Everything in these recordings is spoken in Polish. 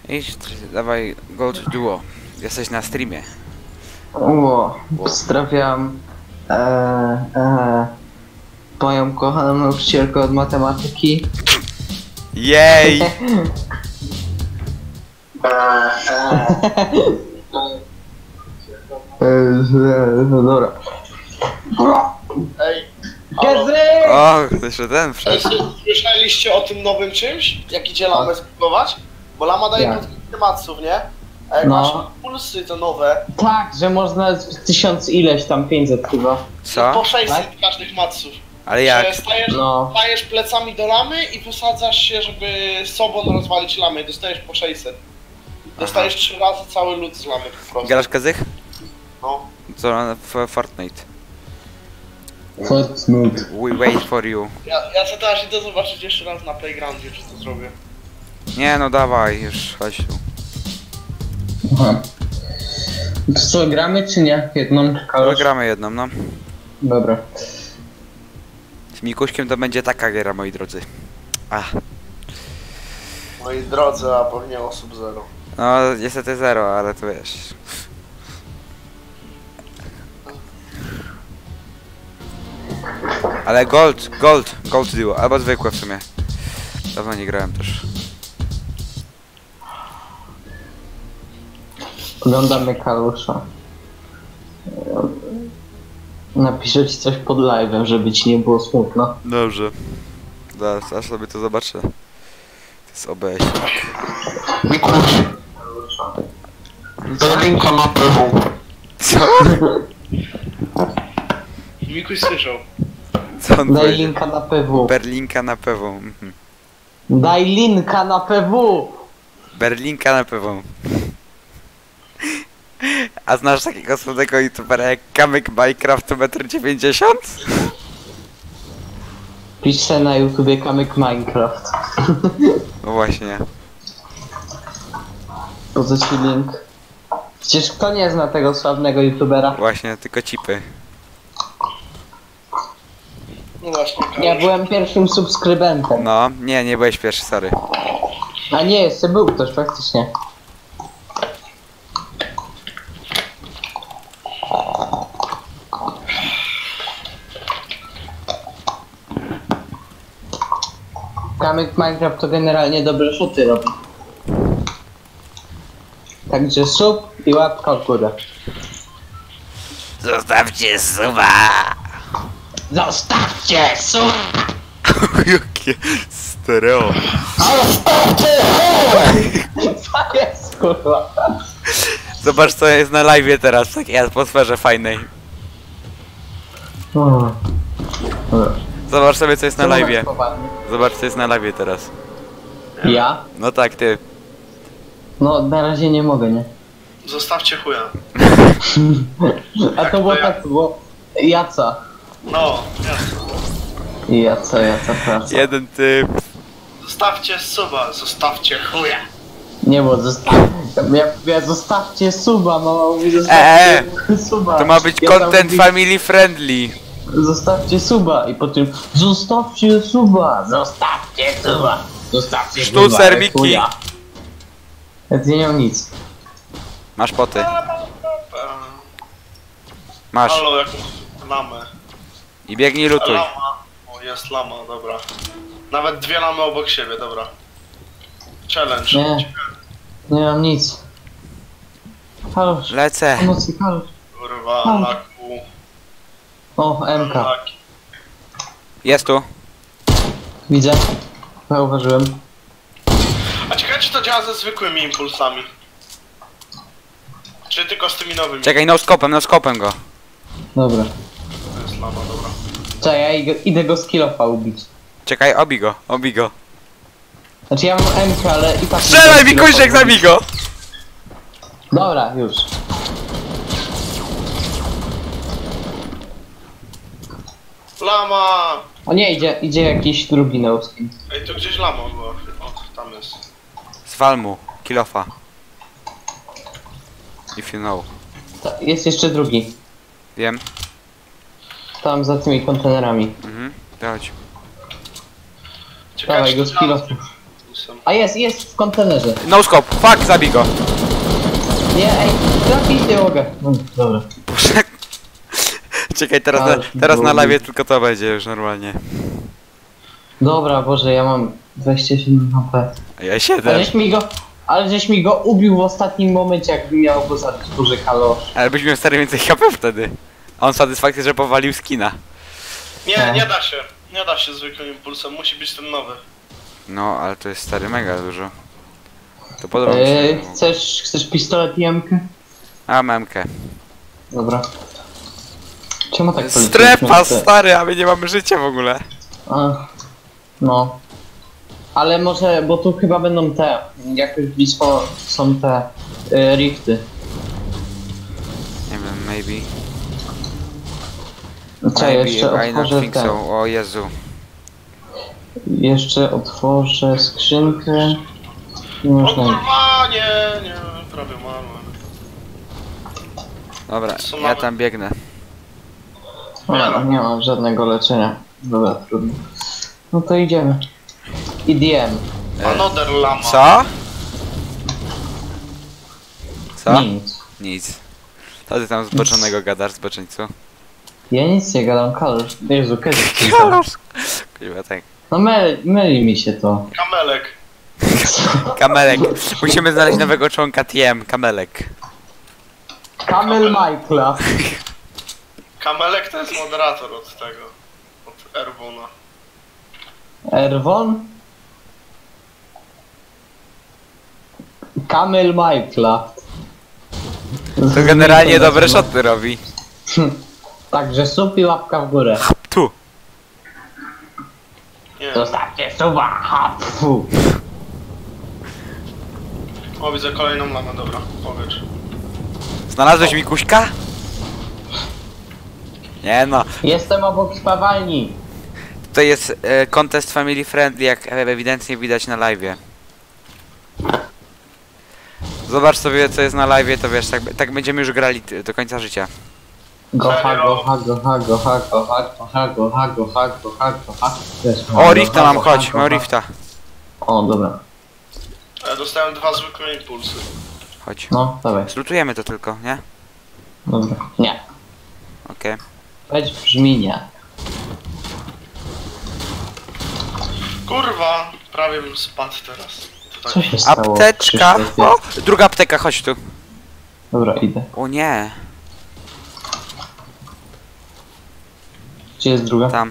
Idź, dawaj Gold Duo. Jesteś na streamie. Pozdrawiam moją kochaną nauczycielkę od matematyki. Jej! No dobra. Ej, halo. O, jeszcze ten wszedł. Słyszeliście o tym nowym czymś? Jak idzie lamę spróbować? Bo lama daje Jak? podwójne maców, nie? A jak No. masz pulsy te nowe, Tak, że można 1000 ileś tam 500 chyba. Co? po 600 Tak? każdych maców. Ale jak? Że stajesz, No. stajesz plecami do lamy i wysadzasz się, żeby sobą rozwalić lamę i dostajesz po 600. Dostajesz 3 razy cały lód z lamy po prostu. Grasz Kazych? No. Co w Fortnite? Fortnite. We wait for you. Ja sobie teraz idę zobaczyć jeszcze raz na playgroundzie, czy to zrobię. Nie no dawaj, już chodź tu. Aha. To co, gramy czy nie? Jedną kalosz? Gramy jedną, no. Dobra. Z Mikuśkiem to będzie taka gra, moi drodzy. Ach. Moi drodzy, a pewnie osób zero. No niestety zero, ale to wiesz. Ale gold duo, albo zwykłe w sumie. Dawno nie grałem też. Oglądamy kalusza. Napiszę ci coś pod live'em, żeby ci nie było smutno. Dobrze. Zaraz, aż sobie to zobaczę. To jest OBS. Do linka na PW. Co? Mikuś słyszał. Co on Daj powiedział? linka na PW. Berlinka na PW. Mhm. Daj linka na PW! Berlinka na PW. A znasz takiego słodego youtubera jak Kamyk Minecraft 1,90 m? Pisz se na YouTubie Kamyk Minecraft. No właśnie. Po co ci link? Przecież kto nie zna tego sławnego YouTubera? Właśnie, tylko cipy. No właśnie, Ja byłem pierwszym subskrybentem. No, nie byłeś pierwszy, sorry. A nie, jeszcze był ktoś faktycznie. Kamyk Minecraft to generalnie dobre szoty robi. Także sub i łapka w górę. Zostawcie suba! Zostawcie sub! Jakie stereo. Co jest kurwa? Zobacz co jest na live teraz w takiej atmosferze fajnej. Zobacz sobie co jest na live. Zobacz co jest na live teraz. Ja? No tak, ty. No na razie nie mogę, nie? Zostawcie chuja. A to było tak, to było Jaca. No, jasne. Jaca praca. Jeden typ. Zostawcie suba, zostawcie chuja. Nie, bo ja zostawcie suba, mama mówi zostawcie suba. To ma być Ja tam content mówię, family friendly. Zostawcie suba i potem zostawcie suba, zostawcie suba, zostawcie suba. Sztucer, ale Miki. chuja. Ja tu nie mam nic. Masz poty. Masz. Halo, jakąś lamę. I biegnij lutuj. Lama. O, jest lama, dobra. Nawet dwie lamy obok siebie, dobra. Challenge. Nie. Nie mam nic. Halo, Lecę. pomocy, halo. Kurwa, Halo. laku. O, MK. Laki. Jest tu. Widzę. Zauważyłem. A ciekawe czy to działa ze zwykłymi impulsami? Czy tylko z tymi nowymi? Czekaj, no skopem go. Dobra. To jest lama, dobra. Czekaj, ja idę go z kilofa ubić. Czekaj, obij go. Znaczy ja mam MK, ale i tak... Strzelaj, idę z Mikusiek, kilofa zabij ubić. go! Dobra, już. Lama! O nie, idzie jakiś drugi no-skin. Ej, tu gdzieś lama była. O, tam jest. Zwal mu, kilofa. If you know. Jest jeszcze drugi. Wiem. Tam za tymi kontenerami. Mhm. To chodź. Ciekawe, Dawaj czy go to z działa kilofu. z impulsy. pulsem. A jest w kontenerze. No scope, fuck, zabij go. Nie, ej, zabij nie mogę. No, dobra. Boże. Czekaj, teraz na live tylko to będzie już normalnie. Dobra, Boże, ja mam 27 HP. A ja 7. Ale żeś mi go ubił w ostatnim momencie, jakby miał go zabić, Boże, kalosz. Ale byś miał stary więcej HP wtedy. A on satysfakcję, że powalił skina. Nie, nie da się. Nie da się zwykłym impulsem, musi być ten nowy. No, ale to jest stary mega dużo. To podoba mi się. Chcesz pistolet i jamkę? A, memkę. Dobra. Czemu tak Strefa, stary, a my nie mamy życia w ogóle. A, no. Ale może, bo tu chyba będą te, jakoś blisko są te rifty. Nie wiem, maybe. Czekaj, Maybe, jeszcze I don't otworzę think te. so. O Jezu. Jeszcze otworzę skrzynkę. Nie O można. kurwa, nie, prawie mam. Dobra, Co ja mamy? tam biegnę. Nie mam żadnego leczenia. Dobra, trudno. No to idziemy. IDM. Another lama. Co? Co? Nic. Nic. Co ty tam zboczonego gadasz, zboczeńcu? Ja nic nie gadam, kalosz. Jezu, kiedy Kurwa, tak. No myli mi się to. Kamelek. Kamelek. Musimy znaleźć nowego członka TM, Kamelek. Kamel Michaela. Kamelek to jest moderator od tego. Od Erwona. Erwon? Kamel Michaela. To generalnie dobre szoty robi. Także sub i łapka w górę. Tu. Nie. Zostawcie suba, ha, fu. O, widzę kolejną lamę, dobra, powiedz. Znalazłeś mi kuśka? Nie no. Jestem obok spawalni. To jest contest family friendly, jak ewidentnie widać na live'ie. Zobacz sobie co jest na live'ie, to wiesz, tak będziemy już grali do końca życia. Goha, goha, goha, goha, goha, goha, goha, goha, goha, goha. O, rifta mam, chodź, mam rifta. O, dobra. Ja dostałem 2 zwykłe impulsy. Chodź. No, dawaj. Zlutujemy to tylko, nie? Dobra. Nie. Okej. Weź brzmi nie. Kurwa, prawie bym spadł teraz. To Co tak. się stało? Apteczka! Krzysztofie? O! Druga apteka, chodź tu. Dobra, idę. O nie, Gdzie jest druga? tam.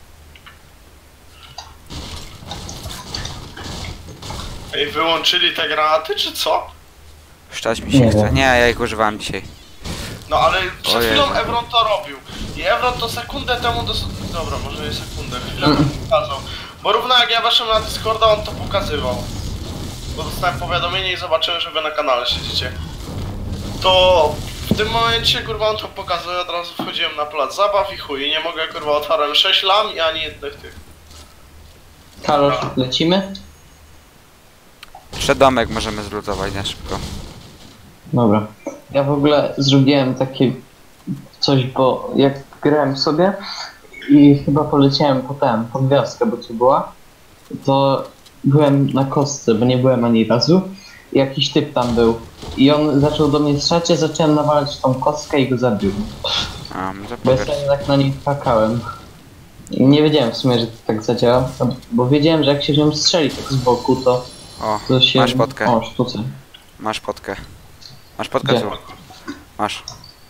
Ej, wyłączyli te granaty, czy co? Szczać mi się Nie chce. wiem. Nie, ja ich używałem dzisiaj. No ale przed O chwilą Jezu. Evron to robił. I Evron to sekundę temu Dobra, może nie sekundę, chwilę to pokazał. Bo równo jak ja weszłem na Discorda, on to pokazywał. Bo dostałem powiadomienie i zobaczyłem, że wy na kanale siedzicie. To w tym momencie, kurwa, on to pokazuje, od razu wchodziłem na plac zabaw i chuj. I nie mogę, kurwa, otwarłem 6 lam i ani jednych tych. Kalosz, lecimy? Jeszcze domek możemy zlutować na szybko. Dobra. Ja w ogóle zrobiłem takie coś, bo jak grałem sobie i chyba poleciałem pod wioskę, bo tu była, to byłem na kostce, bo nie byłem ani razu. I jakiś typ tam był. I on zaczął do mnie strzelać, ja zacząłem nawalać w tą kostkę i go zabił. A, to Bo ja powiedz. sobie tak na niej pakałem. I nie wiedziałem w sumie, że to tak zadziała, bo wiedziałem, że jak się nią strzeli tak z boku, O, to się... masz potkę. O, sztuce. Masz potkę. Masz potkę Gdzie? tu. Masz.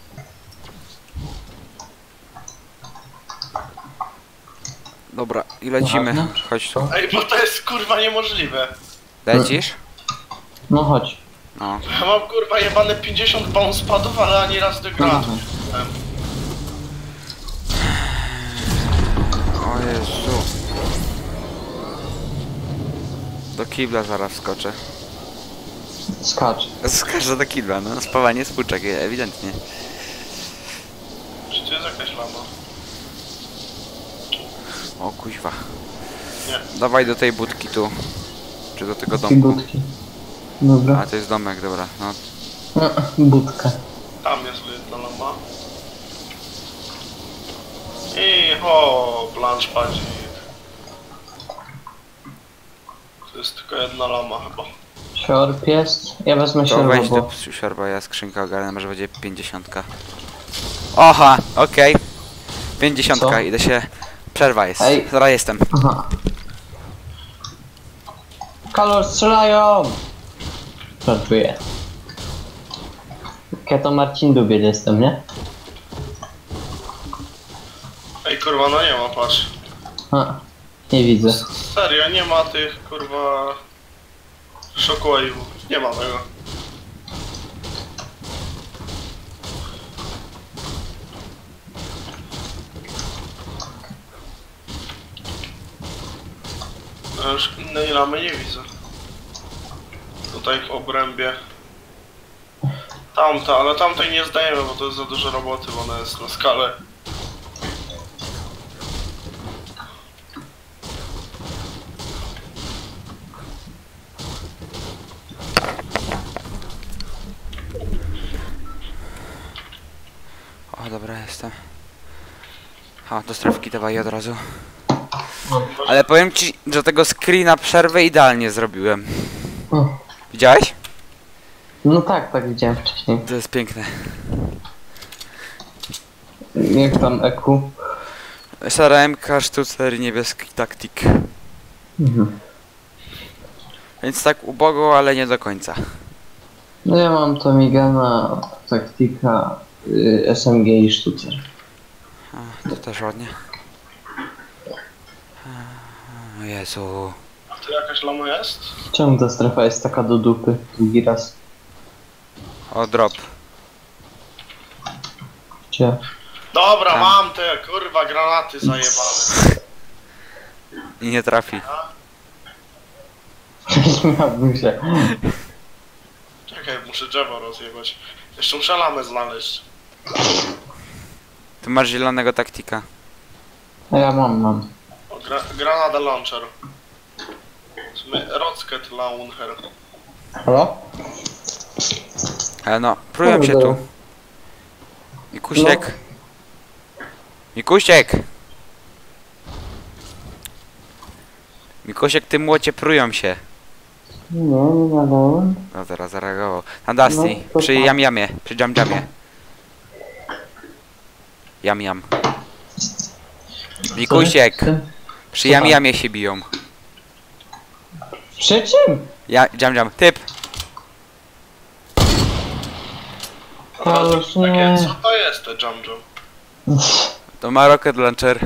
Dobra, i lecimy. Aha. Chodź tu. Ej, bo to jest, kurwa, niemożliwe. Lecisz? No chodź. No. Ja mam, kurwa, jebane 50 bounce padów, ale ani raz do granatów. O Jezu. Do kibla zaraz skoczę. Skacz. Skaczę do kibla, no. Spawanie z puczek, ewidentnie. Czy to jest jakaś lama? O kuźwa. Nie. Dawaj do tej budki tu. Czy do tego domku. Budki. Dobra. A to jest domek, dobra. No. Budka. Tam jest jedna lama. I ho, Blanche padzi. jest tylko jedna lama chyba. Siorb jest. Ja wezmę To siorba, weź do bo... siorba, ja skrzynkę ogarnę, może będzie 50. Oha, okej. 50, Co? idę się... Przerwa jest, Ej. zaraz jestem. Aha. Kolor strzelają! Żartuję. Ja to Marcin Dubiel jestem, nie? Ej kurwa, no nie ma, patrz. A, nie widzę. Serio, nie ma tych kurwa... Shockwave'ów. Nie ma tego. Ja już innej lamy nie widzę. Tutaj w obrębie. Tamta, ale tamtej nie zdajemy, bo to jest za dużo roboty, bo ona jest na skalę. O, dobra, jestem. O, do strefki dawaj od razu. Ale powiem ci, że tego screena przerwę idealnie zrobiłem. O, Widziałeś? no tak widziałem wcześniej. To jest piękne. Jak tam EQ? SRMK, sztucer, niebieski taktik. Mhm. Więc tak ubogo, ale nie do końca. No ja mam to Migana, taktika, SMG i sztucer. A, to też ładnie. O Jezu. A tu jakaś lama jest? Czemu ta strefa jest taka do dupy? Drugi raz. O, drop. Gdzie? Dobra, Tam. mam te kurwa granaty zajebane. I nie trafi. Śmiałbym się. Czekaj, muszę drzewo rozjebać. Jeszcze muszę lamę znaleźć. Tu masz zielonego taktika. A ja mam. O, granada launcher. W sumie Rocket Launcher. Halo? Ale no, prują się tu. Mikusiek. Mikusiek! Mikusiek, ty młocie, prują się. No, nie nadałem. No teraz zareagował. Na Dusty, No, to przy tak. Jam-Jamie, przy Jam-Jamie. Jam-Jam. Mikusiek, przy Co tam? Jam-Jamie się biją. Przy czym? Jam-Jam, typ! Halo, Takie, nie. co to jest te jump jump? To ma rocket launcher.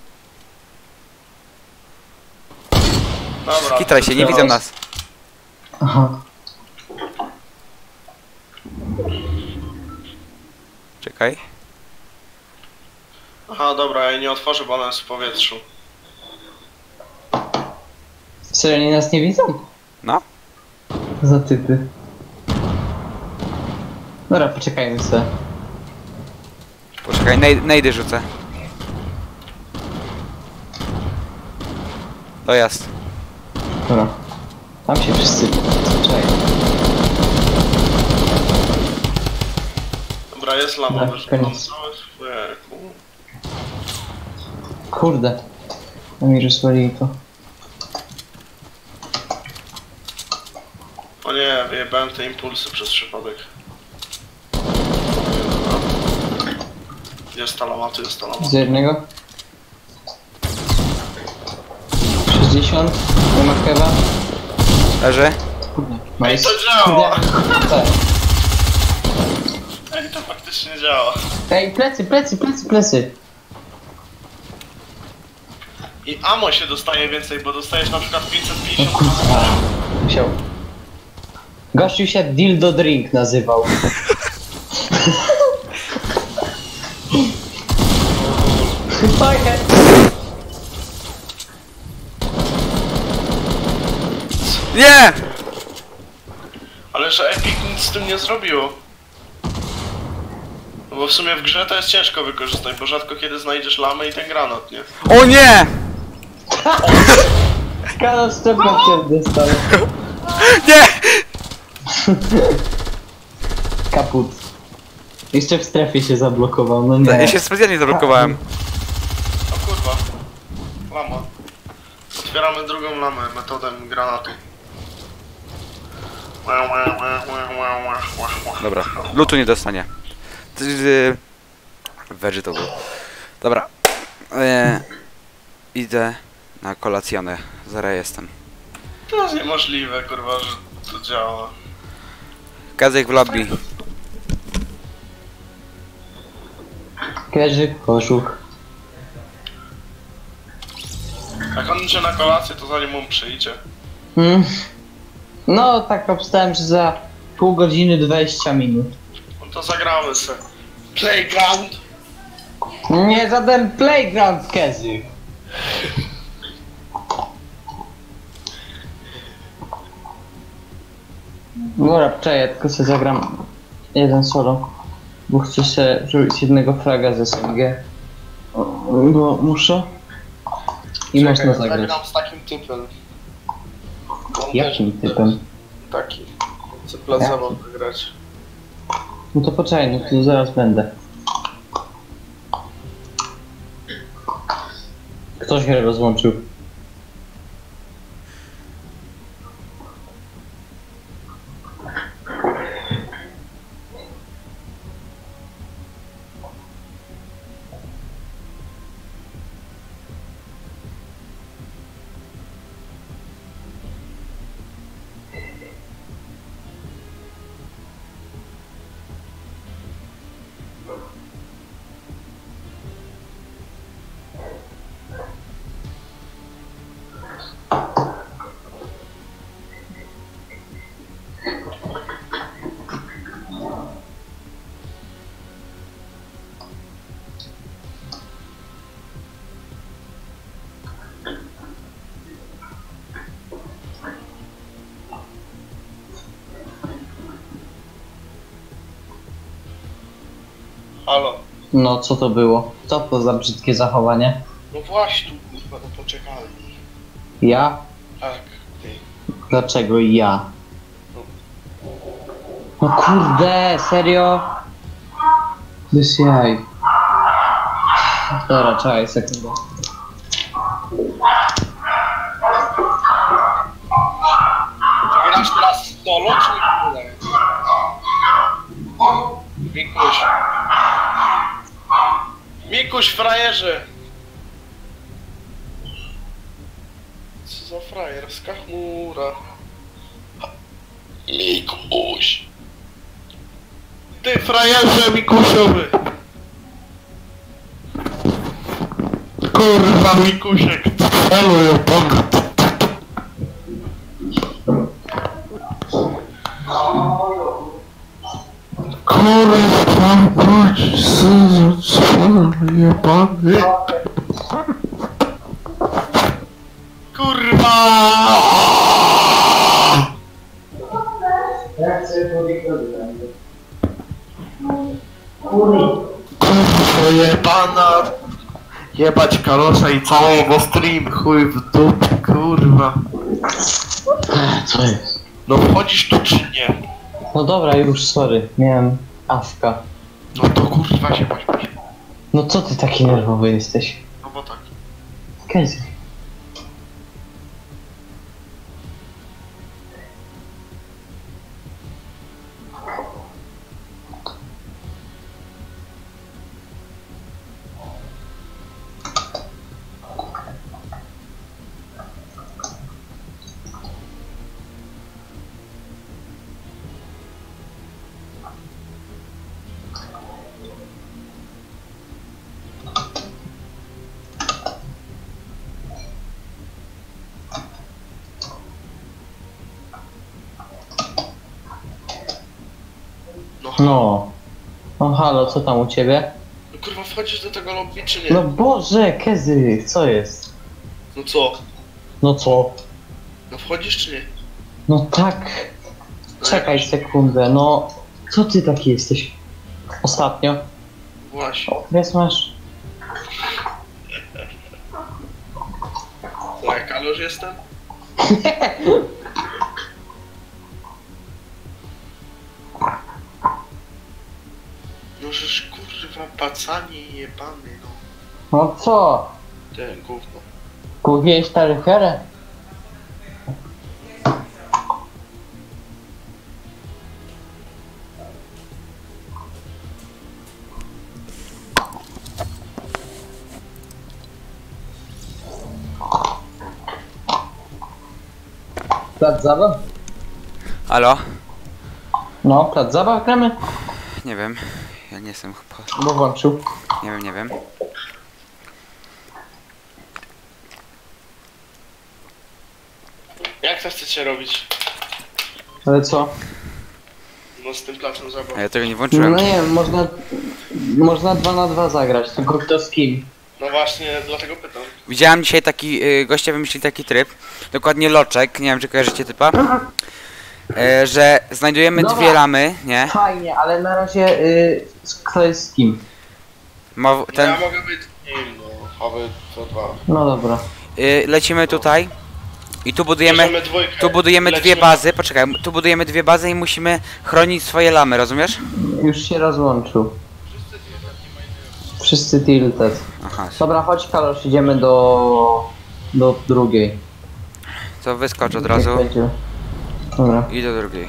Dobra. Skitraj się, nie widzą nas. Aha. Czekaj. Aha, dobra, ja jej nie otworzę, bo ona jest w powietrzu. Serio, oni nas nie widzą? No. Za typy. Dobra, poczekajmy sobie. Poczekaj, nejdy rzucę. Dojazd. Dobra. Tam się wszyscy... Czekaj. Dobra, jest lama, Dobra, wyrzucam koniec. całe swoje. Kurde. No mi rozwalili to. O nie, wyjebałem te impulsy przez przypadek. Jest ta lama, tu jest ta lama. Z jednego. 60. Nie ma kewa. Leży. Kurde. Ej, to działa! Kurde. Ej, to faktycznie działa. Ej, plecy. I ammo się dostaje więcej, bo dostajesz na przykład O 550. kurwa. Musiał. Gościu się Dildo Drink nazywał. Fajnie. Nie! Ale że Epic nic z tym nie zrobiło. No bo w sumie w grze to jest ciężko wykorzystać, bo rzadko kiedy znajdziesz lamę i ten granat, nie? O nie! Kanał szczepem cię dostał. Nie! Kaput. Jeszcze w strefie się zablokował, no Ja nie. się specjalnie zablokowałem. O kurwa. Lama. otwieramy drugą lamę metodą granatu. Dobra, lutu nie dostanie. Vegetable. Dobra. Idę na kolacjonę. Zaraz jestem. To jest niemożliwe, kurwa, że to działa. Kazek w lobby. Kerzy, kożuch. Jak on idzie na kolację, to zanim on przyjdzie. No, tak obstałem, że za pół godziny 20 minut. No to zagramy se. Playground! Nie żaden playground, Kerzy. Dobra, czekaj, ja tylko sobie zagram jeden solo. Bo chcę sobie zrobić jednego fraga z SMG. Bo muszę. I Czekaj, można zagrać. zagram z takim typem. On Jakim też- typem? Taki. Chcę placował grać. No to poczekaj, no to zaraz będę. Kto się rozłączył? Halo. No co to było? Co to za brzydkie zachowanie? No właśnie tu, kurwa, no poczekali. Ja? Tak, ty. Dlaczego ja? No kurde, serio? Bez jaj. Dobra, czekaj sekundę. Grasz teraz solo, czy nie? Mikuś. Mikuś, frajerze! Co za frajerska chmura? Mikuś! Ty frajerze Mikusiowy! Kurwa Mikusiek! Celuję Boga! Kurwa, bądź jebany. Kurwa! Kurwa jebana! Jebać Karosza i cały jego stream, chuj w dupę, kurwa. Co jest? No wchodzisz tu czy nie? No dobra, już sorry, miałem awka. No to kurwa się bać. No co ty taki nerwowy jesteś? No bo tak. Kezy. No. No halo, co tam u ciebie? No kurwa wchodzisz do tego lobby czy nie? No Boże, Kezy, co jest? No co? No co? No wchodzisz czy nie? No tak. Czekaj sekundę, no. Co ty taki jesteś? Ostatnio? Właśnie. Jest masz? To jak Kalosz jestem? No żeż kurwa pacanie jebany no. No co? Te gówno. Kupiłeś taryferę? Plac zabaw? Halo? No, plac zabaw gramy? Nie wiem. Ja nie jestem chyba... Bo włączył. Nie wiem. Jak to chcecie robić? Ale co? No z tym placem zabaw. A ja tego nie No włączyłem. nie wiem, można 2 na 2 zagrać, tylko kto z kim. No właśnie, dlatego pytam. Widziałem dzisiaj taki... goście wymyślili taki tryb. Dokładnie loczek. Nie wiem, czy kojarzycie typa. Że znajdujemy Dobra. 2 lamy, nie? Fajnie, ale na razie kto jest z kim? Ten... Ja mogę być nim, no. A wy to dwa. No dobra. lecimy tutaj. I tu budujemy... Bierzemy dwójkę. Tu budujemy 2 Lecimy. bazy. Poczekaj, tu budujemy 2 bazy i musimy chronić swoje lamy, rozumiesz? Już się rozłączył. Wszyscy tilted. Aha. Dobra, chodź Kalosz, idziemy do drugiej. To wyskocz od razu Jak będzie. Dobra, i do drugiej.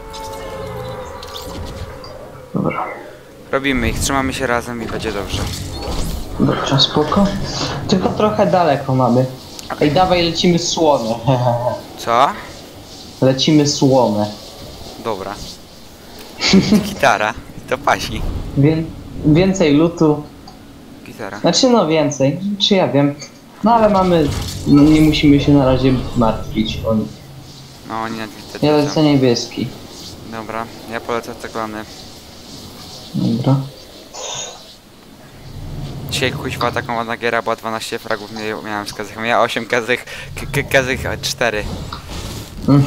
dobra. Robimy ich, trzymamy się razem i będzie dobrze. Dobrze, spoko. Tylko trochę daleko mamy. Ej, dawaj, lecimy słomę. Co? Lecimy słomę. Dobra. Gitara. To pasi. Więcej lutu. Gitara. Znaczy no więcej, czy ja wiem. No ale mamy, no, nie musimy się na razie martwić o nich. No oni na gitara. Ja lecę niebieski. Dobra, ja polecę ceglany. Dobra. Dzisiaj kuźwa taką ładna giera, była 12 fragów miałem z kazych. Ja 8 kazych, kazych 4. Mm.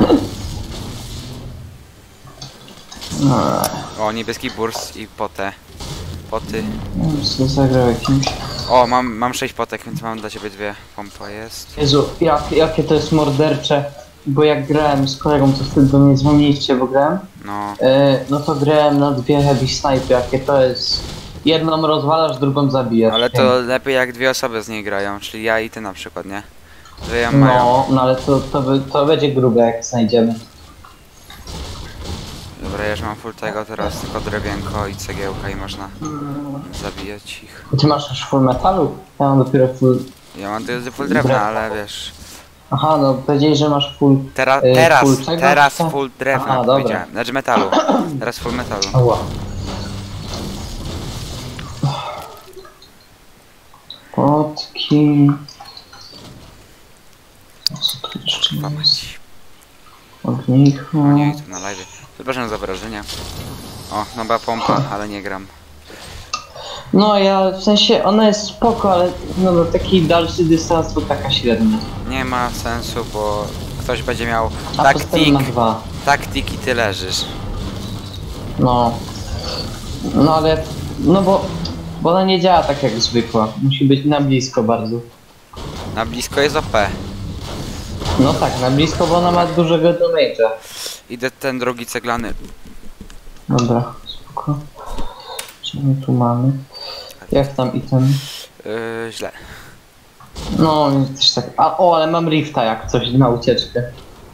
No, O, niebieski burs i potę. Poty. co zagrał jakimś. O, mam 6 potek, więc mam dla ciebie 2. Pompa jest. Jezu, jakie to jest mordercze. Bo jak grałem z kolegą, to wtedy do mnie dzwoniliście, bo grałem. No. No to grałem na 2 heavy snipe, jakie to jest. Jedną rozwalasz, drugą zabijasz. Ale to lepiej jak 2 osoby z niej grają, czyli ja i ty na przykład, nie? Że ja mają. No ale to będzie grube, jak znajdziemy. Dobra, ja już mam full tego, teraz tylko drewienko i cegiełka i można zabijać ich. Ty masz już full metalu? Ja mam dopiero full... Ja mam tylko full drewna, ale wiesz... Aha, no powiedziałeś, że masz full... full czego? Teraz full drewna Aha, dobra. powiedziałem. Znaczy metalu. Teraz full metalu. Ała. Potki... Co tu jeszcze jest? Pamięć. Ognicho... O nie, tu na live. Przepraszam za wrażenia. O, nowa pompa, ale nie gram. No ja, w sensie, ona jest spoko, ale no do taki dalszy dystans to taka średnia. Nie ma sensu, bo ktoś będzie miał A poza tym ma 2. taktik i ty leżysz. No. No ale... No bo ona nie działa tak jak zwykła. Musi być na blisko bardzo. Na blisko jest OP. No tak, na blisko, bo ona ma dużego damage'a. Idę ten drugi ceglany. Dobra, spoko. Co my tu mamy? Jak tam i ten? Źle. No, też tak. Ale mam rifta jak coś na ucieczkę.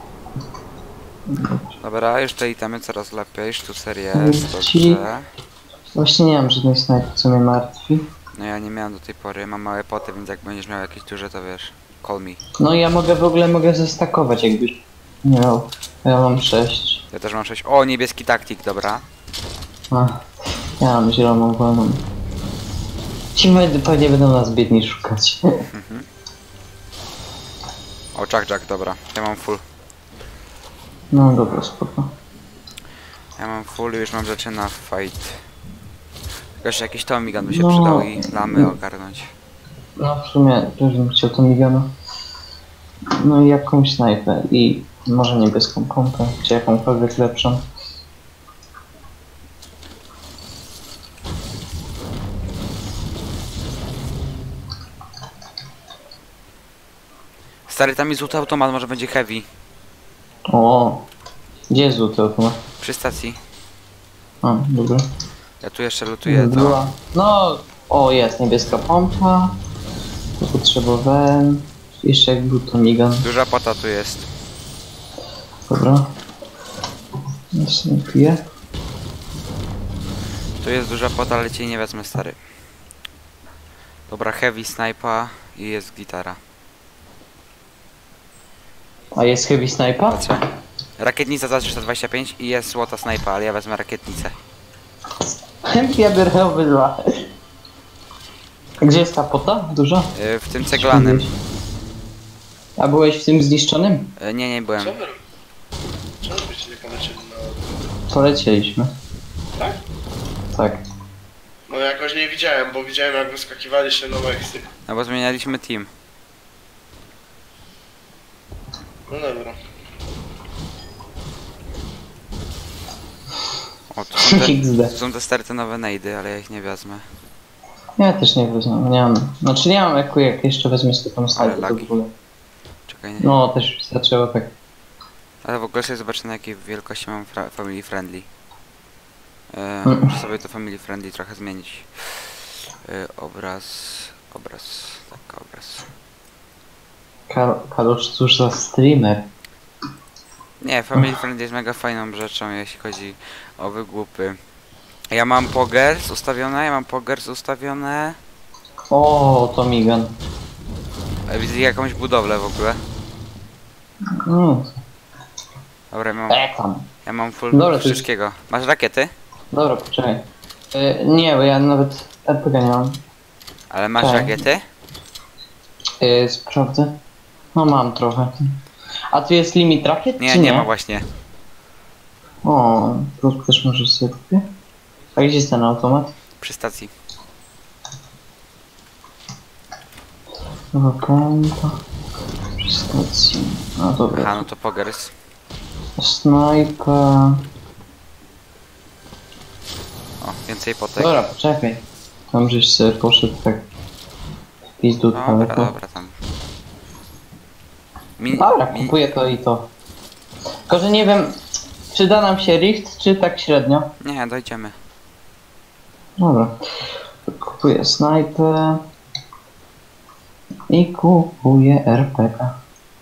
Dobra, jeszcze itemy coraz lepiej. Sztucer jest, Ci- dobrze. Właśnie nie mam żadnej snajpy, co mnie martwi. No ja nie miałem do tej pory, mam małe poty, więc jak będziesz miał jakieś duże, to wiesz, call me. No ja w ogóle mogę zestakować jakbyś nie miał. Ja mam 6. Ja też mam 6. O, niebieski taktik, dobra. Ja mam zieloną wolną. Ci pewnie będą nas biedni szukać. O, Jack, dobra. Ja mam full. No dobra, spoko. Ja mam full i już mam rzeczy na fight. Tylko jeszcze jakiś Tommy Gun by się No. przydał i lamy ogarnąć. No w sumie też bym chciał to migana. No i jakąś snajpę i może niebieską pompę, czy jakąkolwiek lepszą. Stary, tam jest złoty automat, może będzie heavy. O, gdzie jest złoty automat? Przy stacji. A, dobra. Ja tu jeszcze lutuję to. Była. No, o jest, niebieska pompa. To potrzebowałem. Jeszcze jak był to migan. Duża pota tu jest. Dobra. Jeszcze nie piję. Tu jest duża pota, ale cię nie wezmę, stary. Dobra, heavy snipa i jest gitara. A jest heavy sniper? Patrzę. Rakietnica za 325 i jest złota snajpa, ale ja wezmę rakietnicę. Ja biorę obydwa. Gdzie jest ta pota? Duża? W tym ceglanym. A byłeś w tym zniszczonym? Nie, nie byłem. Co wy? Czemu byście nie polecieli na... Polecieliśmy. Tak? Tak. No jakoś nie widziałem, bo widziałem jak wyskakiwaliście nowe eksy. No bo zmienialiśmy team. No dobra. O, tu są te, XD. tu są te stare te nowe nejdy, ale ja ich nie wezmę. Ja też nie wezmę, nie mam. Znaczy nie mam jak jeszcze wezmę z tą snajpę to lagi. w ogóle. Czekaj, nie. No też zaczęło tak. Ale w ogóle sobie zobaczę na jakiej wielkości mam family friendly. Mm. Muszę sobie to family friendly trochę zmienić. Obraz, tak, obraz. Karosz, cóż za streamer. Nie, family friendly jest mega fajną rzeczą, jeśli chodzi o wygłupy. Ja mam poggers ustawione, O, to Migan. Widzę jakąś budowlę w ogóle. No, Dobra, tam. ja mam full Dobra, to już- wszystkiego. Masz rakiety? Dobra, poczekaj. Nie, bo ja nawet RPG nie mam. Ale masz Tak. rakiety? Sprawdzę. No mam trochę. A tu jest limit rakiet, Nie, czy nie ma właśnie. O, tu też możesz sobie kupić. A gdzie jest ten automat? Przy stacji. Wakanta. Przy stacji. No dobra. Aha, no to poggers. Snajpa. O, więcej potek. Dobra, poczekaj. Tam żeś sobie poszedł tak. w Pizdu Dobra, daleko. dobra, tam. Dobra, kupuję to i to. Tylko, że nie wiem, czy da nam się rift, czy tak średnio. Nie, dojdziemy. Dobra. Kupuję snajpę. I kupuję RPG.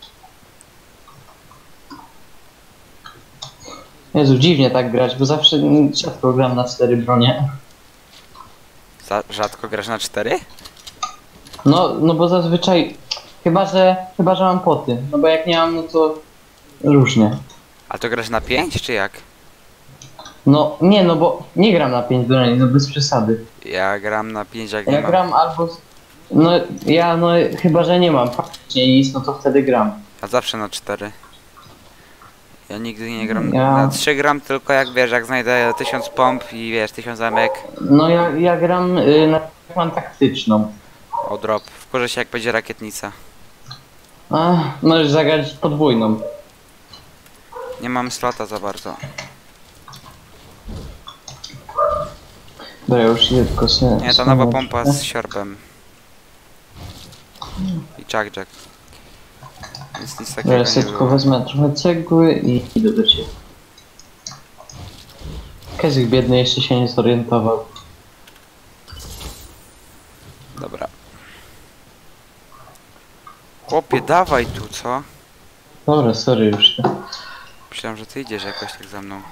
Jezu, dziwnie tak grać, bo zawsze rzadko gram na 4 bronie. Rzadko grasz na 4? No bo zazwyczaj, chyba że mam poty. No bo jak nie mam, no to różnie. A to grasz na 5 czy jak? No nie, no bo nie gram na 5 broni, no bez przesady. Ja gram na 5 jak Ja nie mam. gram albo... No ja, no chyba że nie mam faktycznie nic, no to wtedy gram. A zawsze na 4. Ja nigdy nie gram Ja- na 3 gram tylko jak wiesz, jak znajdę 1000 pomp i wiesz, 1000 zamek. No ja gram na mam taktyczną. O drop. Wkurzę się jak będzie rakietnica. Możesz zagrać podwójną. Nie mam slota za bardzo. Dobra, już idę tylko sobie... Nie, ta nowa pompa z siorbem. I Jack. Więc nic Dobra, takiego ja sobie nie tylko było. wezmę trochę cegły i idę do ciebie. Kazik biedny jeszcze się nie zorientował. Dobra. Chłopie, dawaj tu, co? Dobra, sorry już. Myślałem, że ty idziesz jakoś tak za mną.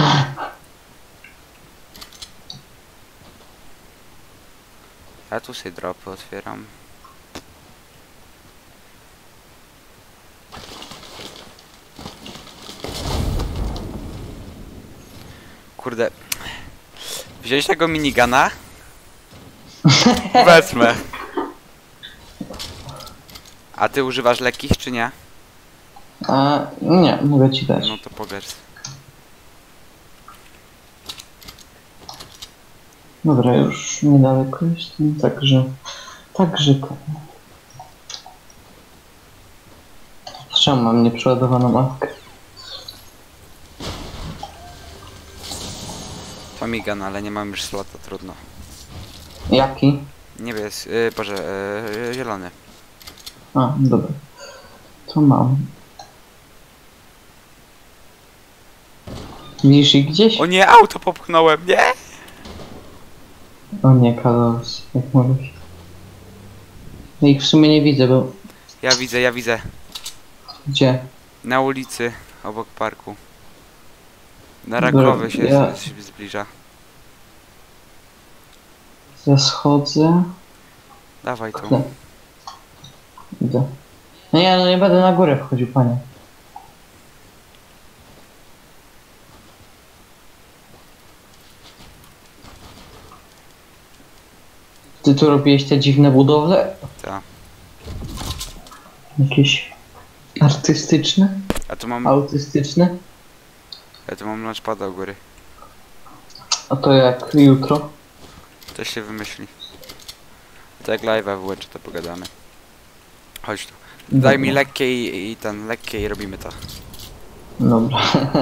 Ja tu sobie dropy otwieram. Kurde. Wziąłeś tego minigana? Wezmę. A ty używasz lekkich czy nie? Nie, mogę ci dać. No to pogers. Dobra, już niedaleko jestem, także to. Czemu mam nieprzeładowaną matkę? To migan, ale nie mam już slota, trudno. Jaki? Niebieski, boże, zielony. A, dobra. To mam. Widzisz ich gdzieś? O nie, auto popchnąłem, nie? O nie, Kalos, jak mówisz. Ja ich w sumie nie widzę, bo... Ja widzę. Gdzie? Na ulicy, obok parku. Na Dobra, Rakowy się ja- się zbliża. Ja schodzę. Dawaj tu. Idę. No ja no nie będę na górę wchodził, panie. Ty tu robiłeś te dziwne budowle? Tak. Jakieś artystyczne? A tu mam... Autystyczne? Ja tu mam launchpada u góry. A to jak jutro? To się wymyśli. To jak live'a włączę, to pogadamy. Chodź tu. Daj mi lekkie i ten, lekkie i robimy to. Dobra.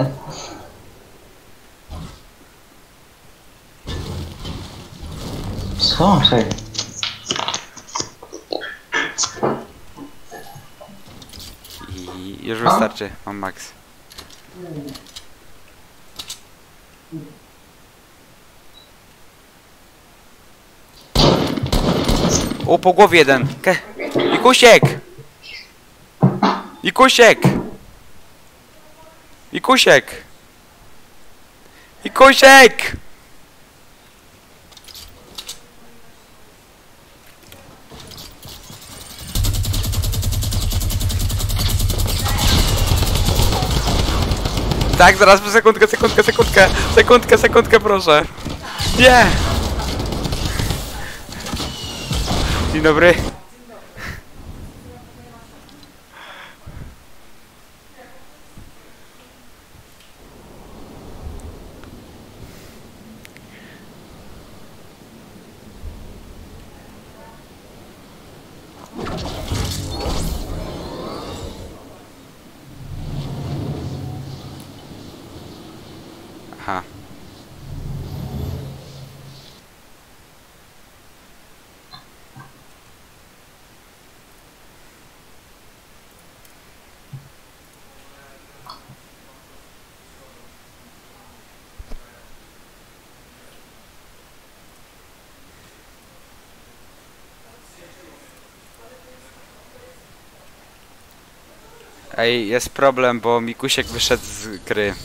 Co? Czekaj. I już wystarczy, mam max. O, po głowie jeden! Ikusiek! Ikusiek! Ikusiek! Ikusiek! Tak, zaraz, sekundkę, proszę. Nie! Dzień dobry. Aha. Ej, jest problem, bo Mikusiek wyszedł z gry.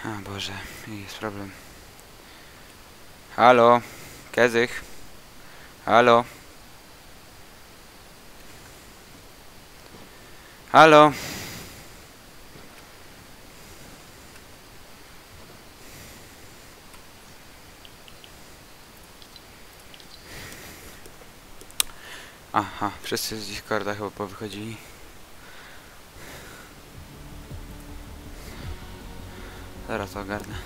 A Boże, jest problem. Halo, Kezych. Halo. Halo. Aha, wszyscy z Discorda chyba powychodzili. Zaraz to ogarnę.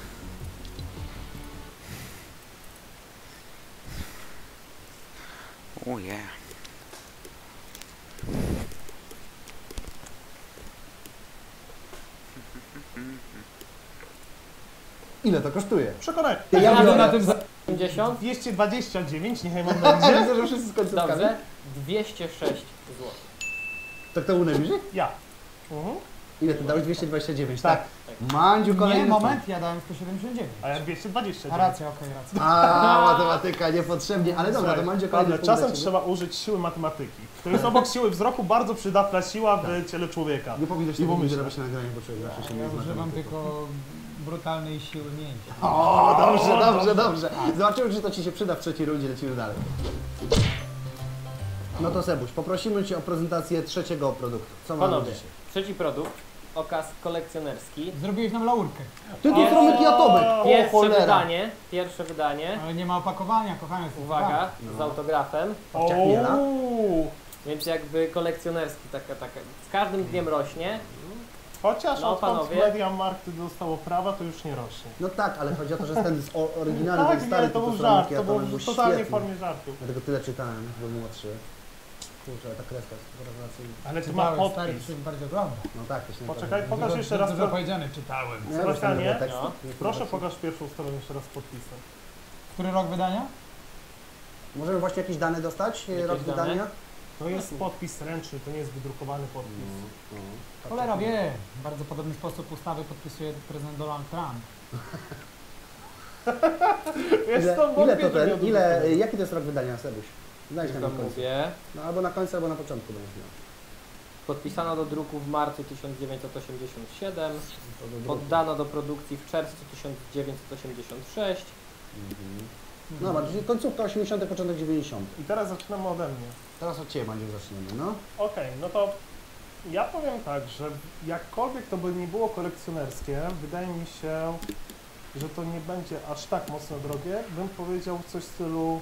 Oh yeah. Ile to kosztuje? Przekonaj. Ja biorę. na tym za 50? 229, niechaj mam Ja będzie. widzę, że wszyscy z końcówkami. Dobrze. 206 zł. To kto był najbliżej? Ja. Mhm. Ile ty dałeś? 229, Tak. tak? Mandziu kolejny. Nie, moment, ja dałem 179. A ja 220. A racja, okej, racja. A, matematyka niepotrzebnie, ale dobra, to Mandziu kolejny. Pawle, punkt czasem dla ciebie. trzeba użyć siły matematyki. To jest obok siły wzroku bardzo przydatna siła w ciele człowieka. Nie powinno I się mówić, pomyślę. że robi się nagranie, bo człowiek zawsze się nie Ja zna. używam tylko brutalnej siły mięśni. O, dobrze. Zobaczymy, czy to ci się przyda w trzeciej rundzie, lecimy dalej. No to Sebuś, poprosimy cię o prezentację trzeciego produktu. Co mamy Panowie, dzisiaj? trzeci produkt. Okaz kolekcjonerski. Zrobiłeś nam laurkę, Ty to strony kiatowy! O cholera! Pierwsze wydanie. ale nie ma opakowania, kochanie. Uwaga, No. z autografem. Ciachniela? Ooo. Więc jakby kolekcjonerski, taka, z każdym dniem rośnie. Chociaż No, odkąd panowie. MediaMarkt dostało prawa, to już nie rośnie. No tak, ale chodzi o to, że ten jest oryginalny, Tak, ten stary, nie, to był strony żart, to kiatowy był totalnie w świetny. formie żartu. Dlatego tyle czytałem, byłem młodszy. Kurczę, ale ta kreska jest rewelacyjna. Ale tu ma Czytałem, stary, podpis. to się bardziej ogląda. No tak, to się nie Poczekaj, powiem. pokaż jeszcze raz. Dużo powiedziane, czytałem. Nie, Sebastianie, bo tam tekst, no. nie Proszę pokaż. pokaż pierwszą stronę jeszcze raz z podpisem. Który rok wydania? Możemy właśnie jakieś dane dostać? Jakieś Rok dane? wydania? To jest podpis ręczny, to nie jest wydrukowany podpis. Cholera wie. W bardzo podobny sposób ustawy podpisuje prezydent Donald Trump. Jest to Ile to wątpliwe, ten, jaki to jest rok wydania, Sebuś? Znajdź Już tam na wam końcu. mówię. No albo na końcu, albo na początku będziesz miał. Podpisano do druku w marcu 1987. To do druku. Poddano do produkcji w czerwcu 1986. Dobra, czyli końcówka 80., początek 90. I teraz zaczynamy ode mnie. Teraz od Ciebie będzie zaczniemy, no. Okej, no to ja powiem tak, że jakkolwiek to by nie było kolekcjonerskie, wydaje mi się, że to nie będzie aż tak mocno drogie. Bym powiedział coś w stylu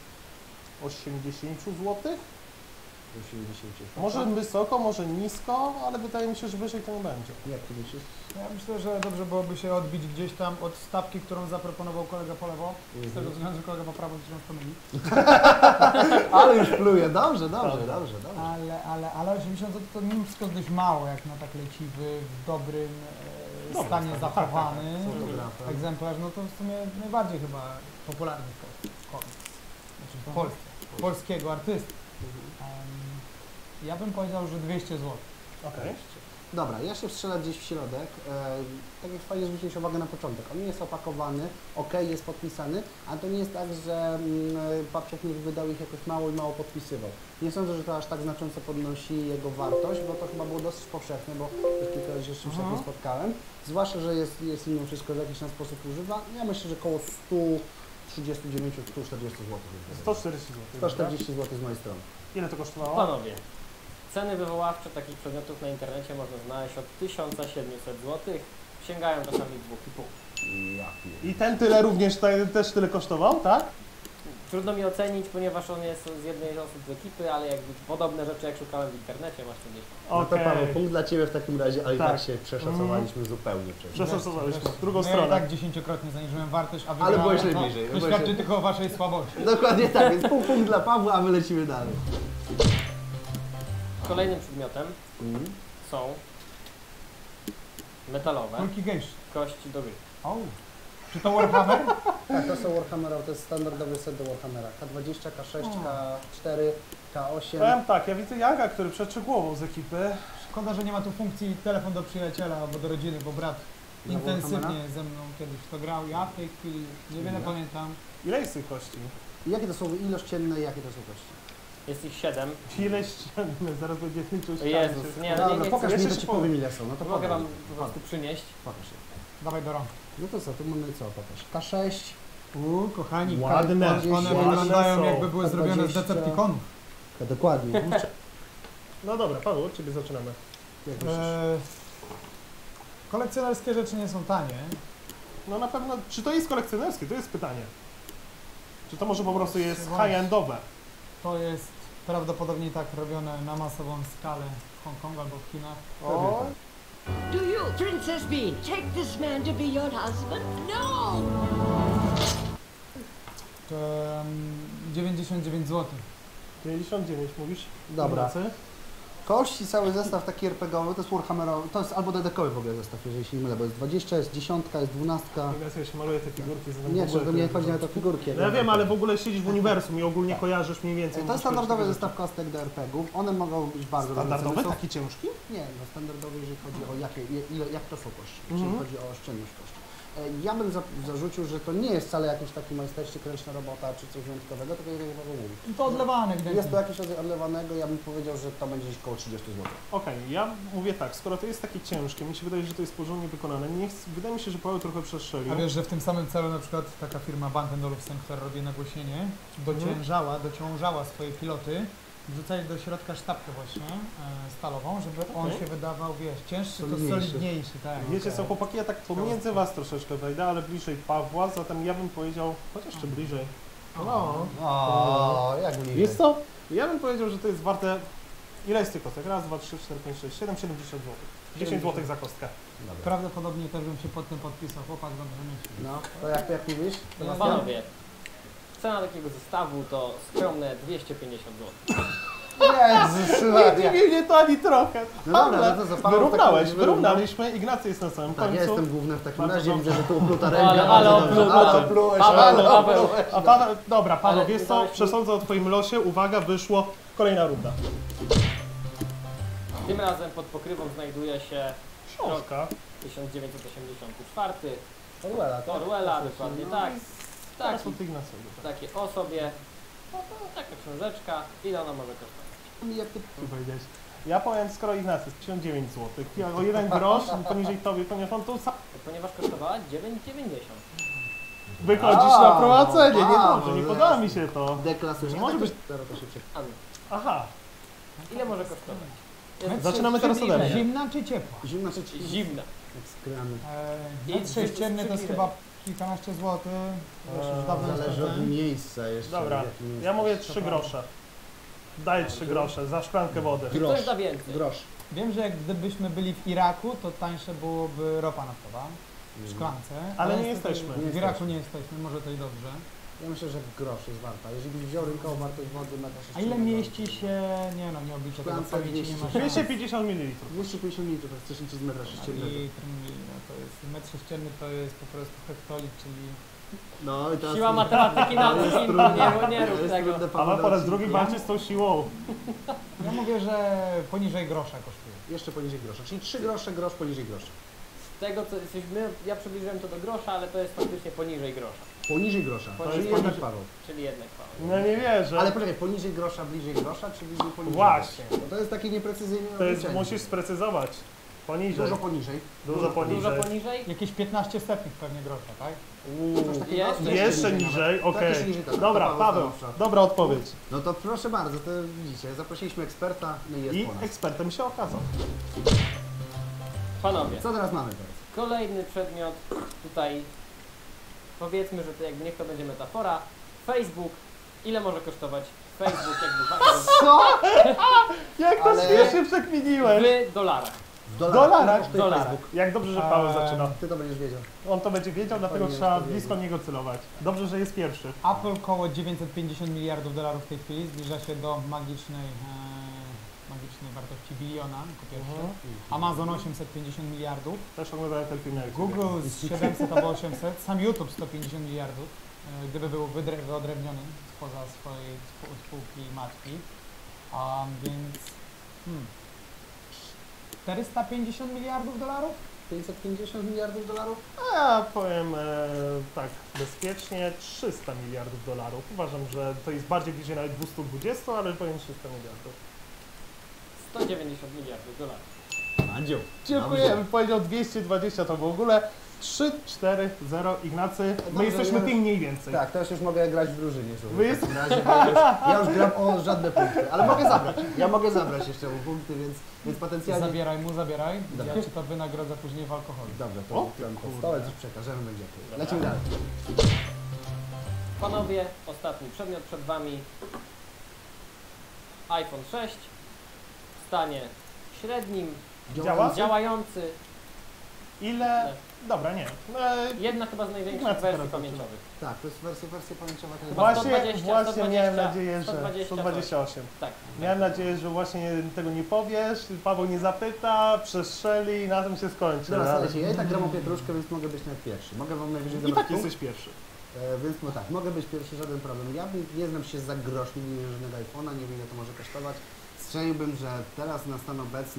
80 zł. 80. Może wysoko, może nisko, ale wydaje mi się, że wyżej to nie będzie. Jak Ty myślisz? Ja myślę, że dobrze byłoby się odbić gdzieś tam od stawki, którą zaproponował kolega po lewo. Z tego względu, że kolega po prawo się pomyli. Ale już pluje, dobrze. Ale 80 zł to mimo wszystko dość mało, jak na tak leciwy, w dobrym stanie zachowany Fotografem. egzemplarz, no to w sumie najbardziej chyba popularny w Polsce. Znaczy w Polsce. Polskiego artysty. Ja bym powiedział, że 200 zł. Okej. Dobra, ja się strzelę gdzieś w środek. Tak jak fajnie zwróciłeś uwagę na początek. On nie jest opakowany, jest podpisany, a to nie jest tak, że Papciak nie wydał ich jakoś mało i mało podpisywał. Nie sądzę, że to aż tak znacząco podnosi jego wartość, bo to chyba było dosyć powszechne, bo już kilka razy się z czymś takim spotkałem. Zwłaszcza, że jest mimo wszystko w jakiś tam sposób używa. Ja myślę, że około 139, 140 zł. 140 zł. 140 zł z mojej strony. Ile to kosztowało? Panowie, ceny wywoławcze takich przedmiotów na internecie można znaleźć od 1700 zł. Sięgają czasami 2,5. I ten tyle również też tyle kosztował, tak? Trudno mi ocenić, ponieważ on jest z jednej osób z ekipy, ale jakby podobne rzeczy jak szukałem w internecie, masz tu gdzieś. No to Paweł, punkt dla Ciebie w takim razie, ale i Tak. tak się przeszacowaliśmy zupełnie przecież. Przeszacowaliśmy. W drugą No ja i stronę. tak dziesięciokrotnie zaniżyłem wartość, a wy Ale byłeś najbliżej, To byłeś świadczy najbliżej. tylko o waszej słabości. Dokładnie tak, więc punkt dla Pawła, a my lecimy dalej. Kolejnym przedmiotem są metalowe Kulki gejsz. kości do gry. O, czy to Warhammer? Tak, to są Warhammera, to jest standardowy set do Warhammera. K20, K6, K4, K8. Powiem tak, ja widzę Jaga, który przeczy głową z ekipy. Szkoda, że nie ma tu funkcji telefon do przyjaciela albo do rodziny, bo brat Na intensywnie Warhammera? ze mną kiedyś w to grał. Ja w tej chwili niewiele pamiętam. Ile jest tych kości? Jakie to są ilość dzienne i jakie to są kości? Jest ich 7. Ile ściemy? Zaraz będzie liczył Jezus, nie, no nie, Dobra, nie pokaż chcę. mi, Jeszcze to ci się powiem ile są. No to Mogę podaj. wam po prostu przynieść. Pokaż je. Dawaj do rąk. No to co, tu mamy co, pokaż. K6. Kochani, Ładne, one ładne wyglądają są. jakby były zrobione z 20. Decepticonów. Dokładnie. No dobra, Paweł, od ciebie zaczynamy. Jak myślisz? Kolekcjonerskie rzeczy nie są tanie. No na pewno, czy to jest kolekcjonerskie? To jest pytanie. Czy to może po prostu jest Właśnie. high-endowe? To jest prawdopodobnie tak robione na masową skalę w Hongkongu albo w Chinach. O, Do you, Princess Bean, take this man to be your husband? No! 99 zł. 99 mówisz? Dobra. Ignacy? Kości, cały zestaw taki RPGowy, to jest Warhammerowy, to jest albo dedekowy w ogóle zestaw, jeżeli się nie mylę, bo jest 20, jest 10, jest 12. Ignacy, ja się maluję te figurki. Nie, czy to nie chodzi nawet o figurki. No ja wiem, ale w ogóle siedzisz w uniwersum i ogólnie kojarzysz mniej więcej. To jest standardowy zestaw kostek do RPG-ów, one mogą być bardzo Standardowy? różne. Taki ciężki? Nie, no standardowy, jeżeli chodzi o jak to są kości, Mhm. jeżeli chodzi o oszczędność kości. Ja bym zarzucił, że to nie jest wcale jakiś taki majstersztyk, ręczna robota czy coś wyjątkowego, tylko jak Paweł mówi. I to odlewane Jest to ewidentnie. jakiś rodzaj odlewanego, ja bym powiedział, że to będzie gdzieś koło 30 zł. Okej, ja mówię tak, skoro to jest takie ciężkie, mi się wydaje, że to jest porządnie wykonane, wydaje mi się, że Paweł trochę przestrzelił. A wiesz, że w tym samym celu na przykład taka firma Bang & Olufsen, która robi nagłośnienie, dociążała swoje piloty, wrzucali do środka sztabkę właśnie stalową, żeby on się wydawał, wiesz, cięższy to Solidniejszy. solidniejszy, tak. Wiecie co, chłopaki, ja tak pomiędzy was troszeczkę wejdę, ale bliżej Pawła, zatem ja bym powiedział, chociaż jeszcze bliżej. No. O, jak bliżej. Jest to? Ja bym powiedział, że to jest warte... Ile jest tych kostek? Raz, dwa, trzy, 4, 5, 6, 7, 70 zł. 10 zł za kostkę. Prawdopodobnie też bym się pod tym podpisał, chłopak dobrze myśli. No, to jak mówisz? No panowie, cena takiego zestawu to skromne 250 zł. Jezus Nie Maria. dziwi mnie to ani trochę. No dobra, no to co, Paweł Wyrównałeś, tak wyrównaliśmy, Ignacy jest na samym Tak, końcu. ja jestem główny w takim Bardzo razie, dobrze. widzę, że tu upluta Ale- ręka. ale bardzo dobrze. oplułeś. Ale oplułeś, Paweł, Paweł. A Paweł, dobra, Paweł, Ale wiesz ty co, dałeś mi- przesądzę o twoim losie, uwaga, wyszło kolejna runda. Tym razem pod pokrywą znajduje się Książka. 1984, Orwella, tak? Orwella, dokładnie tak. Teraz Taki, od Ignacego. takie o sobie, no to taka książeczka, ile ona może kosztować? Jak ty Tu powiedziałeś. Ja powiem, skoro Ignacy, 1009 zł. O 1 grosz poniżej tobie, ponieważ on tu sam Ponieważ kosztowała 9,90. wychodzisz A, na prowadzenie. no, Nie a, dobrze, nie no podoba jasne. mi się to. deklasujesz? Nie może być- Teraz to się przekłada. Anna, Aha, ile może kosztować? zaczynamy teraz ode mnie. Zimna czy ciepła? Zimna czy Zimna. Jak skramy. I Metr sześcienny to jest wstydliwe. chyba kilkanaście złotych. Już dawno Zależy od niestety. miejsca jeszcze. Dobra, w jakim ja mówię jesteś. 3 grosze. Daj 3 grosze za szklankę wody. Czy ktoś da więcej? Grosz. Wiem, że jak gdybyśmy byli w Iraku, to tańsze byłoby ropa naftowa w szklance. Ale nie niestety jesteśmy. W Iraku nie jesteśmy, może to i dobrze. Ja myślę, że grosz jest warta. Jeżeli byś wziął rynkową wartość wody na A ile mieści się... Nie no, nie obliczę tego w Szklance pamięci, nie ma 250 ml. 250 litrów, to jest 10 z metra sześciennego. litr, no to jest metr sześcienny, to jest po prostu hektolitr, czyli... No i teraz... Siła matematyki na To jest tym, trudne. nie To rób jest tego. trudne, Ale Paweł, po raz dać- drugi walczy z tą siłą. Ja mówię, że poniżej grosza kosztuje. Jeszcze poniżej grosza, czyli 3 grosze, grosz poniżej grosza. Z tego co jesteśmy, ja przybliżyłem to do grosza, ale to jest faktycznie poniżej grosza. Poniżej grosza, Poniżej czyli grosza. jednak Paweł. Czyli jednak Paweł. No nie wierzę. Ale poczekaj, poniżej grosza, bliżej grosza, czy bliżej poniżej Właśnie. grosza? Bo to jest takie nieprecyzyjne To jest, obliczenie. musisz sprecyzować. Poniżej. Dużo poniżej. Dużo poniżej. Dużo poniżej? Jakieś 15 setnych pewnie grosza, tak? Coś takiego? Jeszcze Jeszcze nawet. niżej, Tak, okej. jeszcze niżej, tak. Dobra, To Paweł, stanowczo. dobra odpowiedź. No to proszę bardzo, to widzicie, zaprosiliśmy eksperta, no i jest I po nas. ekspertem się okazał. Panowie, Co teraz mamy teraz? kolejny przedmiot tutaj, powiedzmy, że to jakby niech to będzie metafora. Facebook, ile może kosztować Facebook jakby Co? Jak to Ale- śmiesznie przekminiłeś. w dolarach. W dolarach? kosztuje Dolarach. Facebook? Jak dobrze, że Paweł zaczyna. Ty to będziesz wiedział. On to będzie wiedział, dlatego Powinien trzeba to blisko niego celować. Dobrze, że jest pierwszy. Apple koło 950 miliardów dolarów w tej chwili, zbliża się do magicznej wartości biliona jako pierwszy. Amazon 850 miliardów, Też oglądałem ten film. jak Google z 700 albo 800, sam YouTube 150 miliardów, gdyby był wyodrębniony spoza swojej spółki matki. Więc 450 miliardów dolarów? 550 miliardów dolarów? A ja powiem tak bezpiecznie 300 miliardów dolarów. Uważam, że to jest bardziej bliżej nawet 220, ale powiem 300 miliardów. 190 miliardów dolarów. Mandziu. Dziękujemy. Powiedział 220 to w ogóle. 3, 4, 0, Ignacy. My Dobrze, jesteśmy ja tym mniej więcej. Tak, teraz już mogę grać w drużynie. Słuchaj. Wy W takim razie, bo ja już gram o żadne punkty, ale mogę zabrać. Ja mogę zabrać jeszcze mu punkty, więc potencjalnie... Zabieraj mu, zabieraj. Dobra. Ja ci to wynagrodzę później w alkoholu. Dobrze, O, to stole coś przekażemy, będzie. Lecimy dalej. Panowie, ostatni przedmiot przed wami. iPhone 6 w stanie średnim, Działa? działający. Ile? Dobra, nie. Jedna chyba z największych Ignacy wersji teraz pamięciowych. Tak, to jest wersja pamięciowa. To jest Chyba Właśnie, 120, właśnie 120, miałem nadzieję, że 120 128. Tak. Miałem nadzieję, że właśnie tego nie powiesz, Paweł nie zapyta, przestrzeli i na tym się skończy. Dobra, ale- słuchajcie, ja i tak gram o pietruszkę, więc mogę być nawet pierwszy. Mogę wam najwyżej I zabrać tak punkt. jesteś pierwszy. Więc no tak, mogę być pierwszy, żaden problem. Ja nie znam się za grosz, nie wiem żadnego iPhone'a, nie wiem ile to może kosztować. Strzeliłbym, że teraz na stan obecny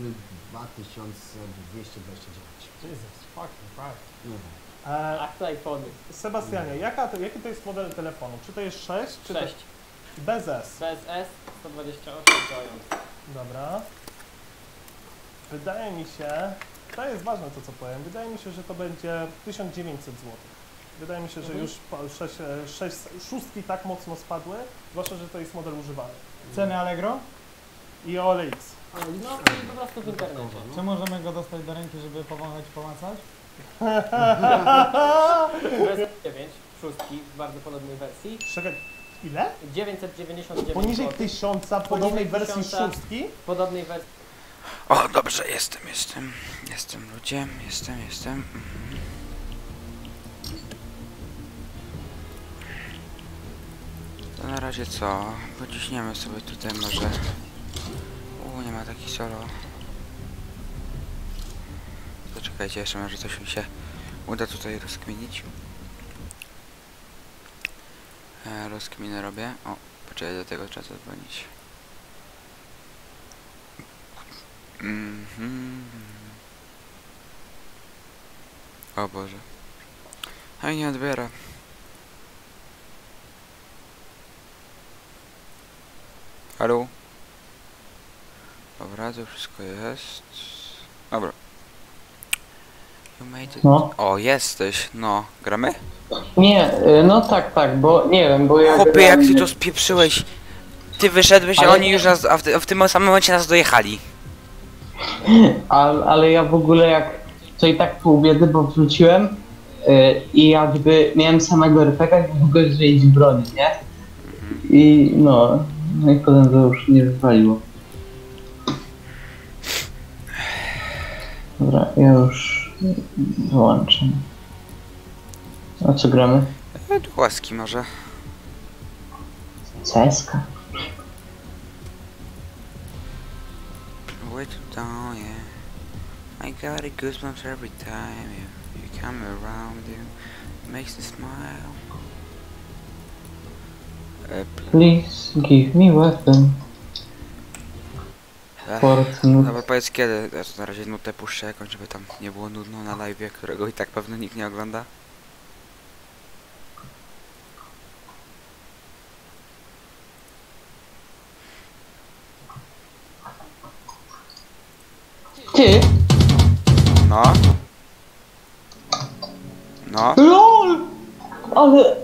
2229. Jesus fucking Christ. Nie wiem. Ach, te iPhony. Sebastianie, jaki to jest model telefonu? Czy to jest 6? Czy 6. To... Bez S. PSS 128 działający. Dobra. Wydaje mi się, to jest ważne to co powiem, wydaje mi się, że to będzie 1900 zł. Wydaje mi się, że już szóstki tak mocno spadły, zwłaszcza, że to jest model używany. Ceny Allegro? I OLX. No i po prostu w internecie. Czy możemy go dostać do ręki, żeby powąchać, pomacać? PSS 9, szóstki w bardzo podobnej wersji. Czekaj, ile? 999 Poniżej zł. 1000 podobnej Poniżej wersji 1000. szóstki? Podobnej wersji. O, dobrze, jestem ludzie, jestem. Mhm. To na razie co? Pociśniemy sobie tutaj może. Nie ma taki solo. Zaczekajcie, jeszcze może coś mi się uda tutaj rozkminić. Rozkminę robię. O, poczekaj, do tego trzeba zadzwonić. O Boże. A nie odbiera. Halo? Dobra, to wszystko jest. Dobra. You made it. No. O, jesteś. No, gramy? Nie, no tak, bo nie wiem, bo ja... Chłopie, jak grałem- ty to spieprzyłeś. Ty wyszedłeś, a Ale- oni już nas, w tym samym momencie nas dojechali. Ale ja w ogóle jak... To i tak pół biedy, bo wróciłem i jakby miałem samego RPG i w ogóle zmienić broń, nie? I no i potem to już nie wywaliło. Dobra, ja już wyłączam. A co gramy? Do łaski może. CS:GO. Way too down, yeah. I got a goosebumps every time you come around, you makes me smile. Please give me weapon. Fortnite. Dobra, powiedz kiedy. Ja tu na razie nutę puszczę jakąś, żeby tam nie było nudno na live'ie, którego i tak pewno nikt nie ogląda. Ty! No. No. LOL! Ale...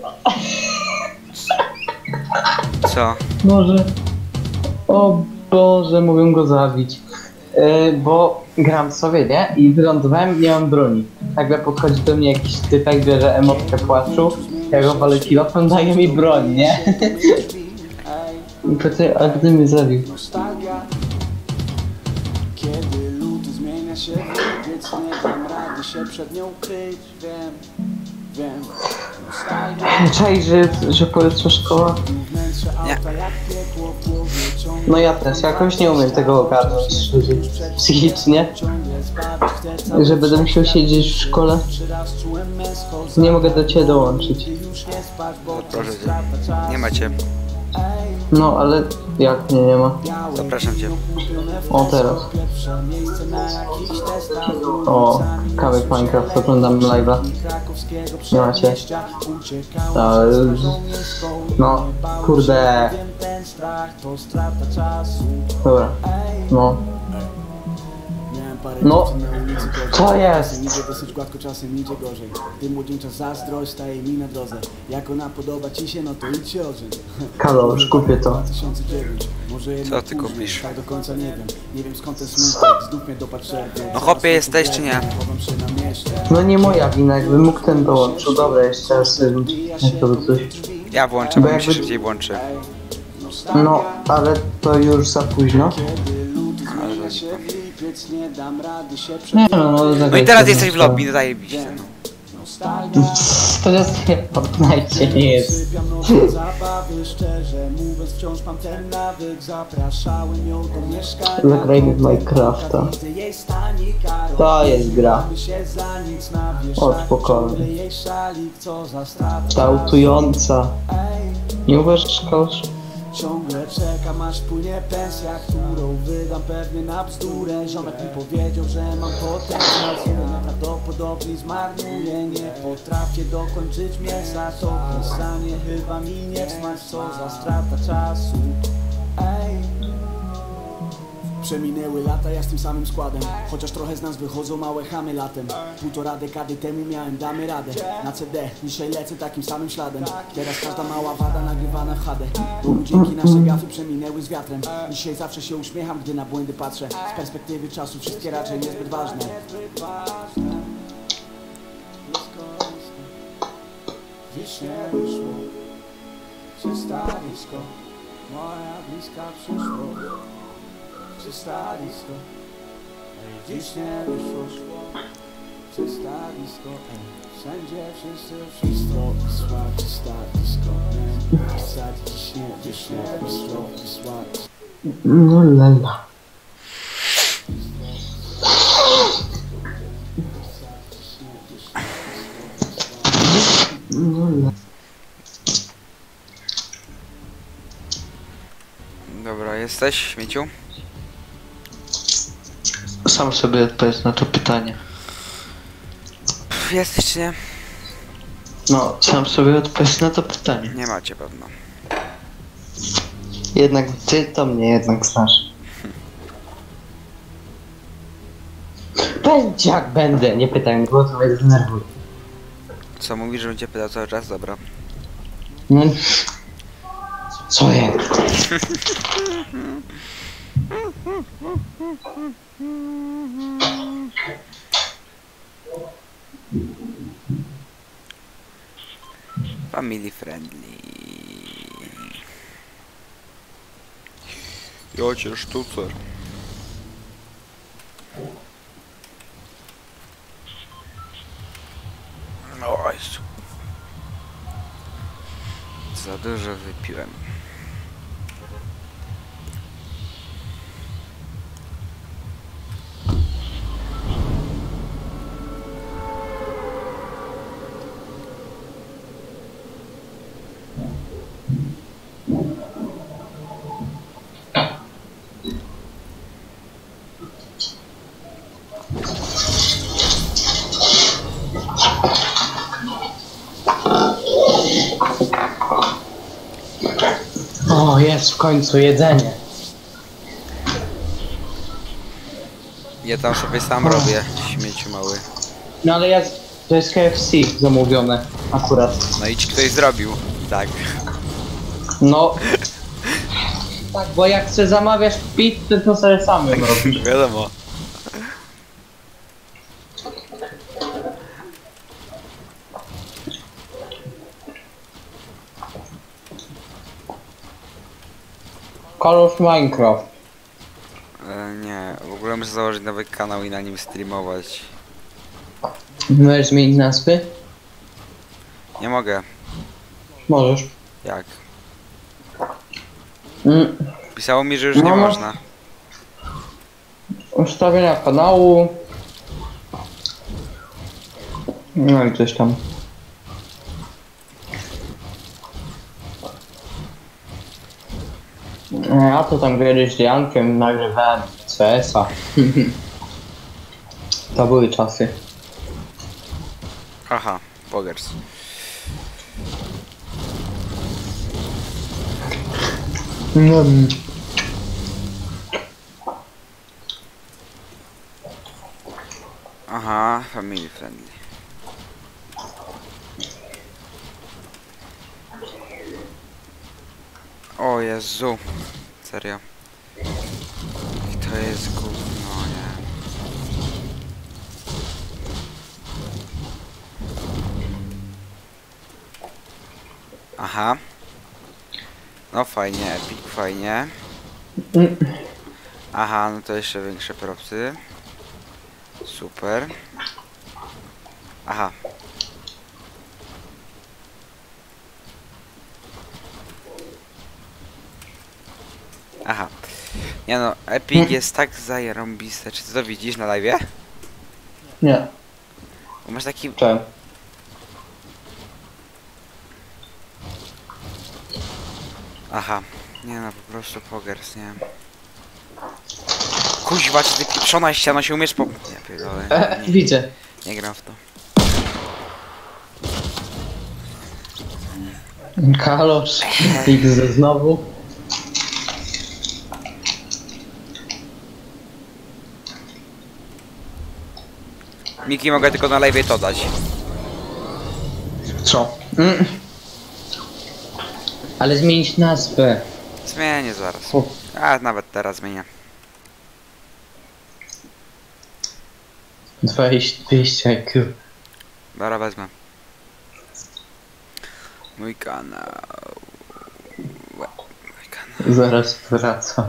Co? Może... O Boże, mogę go zabić. Bo gram sobie, nie? I wylądowałem, nie mam broni. Nagle podchodzi do mnie jakiś typek, bierze emotkę płaczu, ja go walę kilofem, daje mi broń, nie? I potem, a gdy mnie zabił? Kiedy luty zmienia się w lipiec, nie dam rady się przed nią kryć, wiem. Czaj, że pojutrze szkoła? Nie. No ja też, jakoś nie umiem tego ogarnąć szczerze, psychicznie. Że będę musiał siedzieć w szkole. Nie mogę do ciebie dołączyć. Proszę cię. Nie macie. No ale jak mnie nie ma? Zapraszam cię. O teraz. O, kawek Minecraft, oglądam live'a. Nie macie? No, kurde. Dobra, no. parę No, dziewczyn na ulicy gorzej. co jest? Czasem idzie dosyć gładko, czasem idzie gorzej. Ty młodzieńcza zazdrość staje mi na drodze. Jak ona podoba ci się, no to idź się ożeń. Kalosz, kupię to. 2009, może jednak Co ty później, kupisz? tak do końca nie wiem. Nie wiem skąd ten smutek, znów mnie dopatrzę. No chłopie jesteś czy nie? Chowam się na mieście. No nie moja wina, jakby mógł ten dołączył. Dobra, jeszcze raz jak to by coś. Ja włączę, Bo bo mi się jakby- szybciej włączy. No, ale to już za późno. Kiedy luty zmienia się w lipiec, nie dam rady się Nie no, no No i teraz jesteś w lobby, no zajebiście, no. To jest nie Fortnite nie jest. Sypiam nocy zabawy, szczerze mówiąc wciąż mam ten nawyk. Zapraszałem ją do mieszkania. Zagrajmy w Minecrafta. To jest gra. O, spokojnie. Tautująca. Nie uważasz, Kalosz? Ciągle czekam aż płynie pensja, którą wydam pewnie na bzdurę. Ziomek mi powiedział, że mam potencjał, co najprawdopodobniej zmarnuję. Nie potrafię dokończyć mięsa, to pisanie chyba mi nie w smak, co za strata czasu. Przeminęły lata, ja z tym samym składem. Chociaż trochę z nas wychodzą małe chamy latem. Półtora dekady temu miałem damy radę. Na CD, dzisiaj lecę takim samym śladem. Teraz każda mała wada nagrywana w HD. Bo dzięki nasze gafy przeminęły z wiatrem. Dzisiaj zawsze się uśmiecham, gdy na błędy patrzę. Z perspektywy czasu wszystkie raczej niezbyt ważne. Dziś nie wyszło, przystanisko, moja bliska przyszłość. Przystanisko, dziś nie wyszło, przystanisko, wszędzie wszyscy wszystko wysłać, przystanisko, pisać dziś nie wyszło, wysłać. No lala. No lala. Dobra, jesteś, śmieciu? Sam sobie odpowiedz na to pytanie. Jesteś czy nie? No, sam sobie odpowiedz na to pytanie. Nie macie pewno. Jednak ty to mnie jednak znasz. Będzie jak będę, nie pytaj, bo to mnie zdenerwuje. Co mówisz, żebym cię pytał cały czas? Dobra. No... Co jest? Family friendly. Ja cię sztucer. No, Jezu. Za dużo wypiłem. O, jest w końcu jedzenie. Ja tam sobie sam robię, śmieciu mały. No ale ja... To jest KFC zamówione akurat. No i ci ktoś zrobił. Tak. No... Tak, bo jak chcę zamawiasz pizzę, to sobie samym robisz. Wiadomo. Kalosz Minecraft. Nie, w ogóle muszę założyć nowy kanał i na nim streamować. Możesz zmienić nazwy? Nie mogę. Możesz. Jak? Mm. Pisało mi, że już No, nie no. można. Ustawienia kanału. No i coś tam. Ja to tam kiedyś z Jankiem nagrywałem CS-a. To były czasy. Aha, pogers. Aha, family friendly. O Jezu. Serio. I to jest gówno, nie? Aha. No fajnie, epic, fajnie. Aha, no to jeszcze większe propsy. Super. Aha. Aha. Nie no, Epic jest tak zajerąbiste. Czy ty to widzisz na live'ie? Nie. Bo masz taki... Cześć. Aha. Nie no, po prostu pogers, nie? Kuźwa, czy ty pieprzona ściana się umiesz po... Nie, pierdolę. Nie, Widzę. nie gram w to. Kalosz. XZ znowu. Miki, mogę tylko na live'ie to dać. Co? Ale zmienić nazwę. Zmienię zaraz. A, nawet teraz zmienię. 200 IQ. Dobra, wezmę. Mój kanał. Mój kanał. Zaraz wracam.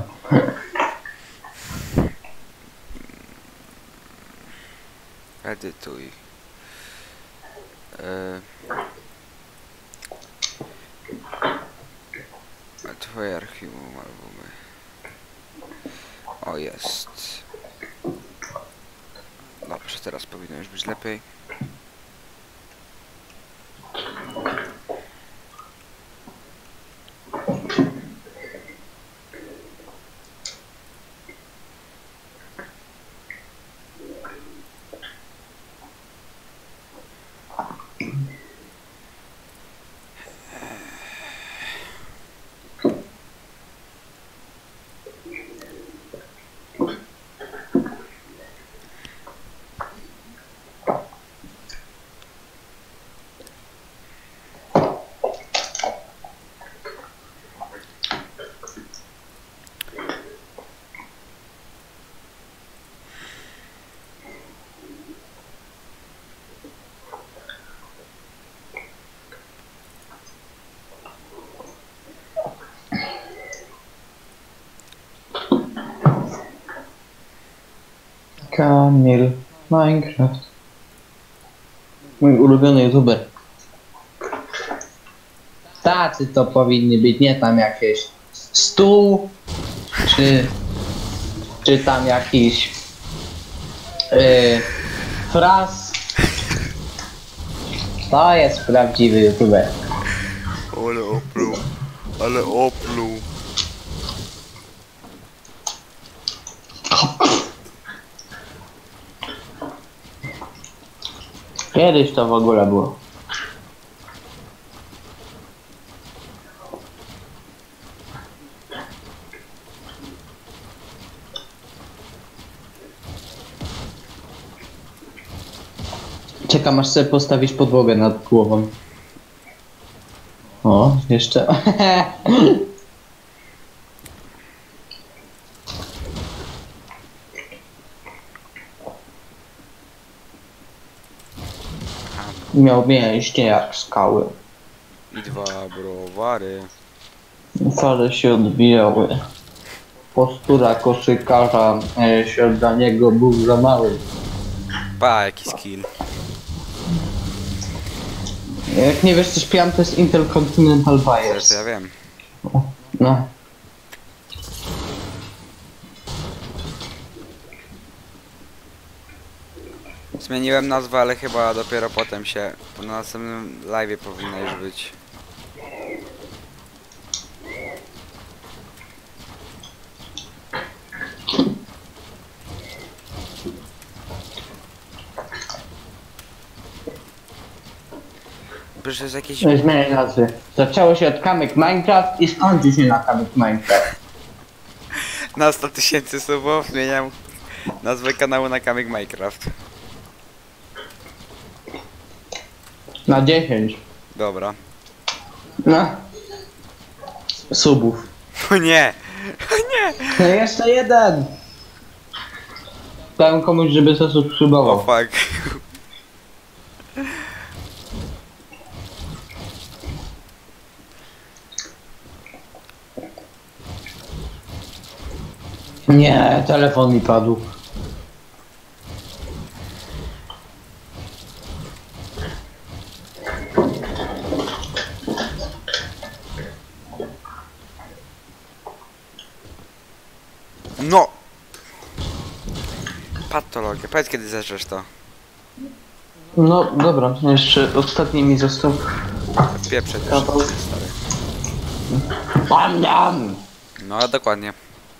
Edytuj. Twoje archiwum albumy. O, jest. Dobrze, teraz powinno już być lepiej. Kamil Minecraft. Mój ulubiony youtuber. Tacy to powinny być, nie tam jakieś stół, czy tam jakiś fraz. To jest prawdziwy youtuber. Ale opluł. Ale opluł. Kiedyś to w ogóle było. Czekam aż sobie postawić podłogę nad głową. O, jeszcze. Miał mięśnie jak skały. I 2 browary. Fale się odbijały. Postura koszykarza się dla niego był za mały. Pa, jaki skill. Jak nie wiesz co śpiewam, to jest Intercontinental Buyers. To ja wiem. No. Zmieniłem nazwę, ale chyba dopiero potem się... Na następnym live'ie powinna już być. Przecież to jest jakieś... Zmienię nazwy. Zaczęło się od Kamyk Minecraft i skończy się na Kamyk Minecraft. Na 100 000 subów zmieniam nazwę kanału na Kamyk Minecraft. Na 10. Dobra. No. Subów. O nie! O nie! No jeszcze jeden! Dałem komuś, żeby to O subskrybował. fuck. Nie, telefon mi padł. No! Patologia. Powiedz kiedy zaczniesz to. No dobra, jeszcze ostatni mi został. Pieprze też, Dobra. stary. Bam! No dokładnie.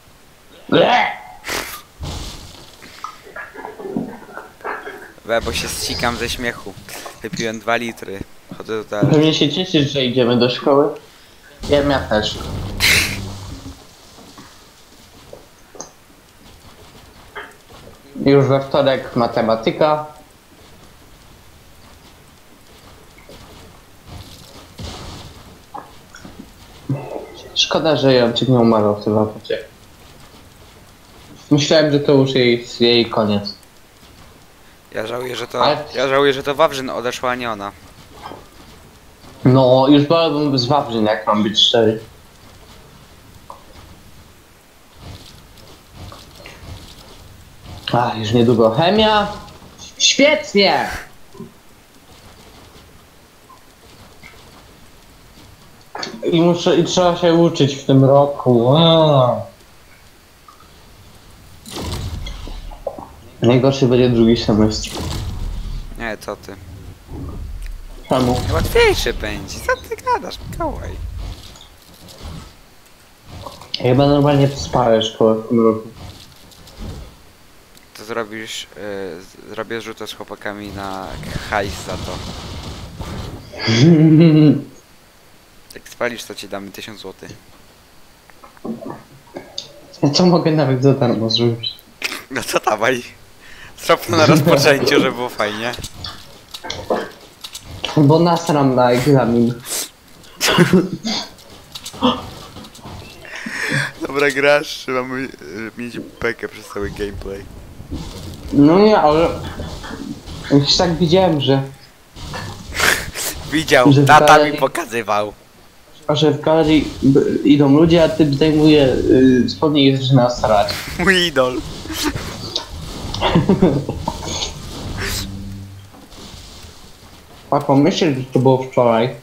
Bo się zsikam ze śmiechu. Wypiłem 2 litry. Chodzę do toalety. Pewnie się cieszysz, że idziemy do szkoły. Ja też. Już we wtorek matematyka. Szkoda, że Janczyk nie umarł w tym raporcie. Myślałem, że to już jej koniec. Ja żałuję, że to. Ale- Ja żałuję, że to Wawrzyn odeszła, a nie ona. No, już wolałbym z Wawrzyn, jak mam być szczery. A, już niedługo chemia. Świetnie! I trzeba się uczyć w tym roku. Najgorszy będzie drugi semestr. Nie, co ty? Czemu? Łatwiejszy będzie. Co ty gadasz, Mikołaj? Chyba normalnie spalę szkołę w tym roku. To zrobisz. Zrobię zrzutę z chłopakami na hajs za to. Jak spalisz, to ci damy 1000 zł. Co mogę nawet za darmo zrobić? No to dawaj. Zrób to na rozpoczęciu, żeby było fajnie. Bo nasram na egzamin. Dobra, grasz, mamy mieć bekę przez cały gameplay. No nie, ale... Już tak widziałem, że Widział, Że tata dalej- mi pokazywał. że w galerii idą ludzie, a typ zdejmuje spodnie i zaczyna starać. Mój idol. A pomyśl, że to było wczoraj.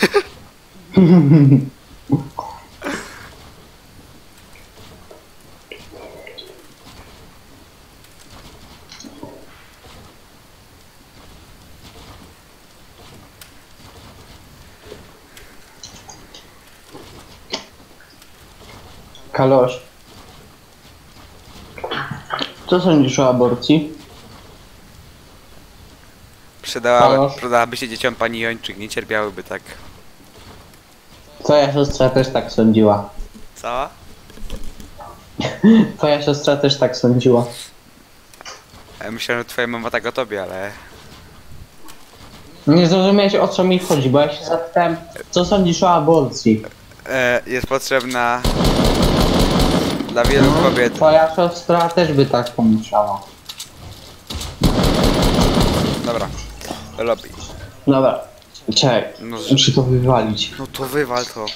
Kalosz. Co sądzisz o aborcji? Przydałaby się dzieciom pani Jończyk, nie cierpiałyby tak. Twoja siostra też tak sądziła. Co? Twoja siostra też tak sądziła. Ja myślałem, że twoja mama tak o tobie, ale... Nie zrozumiałeś, o co mi chodzi, bo ja się zapytałem, co sądzisz o aborcji? Jest potrzebna... Dla wielu kobiet. Twoja siostra też by tak pomyślała. Dobra. Lobby. Dobra, czekaj, No, muszę to wywalić. no to wywal to.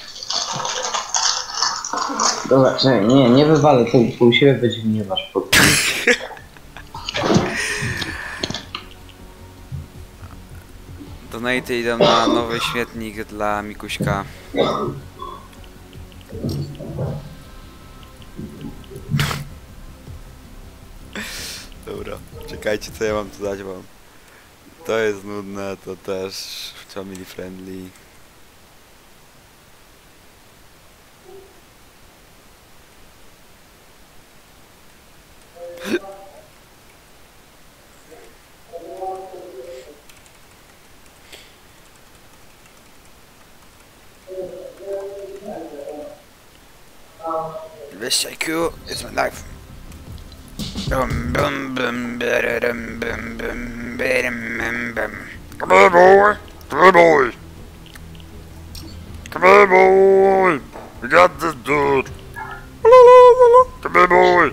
Dobra, czekaj, nie wywalę, to u siebie będzie gniewasz. Donaty idą na nowy śmietnik dla Mikuśka. Dobra, czekajcie co ja mam tu dać wam. To jest nudne, to też family friendly. This IQ is my life. Bum bum bum bum bum bum bum bum bum bum. Come on, boy. Come here, boy! Come here, boy! We got this dude! Come here, boy!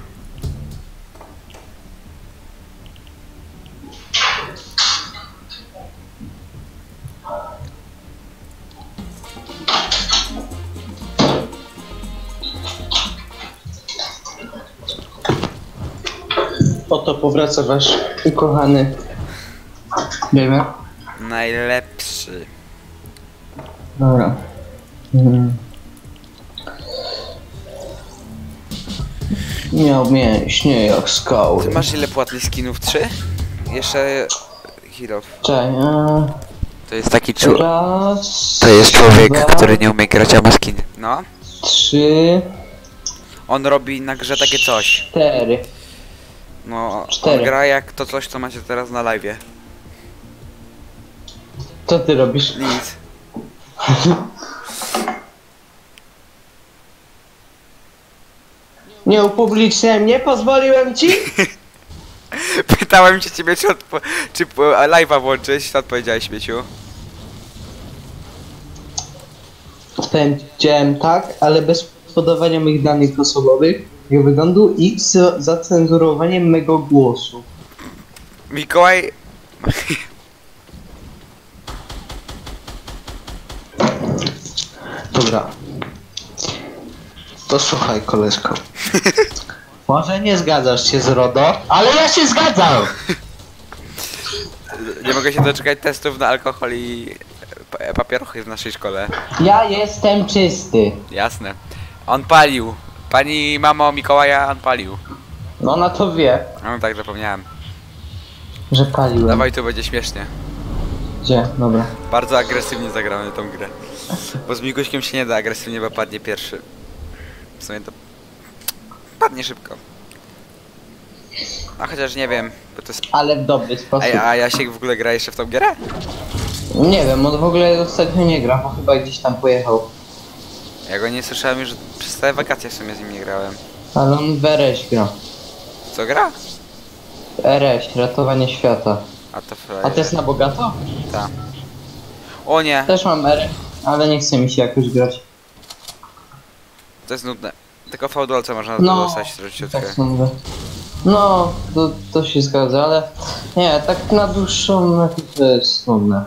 Oto powraca wasz ukochany gamer. Najlepszy. Dobra. Miał mięśnie jak Ty skały. masz ile płatnych skinów? 3? Jeszcze... Hero. Czekaj, To jest taki człowiek. raz, To jest człowiek, dwa, który nie umie grać, a ma skiny. No. 3, On robi na grze takie coś. 4. No, on 4. gra jak to coś, co macie teraz na live'ie. Co ty robisz? Nic. Nie upubliczniałem, nie pozwoliłem ci? Pytałem ciebie, czy live'a włączyć, to odpowiedziałeś, śmieciu. Powiedziałem tak, ale bez podawania moich danych osobowych, jego wyglądu i z zacenzurowaniem mego głosu. Mikołaj... Dobra. To słuchaj, koleżko. Może nie zgadzasz się z RODO, ale ja się zgadzam! Nie mogę się doczekać testów na alkohol i papierochy w naszej szkole. Ja jestem czysty. Jasne. On palił. Pani mamo Mikołaja, on palił. No ona to wie, No tak, zapomniałem. że paliłem. Dawaj, tu będzie śmiesznie. Gdzie? Dobra. Bardzo agresywnie zagramy tą grę. Bo z Miguśkiem się nie da agresywnie, bo padnie pierwszy. W sumie to... padnie szybko. A chociaż nie wiem, bo to jest... Ale w dobry sposób. Ej, a Jasiek w ogóle gra jeszcze w tą grę? Nie wiem, on w ogóle ostatnio nie gra, bo chyba gdzieś tam pojechał. Ja go nie słyszałem już przez całe wakacje w sumie z nim nie grałem. Ale on w RS gra. Co gra? RS, ratowanie świata. A to A to jest na bogato? Ta. O nie, Też mam RS, ale nie chce mi się jakoś grać. to jest nudne. Tylko fałdolce można No, dostać troszeczkę. tak sądzę. No, to się zgadza, ale nie, tak na dłuższą metę to jest nudne.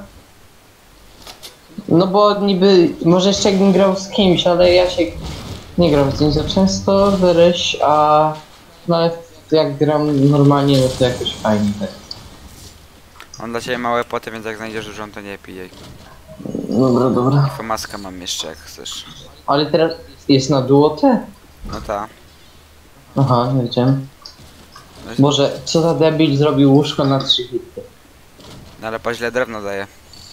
No bo niby, może jeszcze jakbym grał z kimś, ale ja się nie gram z nim za często, wereś, a no ale jak gram normalnie, no to jakoś fajnie tak. On dla ciebie małe płoty, więc jak znajdziesz dużą, to nie pij jej. Dobra, dobra. Fomaska mam jeszcze, jak chcesz. Ale teraz jest na duotę? No ta. Aha, nie wiedziałem. Boże, co za debil zrobił łóżko na 3 hity. No ale po źle drewno daje.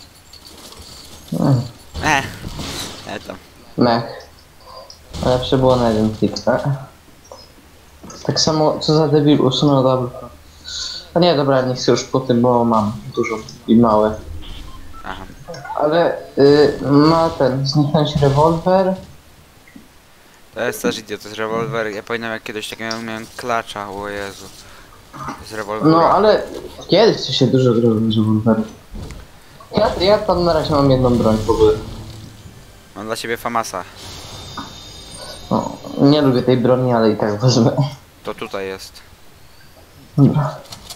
Nie tam. Mech. Lepsze było na 1 hit, tak? Tak samo, co za debil usunął double. A nie, dobra, nie chcę już po tym, bo mam dużo i małe. Aha. Ale ma ten, zniknąć rewolwer. To jest też idiot, to jest rewolwer. Ja pamiętam jak kiedyś tak miałem klacza, o Jezu. Z rewolweru. No ale kiedyś to się dużo zrobiło z rewolweru. Ja tam na razie mam jedną broń w ogóle. Mam dla ciebie Famasa. No, nie lubię tej broni, ale i tak wezmę. To tutaj jest. Dobra.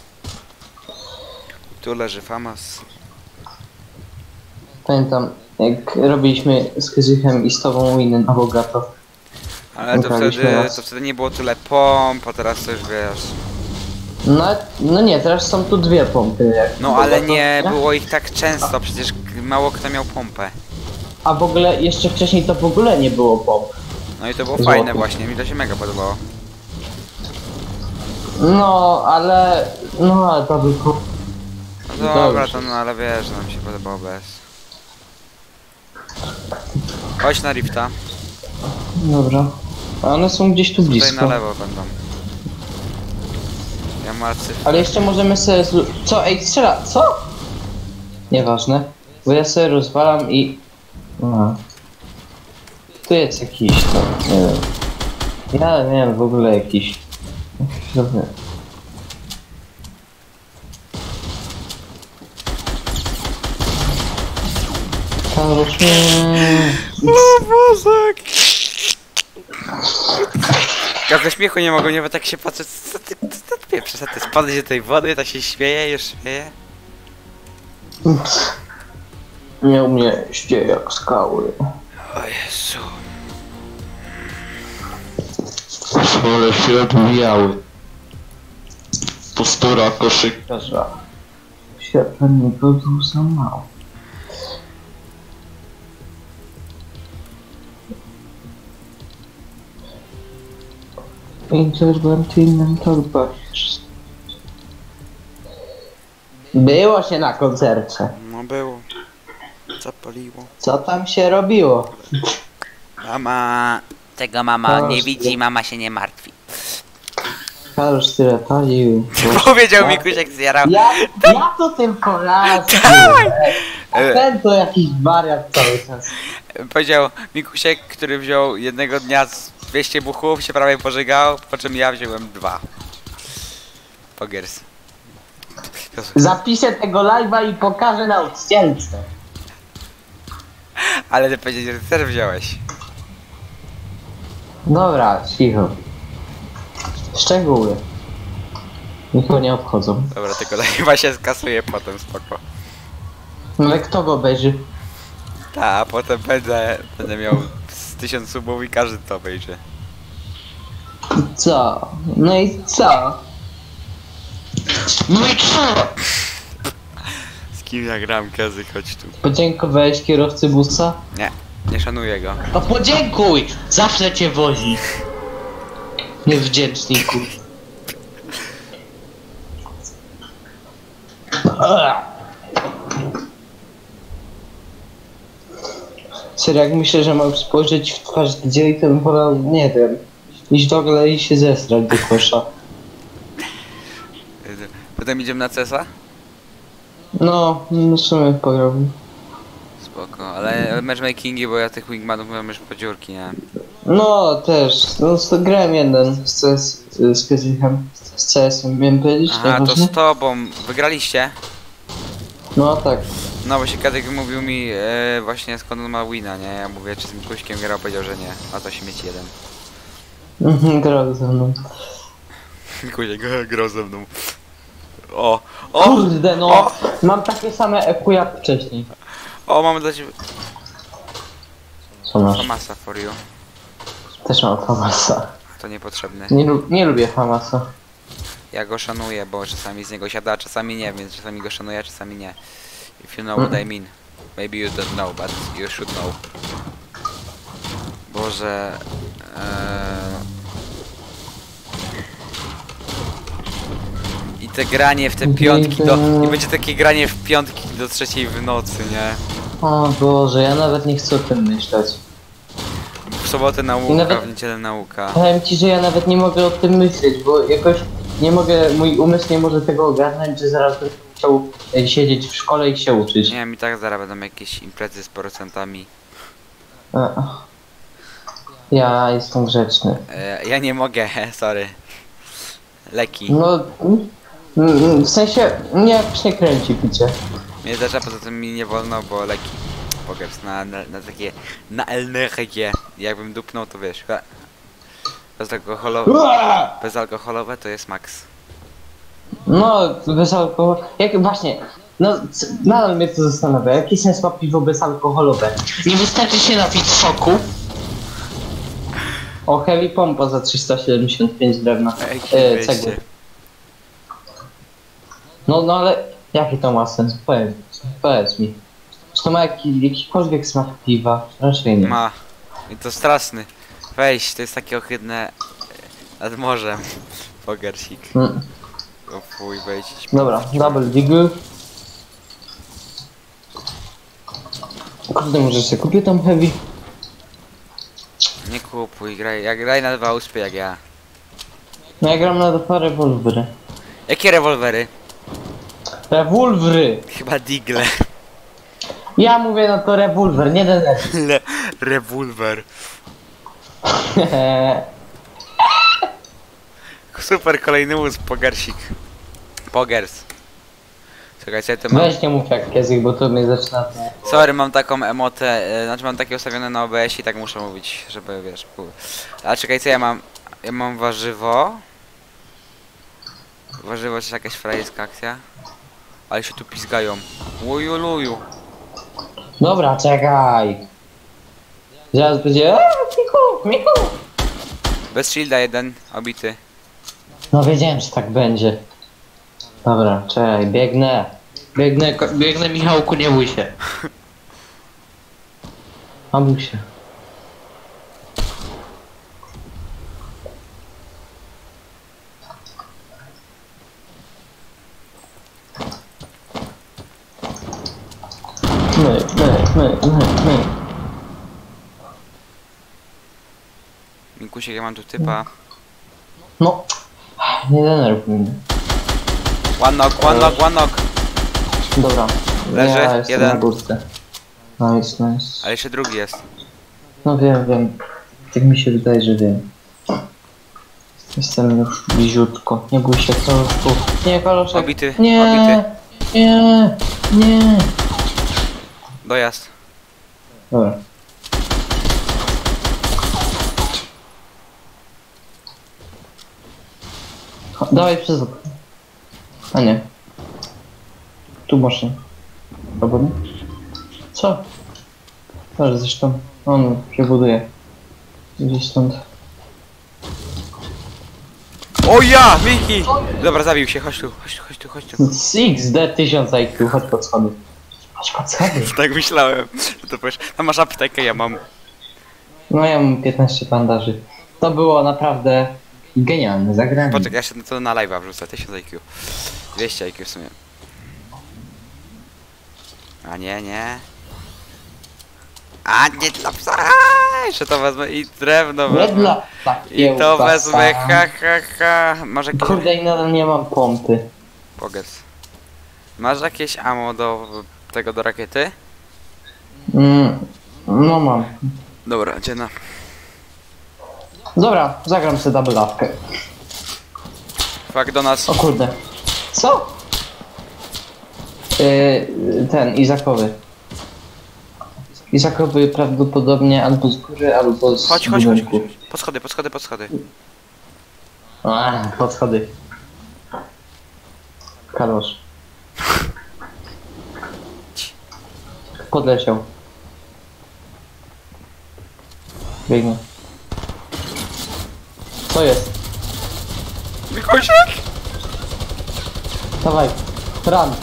Tu leży Famas. Pamiętam, jak robiliśmy z Kyzychem i z tobą winy na bogato. Ale Graliśmy raz. to wtedy nie było tyle pomp, a teraz to już wiesz. No nie, teraz są tu 2 pompy. Jak No na ale bogato. nie było ich tak często, przecież mało kto miał pompę. A w ogóle jeszcze wcześniej to w ogóle nie było pomp. No i to było Złoty. fajne właśnie, mi to się mega podobało. No, ale... No, ale to był... No dobra, to no ale wiesz, że nam się podobało bez. Chodź na rifta, Dobra. A one są gdzieś tu tutaj blisko. na lewo będą. Ja macy. Ale jeszcze możemy sobie... Co? Ej, strzela! Co? Nieważne. Bo ja sobie rozwalam i... No. Tu jest jakiś tam, nie wiem. Ja nie wiem, w ogóle jakiś... Dobra. Karosz, nie. O Boże! Ja ze śmiechu nie mogę, nie, bo tak się patrzę, co ty pieprzysz, co ty spadłeś do tej wody, tak się śmieje, już śmieje. Nie u mnie ście jak skały. O Jezu. Ale się odbijały. Postura koszykarza. Świetlanego był za mało. Intercontinental Bars. Było się na koncercie. No było. Zapaliło. Co tam się robiło? Mama... Tego mama nie Boże. widzi, mama się nie martwi. Karosz tyle palił. Powiedział mi Kusiek zjarał. Ja to tylko raz. A ten to jakiś wariat cały czas. Powiedział Mikusiek, który wziął jednego dnia z 200 buchów, się prawie pożygał, po czym ja wziąłem 2. Pogers. Zapiszę tego live'a i pokażę nauczycielce. Ale ty powiedziałeś, że ty też wziąłeś. Dobra, cicho. Szczegóły. Nikogo nie obchodzą. Dobra, tylko chyba się skasuje potem, spoko. No ale kto go obejrzy? Ta, a potem będę miał z 1000 subów i każdy to obejrzy. Co? No i co? No i co? Z kim ja gram, Kezy, chodź tu. Podziękowałeś kierowcy busa? Nie, nie szanuję go. To podziękuj! Zawsze cię wozi. Niewdzięczniku. Serio, jak myślę, że mam spojrzeć w twarz dzieli, to bym wolał, nie wiem, iść do ogóle i się zesrać do kosza. Potem idziemy na CESa? No, w sumie pograłbym. Spoko, ale matchmakingi, bo ja tych wingmanów mam już po dziurki, nie? No, też. No, to grałem jeden z CS, z Kezichem. Z CS-em, miałem powiedzieć? Aha, to właśnie? z tobą. Wygraliście? No, tak. No bo się Kadek mówił mi właśnie skąd on ma wina, nie? Ja mówię, czy z Mikuśkiem grał, powiedział, że nie. A to śmieci jeden. Grał ze mną. Mikuśek grał ze mną. O! Kurde, no! O! Mam takie same EQ jak wcześniej. O, mamy dla ciebie Co masz? Famasa for you. Też mam Famasa. To niepotrzebne. Nie lubię Famasa. Ja go szanuję, bo czasami z niego siada, a czasami nie, więc czasami go szanuję, a czasami nie. If you know what I mean. Maybe you don't know, but you should know. Boże... I te granie w te piątki do... I będzie takie granie w piątki do 3 w nocy, nie? O Boże, ja nawet nie chcę o tym myśleć. W sobotę nauka, nawet- w niedzielę nauka. Powiem ci, że ja nawet nie mogę o tym myśleć, bo jakoś nie mogę, mój umysł nie może tego ogarnąć, że zaraz będę chciał siedzieć w szkole i się uczyć. Nie wiem, i tak zaraz będą jakieś imprezy z procentami. Ja jestem grzeczny. Ja nie mogę, sorry. Leki. No, w sensie, nie jakoś nie kręci picie. Mnie też, a poza tym mi nie wolno, bo leki. Pogers na takie... Na LNG. Jakbym dupnął, to wiesz. Bezalkoholowe to jest max. No, bez alkoholu. Jak właśnie, no, nadal mnie to zastanawia. Jaki sens ma piwo bezalkoholowe? Nie wystarczy się napić soku? O, Heavy Pompa za 375 drewna. Cegły. No ale jaki to ma sens? Powiedz mi. Czy to ma jakikolwiek smak piwa? Raczej nie. Ma. I to straszny. Weź, to jest takie ohydne... Nad morzem. Pogersik. O fuj, wejdź. Dobra, double diggle. Kurde, może sobie kupię tam heavy? Nie kupuj, graj na 2 uspy jak ja. No ja gram na 2 rewolwery. Jakie rewolwery? Rewolwery! Chyba digle. Ja mówię, no to rewolwer, nie denerwuj. Rewolwer. Super, kolejny łóz, pogersik. Pogers. Czekaj, co ja tu mam? Weź nie mów jak Kiezyk, bo to mnie zaczyna... Sorry, mam taką emotę, znaczy mam takie ustawione na OBS i tak muszę mówić, żeby wiesz, ale czekaj, co ja mam? Ja mam warzywo. Warzywo czy jakaś frajska akcja? Ale się tu pizgają. Ujuluju. Dobra, czekaj. Zaraz będzie... Miku! Bez shielda jeden, obity. No wiedziałem, że tak będzie. Dobra, czekaj, biegnę. Biegnę Michałku, nie bój się. A bój się. My. Mikusiek, ja mam tu typa. No. Nie denerwuj mnie. One knock. Dobra. Leży, ja jestem jeden. na górce. Nice. Ale jeszcze drugi jest. No wiem. Tak mi się wydaje, że wiem. Jestem już bliziutko. Nie bój się, co już tu. Nie, Kaloszek. Obity, Nie. Dojazd. Dobra. Dawaj przez okno. A nie. Tu masz nie. Albo nie? Co? Ale zresztą on się buduje. Gdzieś stąd. O ja! Miki! Dobra, zabił się, chodź tu. XD 1000 IQ, chodź pod schody. Tak myślałem. To powiesz, tam masz aptekę, ja mam. No ja mam 15 bandaży. To było naprawdę genialne zagranie. Poczekaj, ja się to na live'a wrzucę, 1000 IQ. 200 IQ w sumie. A nie. A nie dla psa! Jeszcze to wezmę i drewno Nie wezmę. dla I to wezmę, ha. Masz jakieś... Kurde, i nadal nie mam pompy. Powiedz. Masz jakieś ammo do tego, do rakiety? No mam. Dobra, gdzie na... Dobra, zagram sobie double ławkę. Fak do nas. O kurde. Co? Ten, Izakowy. Izakowy prawdopodobnie albo z góry, albo z Chodź. budynku. Pod schody. Pod schody. Kalosz. Podleciał. Biegnę. Co jest? Mikusiek! Dawaj. Run.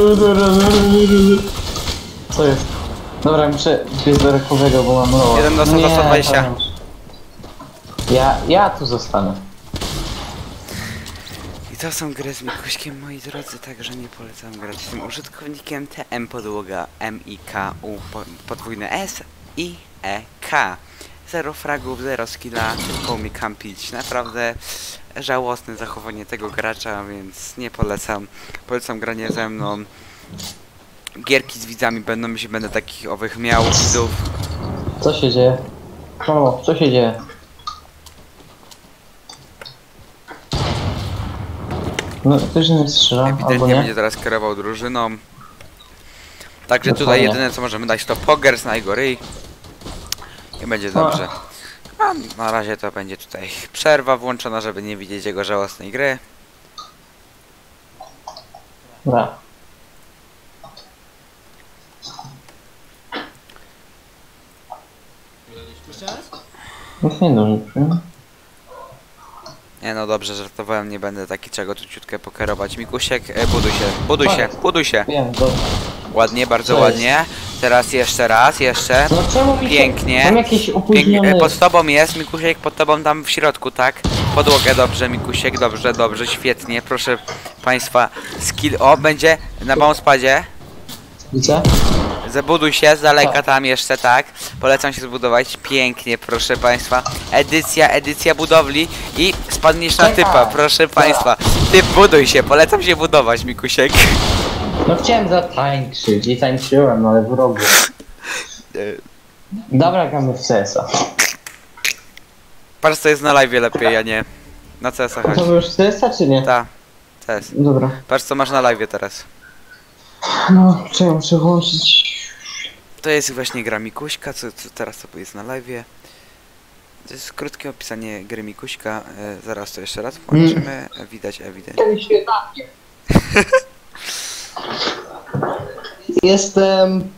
Co jest? Dobra, muszę biec do rekowego, bo mam loa. Jeden dostał za 120. Ja tu zostanę. I to są gry z Mikuśkiem, moi drodzy, także nie polecam grać z tym użytkownikiem TM podłoga MIKU podwójne S i EK. 0 fragów, 0 skilla, tylko umie campić. Naprawdę żałosne zachowanie tego gracza, więc nie polecam. Polecam granie ze mną. Gierki z widzami będą, jeśli będę takich owych miał widzów. Co się dzieje? O, co się dzieje? No, ktoś nie strzela, albo Ewidentnie nie? będzie teraz kierował drużyną. Także tutaj Dokładnie. jedyne co możemy dać to pogers na jego ryj. I będzie dobrze. A na razie to będzie tutaj przerwa włączona, żeby nie widzieć jego żałosnej gry. Dobra. Nic nie dobrze. Nie no dobrze, żartowałem, nie będę taki czego tu ciutkę pokerować. Mikusiek, buduj się. Wiem, to... Ładnie, bardzo Co jest? ładnie. Teraz jeszcze raz, jeszcze. No czemu mi się... Pięknie. Mam jakieś opóźnione... Pod tobą jest, Mikusiek, pod tobą tam w środku, tak? Podłogę dobrze, Mikusiek, dobrze, świetnie, proszę państwa. Skill, o, będzie na bouncepadzie. Widzicie? Zabuduj się z daleka Tak. tam jeszcze, tak? Polecam się zbudować. Pięknie, proszę państwa. Edycja budowli i spadniesz na Czekaj. typa, proszę państwa. Typ, buduj się, polecam się budować, Mikusiek. No chciałem zatańczyć i tańczyłem, ale w rogu. Dobra, gramy w CS-a. Patrz co jest na live lepiej, a nie na CS-a chodź. To już CS-a czy nie? Ta, CS. Dobra. Patrz co masz na live teraz. No, czy ja muszę włączyć? To jest właśnie gra Mikuśka, co teraz to jest na live'ie. To jest krótkie opisanie gry Mikuśka. Zaraz to jeszcze raz włączymy. Widać ewidentnie. Jestem...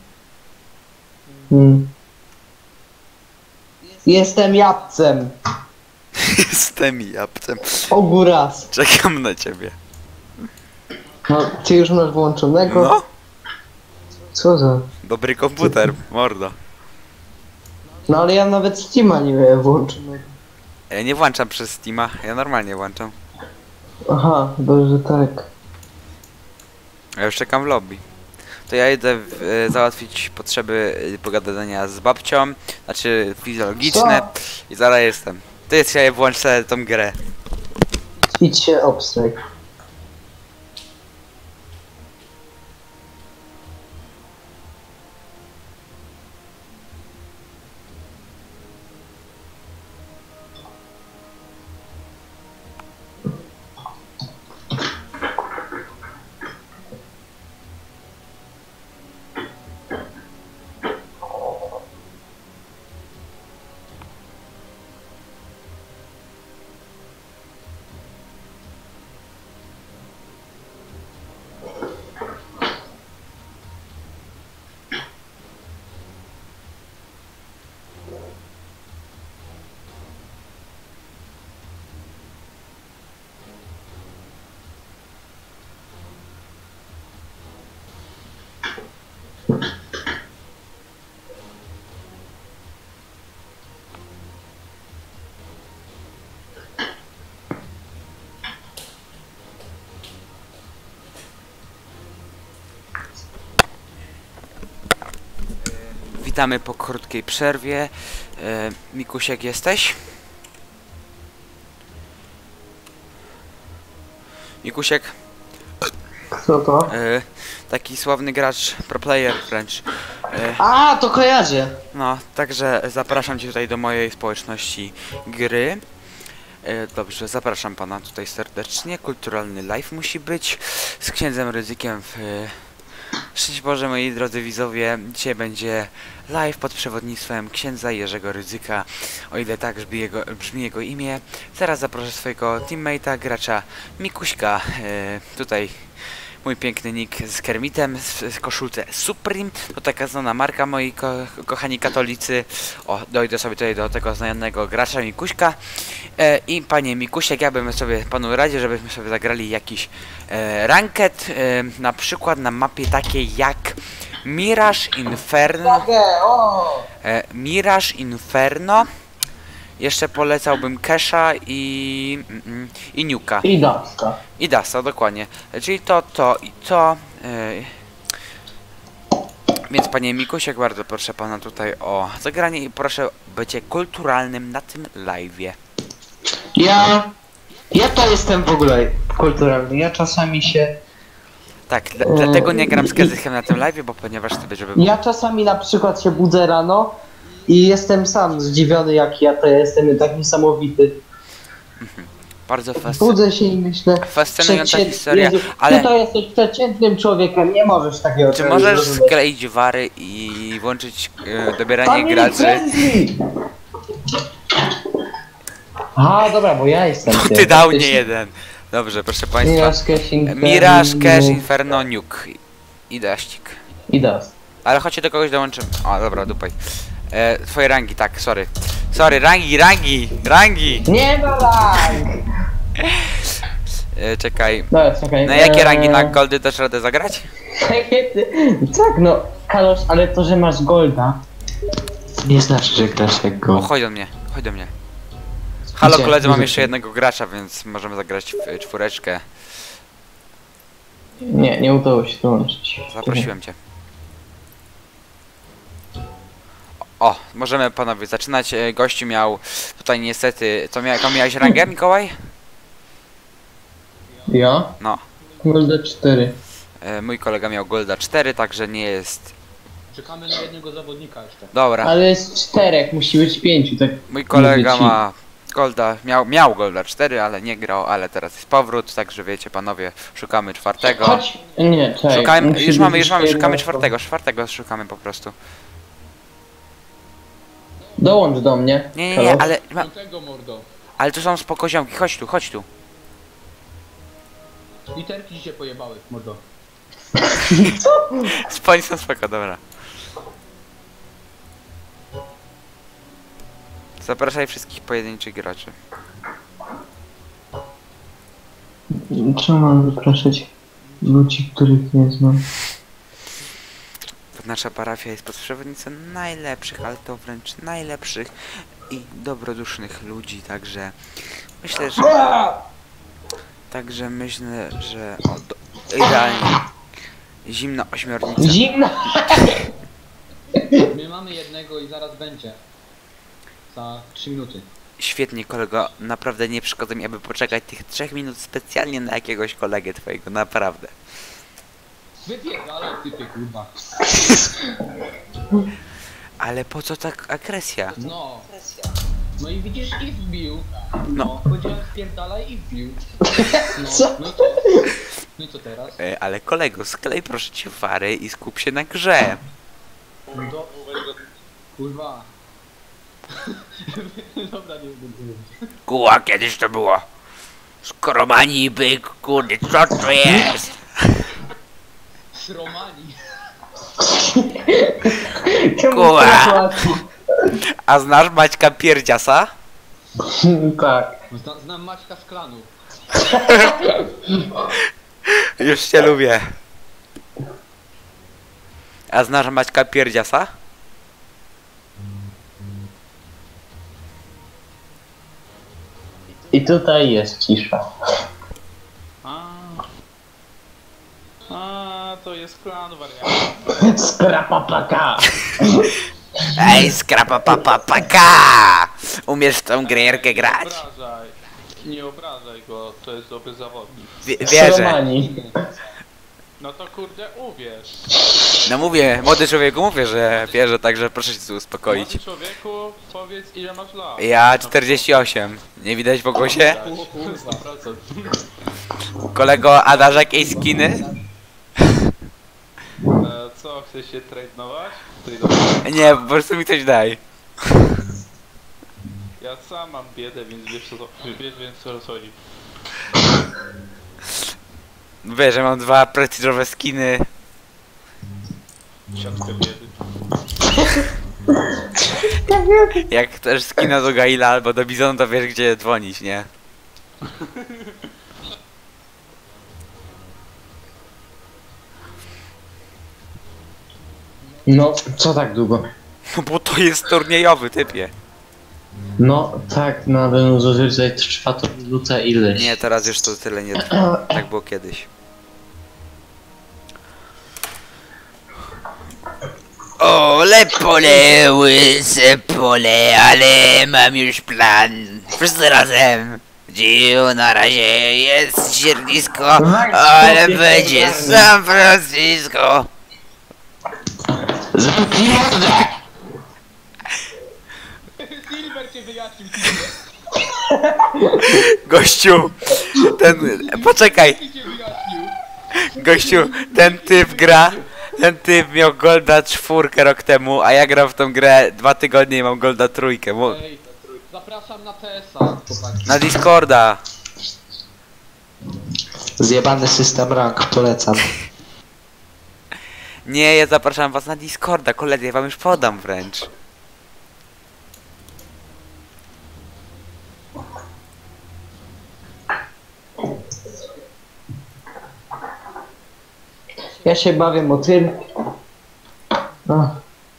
Jestem jabłcem. Jestem jabłcem. Ogóras. Czekam na ciebie. No, ty już masz włączonego? No, Co za... dobry komputer, mordo. No ale ja nawet Steama nie miałem włączonego. Ja nie włączam przez Steama, ja normalnie włączam. Aha, dobrze, tak. Ja już czekam w lobby. To ja idę załatwić potrzeby pogadania z babcią, znaczy fizjologiczne i zaraz jestem. To jest, ja włączę tą grę. Idź się obstraj. Witamy po krótkiej przerwie. Mikusiek, jesteś? Mikusiek? Kto to? Taki sławny gracz, pro player wręcz. A, to kojarzę. No, także zapraszam cię tutaj do mojej społeczności gry. Dobrze, zapraszam pana tutaj serdecznie. Kulturalny live musi być z księdzem Ryzykiem w... Szczęść Boże, moi drodzy widzowie, dzisiaj będzie live pod przewodnictwem księdza Jerzego Rydzyka, o ile tak brzmi jego imię. Zaraz zaproszę swojego teammate'a, gracza Mikuśka, tutaj mój piękny nick z Kermitem, z koszulce Supreme, to taka znana marka, moi kochani katolicy. O, dojdę sobie tutaj do tego znanego gracza Mikuśka. I panie Mikusiek, ja bym sobie panu radził, żebyśmy sobie zagrali jakiś ranket, na przykład na mapie takiej jak Mirage Inferno. Mirage Inferno. Jeszcze polecałbym Kesha i Nuka. I Dasta. I Dasta, dokładnie. Czyli to i to. Więc panie Mikusiek, bardzo proszę pana tutaj o zagranie i proszę bycie kulturalnym na tym live'ie. Ja to jestem w ogóle kulturalny. Ja czasami się... Tak, dlatego nie gram z Kezychem na tym live'ie, bo ponieważ sobie, żeby... Ja czasami na przykład się budzę rano i jestem sam zdziwiony, jak ja to jestem tak niesamowity. Bardzo Budzę się i myślę... fascynująca historia, ale... Ty to jesteś przeciętnym człowiekiem, nie możesz takiego... Czy możesz skleić wary i włączyć dobieranie graczy? A, dobra, bo ja jestem tym. Ty dał nie jeden. Dobrze, proszę państwa. Mirage, Cash, Inferno, Nuke. I Daścik. I Dust. Ale chodźcie do kogoś dołączymy. O, dobra, dupaj. Twoje rangi, tak, sorry. Sorry, rangi! Nie ma rank! Czekaj. Dobra, czekaj. Na jakie rangi? Na goldy też radę zagrać? Tak, no, Kalosz, ale to, że masz golda, nie znaczy, że grasz jak O, gold. chodź do mnie. Halo Gdzie? koledzy, mam Gdzie? jeszcze jednego gracza, więc możemy zagrać w czwóreczkę. Nie udało się dołączyć. Zaprosiłem cię. O, możemy panowie zaczynać. Gościu miał tutaj niestety... Jaką miałeś rangę, Mikołaj? Ja? No. Golda 4. Mój kolega miał Golda 4, także nie jest... Czekamy na jednego zawodnika jeszcze. Dobra. Ale jest 4, musi być 5, tak. Mój kolega mówię ci. ma Golda, miał Golda 4, ale nie grał, ale teraz jest powrót, także wiecie panowie, szukamy 4. Chodź, nie, czekaj. Szukamy, już mamy, szukamy jedna 4 szukamy po prostu. Dołącz do mnie. Nie, Halo? ale, Tego mordo. ale tu są spokoziomki, chodź tu. Literki się pojebały, mordo. Sponi są spoko, dobra. Zapraszaj wszystkich pojedynczych graczy. Czemu mam zapraszać ludzi, których nie znam? Nasza parafia jest pod przewodnictwem najlepszych, ale to wręcz najlepszych i dobrodusznych ludzi, także myślę, że... Także myślę, że... idealnie. Zimna ośmiornica. Zimna! My mamy jednego i zaraz będzie. Za 3 minuty. Świetnie, kolego, naprawdę nie przeszkadza mi, aby poczekać tych 3 minut specjalnie na jakiegoś kolegę twojego, naprawdę. Wypierdalaj typie, kurwa. Ale po co tak agresja? No. No i widzisz i wbił. No. No. Powiedziałem spierdalaj i wbił. No. Co? No i co? No i co teraz? Ale kolego, sklej proszę cię fary i skup się na grze. Do... Kurwa. Dobra, nie będę. Kuła, kiedyś to było. Skromani byk, kurde, co to jest? Sromani. Kuła. A znasz Maćka Pierdziasa? Tak. Znam Maćka z klanu. Już cię lubię. A znasz Maćka Pierdziasa? I tutaj jest cisza. A, to jest klan wariant. Skrapapaka! Ej, skrapapapapaka! Umiesz w tą gierkę grać? Nie obrażaj go, to jest dobry zawodnik. Wierzę. Skromani. No to kurde uwierz. No mówię, młody człowieku, mówię, że wierzę, także proszę się tu uspokoić. Młody człowieku, powiedz ile masz lat. Ja 48. Nie widać w głosie? O kurwa, procent. Kolego, a dasz jakieś skiny? Co, chcesz się trade'nować? Nie, po prostu mi coś daj. Ja sam mam biedę, więc wiesz co chodzi. Wiesz, że mam 2 prestiżowe skiny. Siatkę biedy. Jak też skina do Gaila albo do Bizona, to wiesz gdzie dzwonić, nie? No, co tak długo? No bo to jest turniejowy, typie. No, tak, no ale no zazwyczaj trwa to minuta ileś. Nie, teraz już to tyle nie trwa. Tak było kiedyś. Ole pole, łyse pole, ale mam już plan. Wszyscy razem. Dziu, na razie jest siernisko, ale będzie San Francisco. Silver cię wyjaśnił, Gościu, ten... Poczekaj. cię wyjaśnił. Gościu, ten typ gra. Ten typ miał Golda 4 rok temu, a ja gram w tą grę 2 tygodnie i mam Golda 3. Ej, zapraszam na TS-a, chłopaki. Na Discorda. Zjebany system rank, polecam. Nie, ja zapraszam was na Discorda, koledzy, ja wam już podam wręcz. Ja się bawię motyl. No.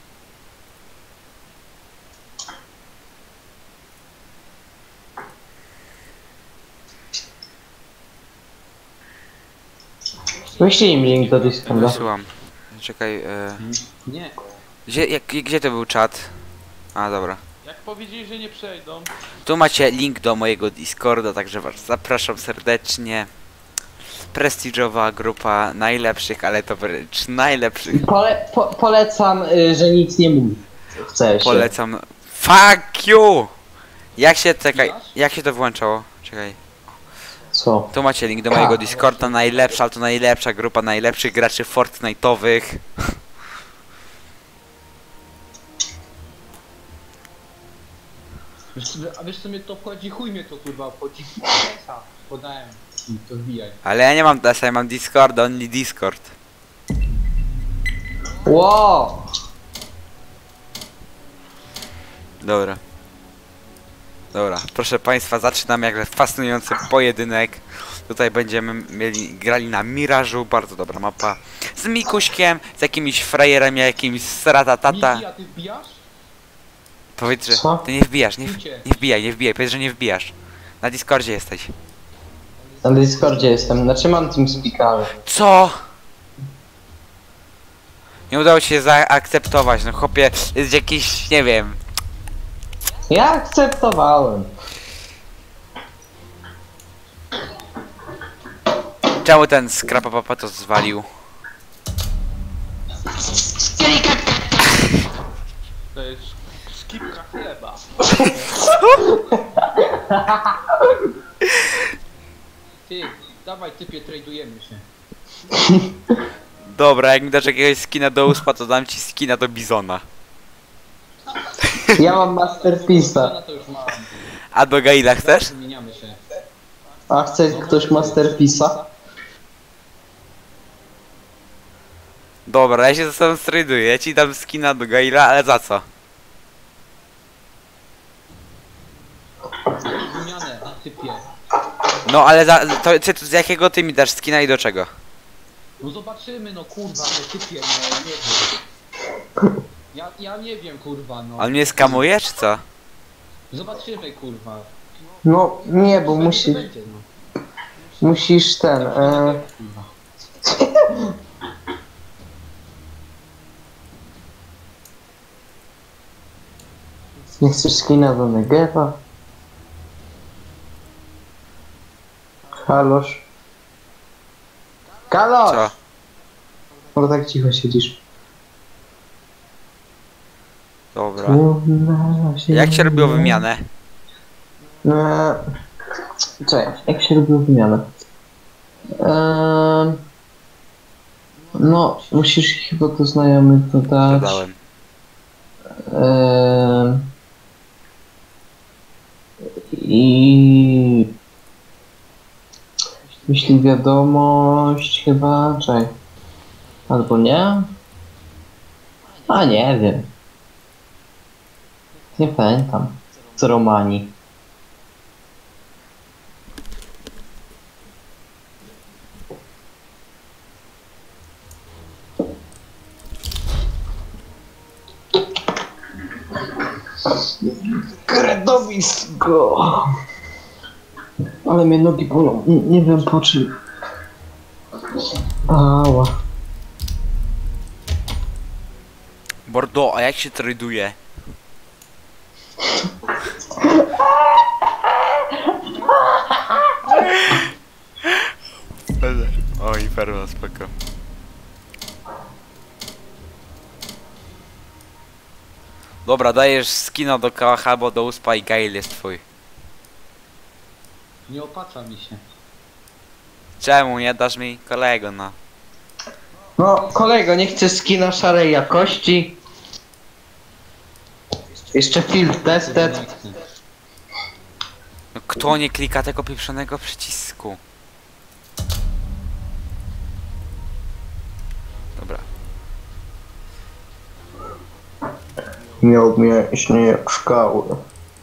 Wyślij im link do Discorda. Wysyłam. Czekaj, Nie. gdzie to był czat? A, dobra. Jak powiedzieli, że nie przejdą. Tu macie link do mojego Discorda, także was zapraszam serdecznie. Prestiżowa grupa najlepszych, ale to wręcz najlepszych. Polecam, że nic nie mówi. Chcesz. Polecam. Fuck you! Jak się to włączało? Czekaj. Co? Tu macie link do mojego Discorda, najlepsza, ale to najlepsza grupa najlepszych graczy Fortnite'owych. A wiesz co mnie to obchodzi? Chuj mnie to kurwa obchodzi. Podałem i to wbijaj. Ale ja nie mam DS-a, ja mam Discord, only Discord. Wow! Dobra. Dobra, proszę państwa, zaczynamy jakże fascynujący pojedynek. Tutaj będziemy grali na Mirażu, bardzo dobra mapa. Z Mikuśkiem, z jakimiś frajerem, jakimś sratatata. Miki, a ty wbijasz? Powiedz, że Co? ty nie wbijasz, nie Idźcie. wbijaj, powiedz, że nie wbijasz. Na Discordzie jesteś. Na Discordzie jestem, znaczy mam TeamSpeak'a. Co? Nie udało ci się zaakceptować, no chłopie, jest jakiś, nie wiem. Ja akceptowałem. Czemu ten skrapapapa to zwalił? To jest skipka chleba. Ty, dawaj typie, tradujemy się. Dobra, jak mi dasz jakiegoś skina do uspa, to dam ci skina do bizona. Ja mam Masterpiece'a. No to już mam. A do Gaila chcesz? Wymieniamy się. A chce ktoś Masterpiece'a? Dobra, ja się ze sobą straduję, ja ci dam skina do Gaila, ale za co? Wymianę, typie. No ale z jakiego ty mi dasz skina i do czego? No zobaczymy, no kurwa, no typie, no nie wiem. Ja nie wiem, kurwa, no. On mnie skamuje, czy co? Zobaczymy, kurwa. No nie, bo Będzie, musisz... będzie, no. Musisz ten... Kurwa. Nie chcesz skina do Negewa? Kalosz? Kalosz! Co? Bo tak cicho siedzisz. Dobra. Jak się robiło wymianę? Czekaj, jak się robiło wymianę? No, musisz chyba do znajomych dodać. Dodałem. I... Jeśli wiadomość chyba... Czekaj. Albo nie? A nie wiem. Nie pamiętam. Z Romanii. Kredowisko! Ale mnie nogi bolą. Nie wiem po czym. Ała. Bordeaux, a jak się traduje? O, Inferno, spoko. Dobra, dajesz skina do kałacha, bo do uspa i Gail jest twój. Nie opłaca mi się. Czemu nie dasz mi kolego, no? No, kolego, nie chcesz skina szarej jakości? Jeszcze field tested. Nie chcę. No kto nie klika tego pieprzonego przycisku? Dobra. Miał mięśnie jak szkały.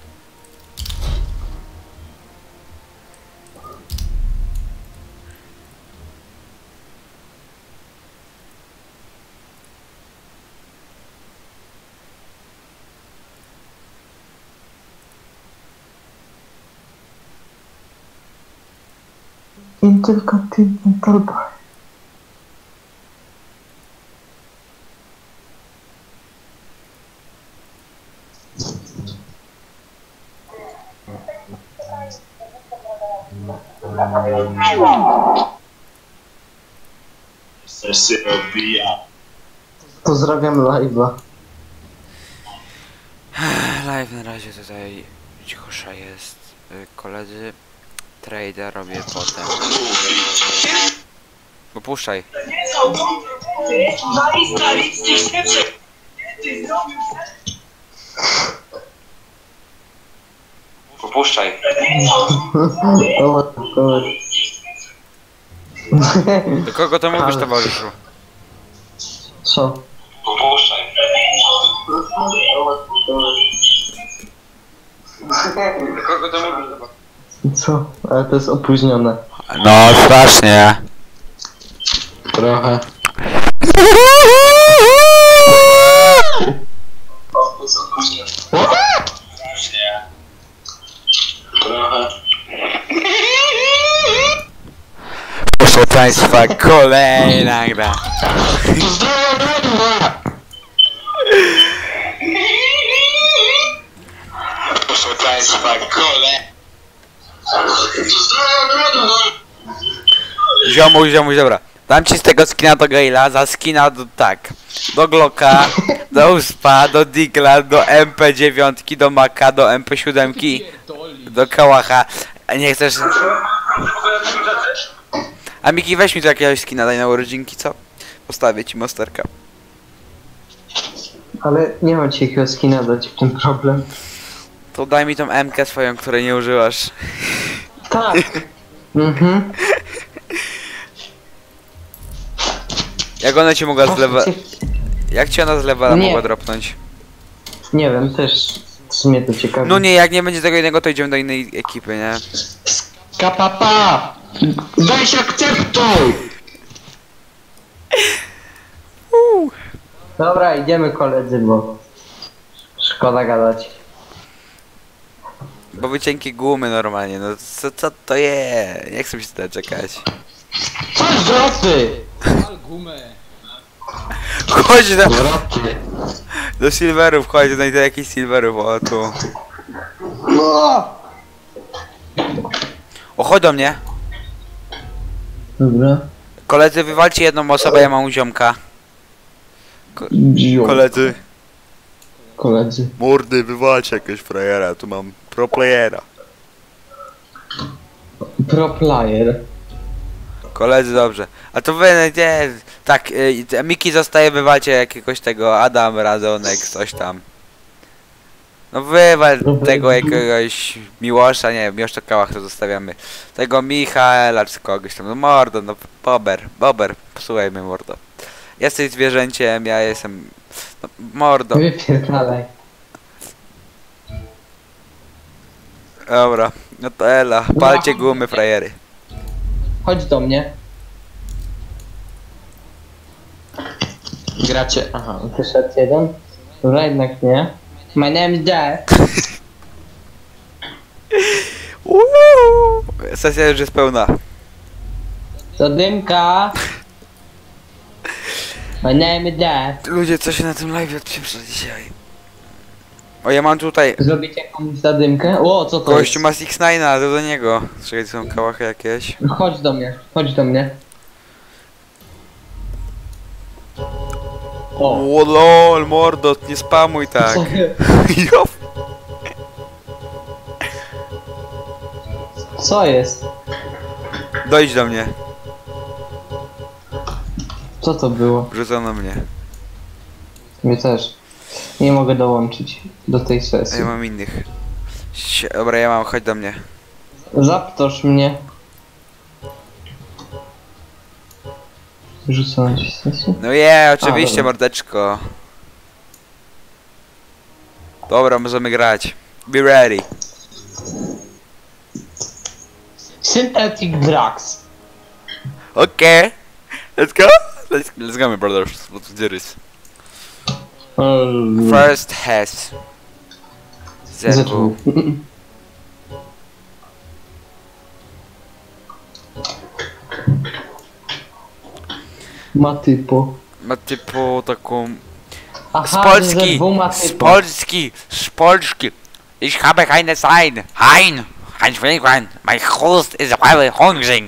Intercontinental Bar. Pozdrawiam live'a. Live na razie tutaj Cichosza jest. Koledzy. Trader robię potem. Opuszczaj. Opuszczaj. Do kogo to mówisz, towarzyszu? Co? Opuszczaj. Do kogo to mówisz? Co? Ale to jest opóźnione. No, strasznie. Trochę. Proszę Państwa, kolejna gra. Proszę Państwa, Ziomuś, dobra. Dam ci z tego skina do Gale'a, za skina do, tak. Do Glocka, do Uspa, do Digla, do MP9, do Maka, do MP7, do Kałacha. A nie chcesz... A Miki, weź mi tu jakiegoś skina, daj na urodzinki, co? Postawię ci monsterka. Ale nie mam ci jakiego skina dać, w tym problem. To daj mi tą MK swoją, której nie używasz. Tak. Mhm. Jak ona ci mogła z lewa... Jak ci ona z lewala Nie. mogła dropnąć? Nie wiem, też w sumie to ciekawe. No nie, jak nie będzie tego jednego, to idziemy do innej ekipy, nie? Kapapa! Weź akceptuj! Dobra, idziemy koledzy, bo szkoda gadać. Bo wy cienkie gumy normalnie, no co to jest? Nie chcę się tyle czekać. Coś wroty! Pal gumę. Chodź Wroty. do silverów, chodź, znajdę jakiś silverów, o tu. O, chodź do mnie. Dobra. Koledzy, wywalcie jedną osobę, ja mam u ziomka. Koledzy. Koledzy. Mordy, wywalcie jakiegoś frajera, tu mam pro playera. Pro player. Koledzy, dobrze. A to wy, nie, tak, Miki zostaje, wywalcie jakiegoś tego, Adam, Radonek, coś tam. No wywal tego jakiegoś Miłosza, nie wiem, Miłosz to Kałach, to zostawiamy. Tego Michaela, czy kogoś tam, no mordo, no Bober, posłuchaj mnie mordo. Jesteś zwierzęciem, ja jestem, no, mordo. Wypierdalaj. Dobra, no to ela, palcie gumy, frajery. Chodź do mnie. Gracie. Aha. Wyszedł jeden. Dobra, jednak nie. My name is Dad. Sesja już jest pełna. Zadymka. My name is Dad. Ludzie, co się na tym live odpieprza dzisiaj? O, ja mam tutaj... Zrobić jakąś zadymkę? O, co to Gościu jest? ma 6ix9ine, to do niego. Czekaj, są kałachy jakieś. Chodź do mnie, chodź do mnie. O lol, mordo, nie spamuj tak. Jo. Co jest? Dojdź do mnie. Co to było? Wrzucono mnie. Mnie też. Nie mogę dołączyć do tej A sesji. ja mam innych. Dobra, ja mam, chodź do mnie. Zaptoż mnie. Rzucam ci sesję? No oczywiście, dobra. mordeczko. Dobra, możemy grać. Be ready. Synthetic drugs. Okay. Let's go. Let's go, my brothers. Let's do this. First has. ZW. Ma typu. Ma typu taką... Aha, Z Polski! ZW ma Z typu. Polski! Z Polski! Ich habe keine Zeit! Hein! Ein Schweinchen! My host is very hungry!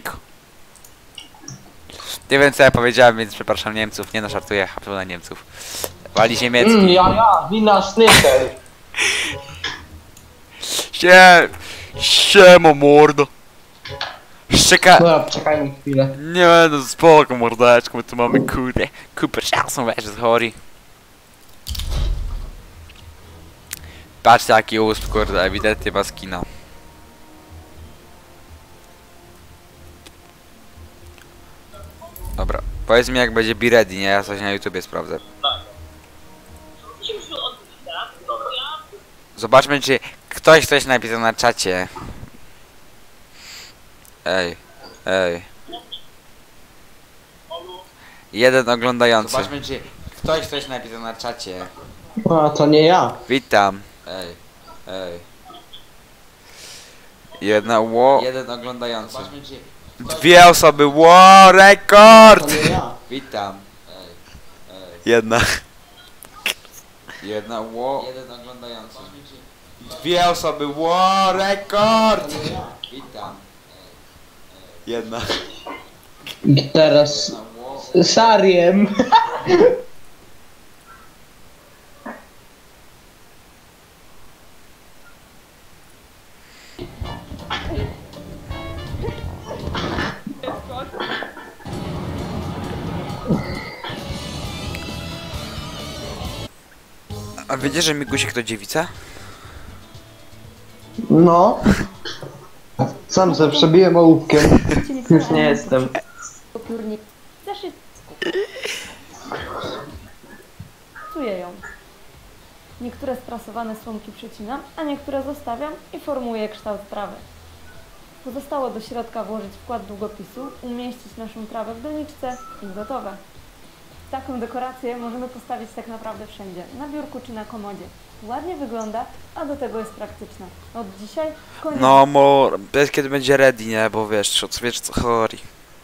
Nie wiem co ja powiedziałem, więc przepraszam Niemców. Nie no, żartuję, na Niemców. Walić niemiecki. Ja, wina Schnitzel. Siema mordo. Szczeka... Dobra, czekajmy chwilę. Nie no spoko mordeczko, my tu mamy kurde kupę czasu, weź z chory. Patrzcie jaki usp, kurde, ewidentnie ma skina. Dobra, powiedz mi jak będzie be ready, nie? Ja coś na YouTubie sprawdzę. Zobaczmy czy ktoś coś napisał na czacie. Ej. Jeden oglądający. Zobaczmy czy ktoś coś napisał na czacie. A, to nie ja. Witam. Ej. Jeden oglądający. Zobaczmy czy... Dwie osoby, rekord! To nie ja. Witam. Jedna Jeden oglądający. Dwie osoby, rekord! Witam. Jedna. I teraz... Sariem. A wiecie, że Migusik to dziewica? No. Sam se przebiłem ołówkiem. Już nie jestem. Czuję ją. Niektóre sprasowane słomki przecinam, a niektóre zostawiam i formuję kształt trawy. Pozostało do środka włożyć wkład długopisu, umieścić naszą trawę w doniczce i gotowe. Taką dekorację możemy postawić tak naprawdę wszędzie, na biurku czy na komodzie. Ładnie wygląda, a do tego jest praktyczna. Od dzisiaj koniec. No, to jest kiedy będzie ready, nie? Bo wiesz co chodzi.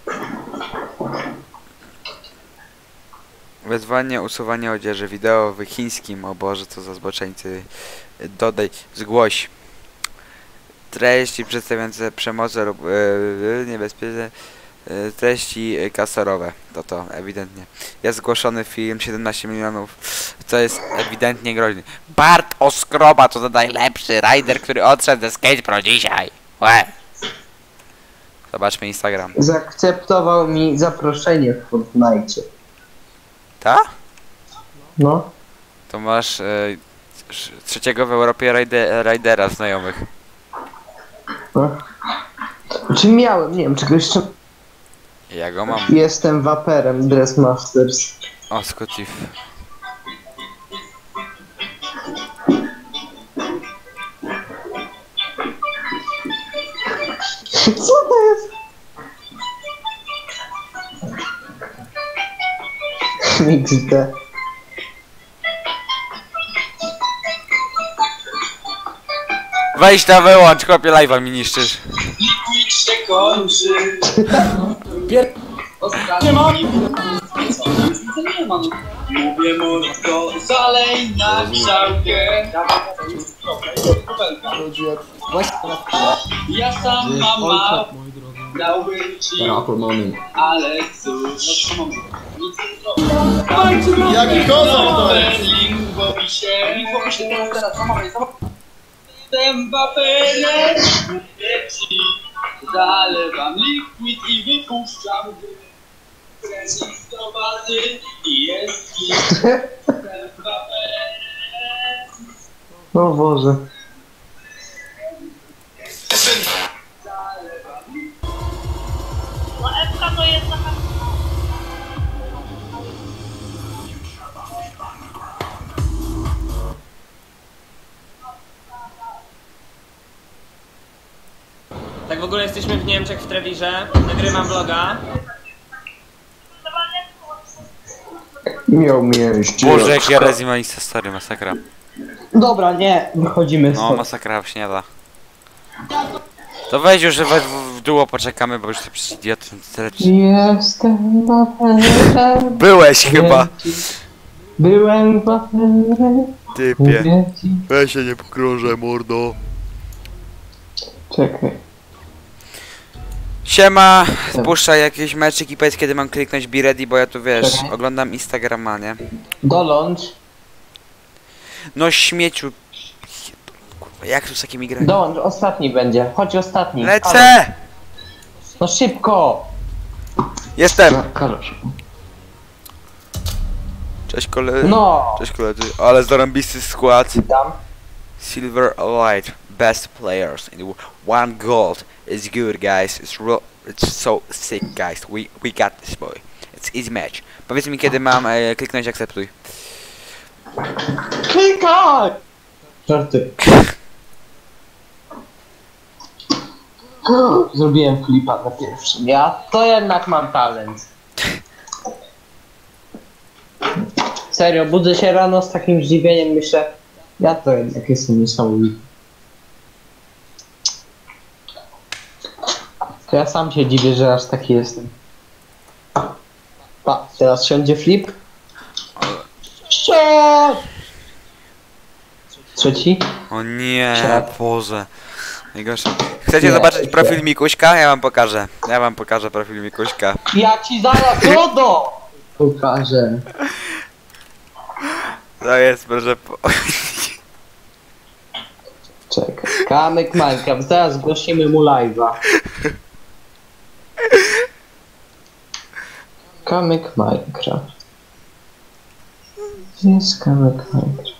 Wezwanie, usuwanie odzieży wideo w chińskim. O Boże, co za zboczeńcy. Dodaj, zgłoś. Treści przedstawiające przemoc lub niebezpieczne treści kasorowe. To ewidentnie. Jest zgłoszony film 17 milionów. Co jest ewidentnie groźny. Bart Oskroba to najlepszy rider, który odszedł ze Skate Pro dzisiaj. Łe. Zobaczmy Instagram. Zaakceptował mi zaproszenie w Fortnite. Ta? No. To masz trzeciego w Europie ridera znajomych. No. Czy miałem, nie wiem, czego jeszcze... Ja go mam. Jestem waperem Dressmasters. O, Scottif. Co to jest? XD. Weź na wyłącz, chłopie, live'a mi niszczysz. Liquid się kończy. Nie ma. Nie ma. Mówię mordko, zalej na grzałkę. Ja sam mam mało. Dałbym ci, ale cóż. Jaki kozak to jest? Link w opisie. Link w opisie, teraz, Jestem waperem, zalewam liquid i wypuszczam Zrezystowaty i jest Jestem waperem. O Boże. No Ewka to jest taka... Tak w ogóle jesteśmy w Niemczech, w Trewirze. Nagrywam vloga. Miał mieć. Boże, jak ja rezimanista stary, masakra. Dobra, nie, wychodzimy No, masakra się nie da. To weź już, że w dół poczekamy, bo już to przecież idiot. Jestem waperem. Byłeś chyba. Byłem waperem. Typie. Weź się nie pokrążę, mordo. Czekaj. Siema, spuszczaj jakiś meczyk i powiedz kiedy mam kliknąć be ready, bo ja tu wiesz, oglądam Instagrama, nie? Dolącz. No śmieciu. Jak tu z takimi grami? Dołącz, ostatni będzie. Chodź ostatni. Lecę! No szybko! Jestem! Kalosz. Cześć koledzy. No! Cześć koledzy. Ale zarąbisty skład. Witam. Silver Elite, best players in the world. 1 gold is good, guys. It's so sick, guys. We got this, boy. It's easy match. Powiedz mi, kiedy mam kliknąć akceptuj. Klikaj! Żarty. Zrobiłem flipa na pierwszym. Ja to jednak mam talent. Serio, budzę się rano z takim zdziwieniem, myślę, ja to jednak jestem niesamowity. To ja sam się dziwię, że aż taki jestem. Pa, teraz siądzie flip. Ściąg! Trzeci? O nie, Siad. Boże. Najgorsze. Chcecie Nie, zobaczyć nie. profil Mikuśka? Ja wam pokażę. Ja wam pokażę profil Mikuśka. Ja ci zaraz RODO! Pokażę. To jest, proszę Czekaj. Kamyk Minecraft, zaraz zgłosimy mu live'a. Kamyk Minecraft. Gdzie jest Kamyk Minecraft?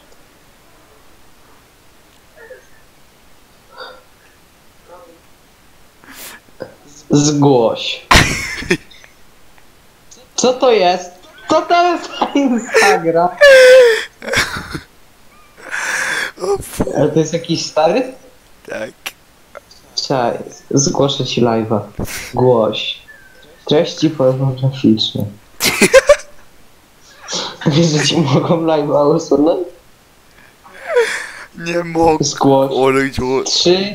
Zgłoś. Co to jest? Co to jest za Instagram? Ale to jest jakiś stary? Tak. Czekaj, zgłoszę ci live'a. Głoś. Treści pornograficzne. Wiesz, że ci mogą live'a usunąć? Nie mogę. Zgłoś. 3.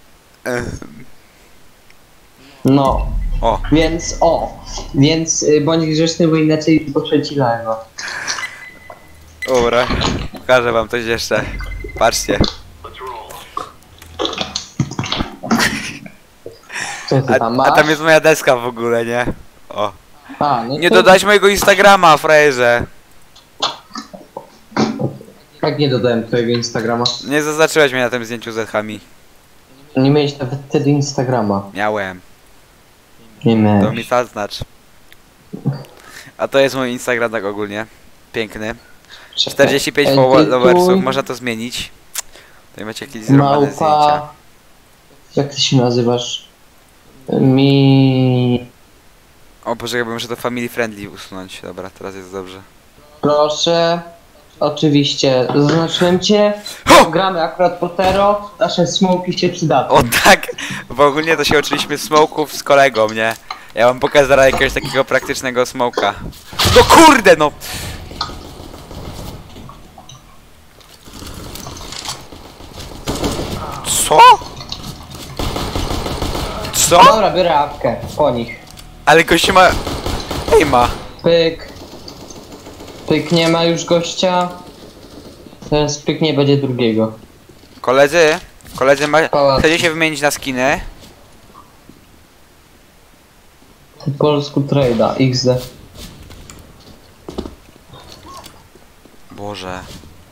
No. O. Więc bądź grzeczny, bo inaczej zgłoszę ci live'a. Dobra. Pokażę wam coś jeszcze. Patrzcie. Co ty tam masz? A tam jest moja deska w ogóle, nie? O. A, no Nie to... dodać mojego Instagrama, frajerze. Jak nie dodałem twojego Instagrama? Nie zaznaczyłeś mnie na tym zdjęciu z Echami. Nie miałeś nawet wtedy Instagrama. Miałem. Nie miałeś. To mi zaznacz. A to jest mój Instagram tak ogólnie. Piękny. 45 followersów, można to zmienić. Tutaj macie jakieś zrobione zdjęcia. Małpa... Jak ty się nazywasz? Mi... O, poczekaj, bo muszę to family friendly usunąć. Dobra, teraz jest dobrze. Proszę. Oczywiście, zaznaczyłem cię. Gramy akurat Potero. Nasze smoki się przydadzą. O tak! Bo ogólnie to się uczyliśmy smoków z kolegą, nie? Ja wam pokażę zaraz jakiegoś takiego praktycznego smoka. No kurde, no! Co? Co? Dobra, biorę apkę. Po nich. Ale gościu ma... Ej ma. Pyk. Pyk, nie ma już gościa. Teraz pyk nie będzie drugiego. Koledzy? Chcecie się wymienić na skiny? Polsku trade'a, XD. Boże.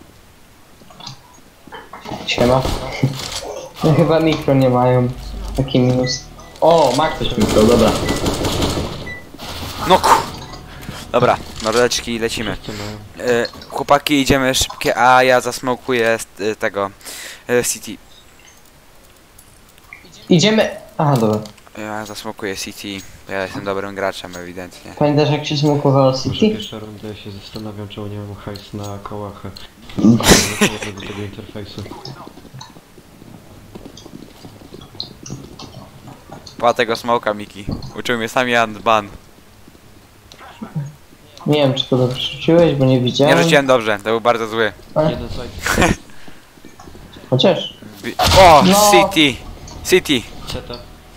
Siema. No chyba mikro nie mają. Taki minus. O, ma ktoś mikro, dobra. No ku... Dobra, mordeczki, lecimy. Chłopaki, idziemy szybkie, a ja zasmokuję tego... City. Idziemy... Aha, dobra. Ja zasmokuję City. Ja jestem dobrym graczem, ewidentnie. Pamiętasz jak się smokowało City? Pierwsza runda, ja się zastanawiam, czemu nie mam hajs na kałachę. Do tego interfejsu. Pa tego smoka, Miki. Uczył mnie sam Jan Ban. Nie wiem, czy to dobrze rzuciłeś, bo nie widziałem. Nie rzuciłem dobrze, to był bardzo zły. Jeden side. Chociaż. O, No. City! City! Ceta.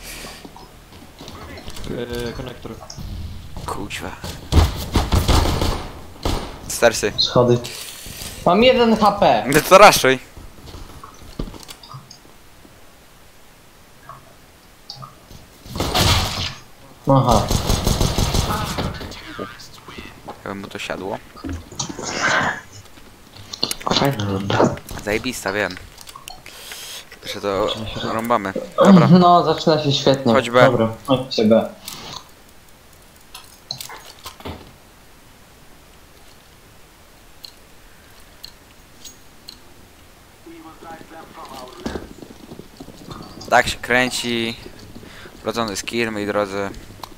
Konektor. Kuźwa. Starsy. Schody. Mam 1 HP. No to raszuj. Aha. Jakby mu to siadło. Fajna runda. Zajebista, wiem. się to rąbamy. Dobra. No, zaczyna się świetnie. Chodź B. Dobra, chodźcie B. Tak się kręci. Wrodzony skill, moi drodzy.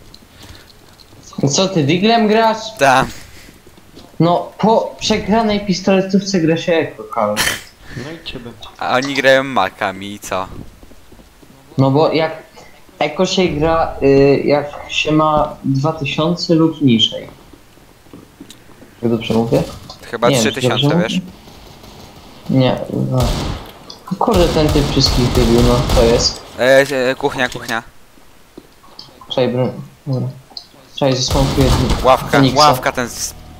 Co ty, Diglem grasz? Tak. No, po przegranej pistoletówce gra się Eko, Karol. No i ciebie. A oni grają makami i co? No bo jak Eko się gra, jak się ma 2000 lub niżej. Jak dobrze mówię? Chyba Nie wiem, 3000, dobrze wiesz? Nie, no. Kurde, ten typ wszystkich wybił, no to jest. Kuchnia, kuchnia. Czekaj, dobra. Czekaj, zasłonkuję. Ławka, Feniksa. ławka ten...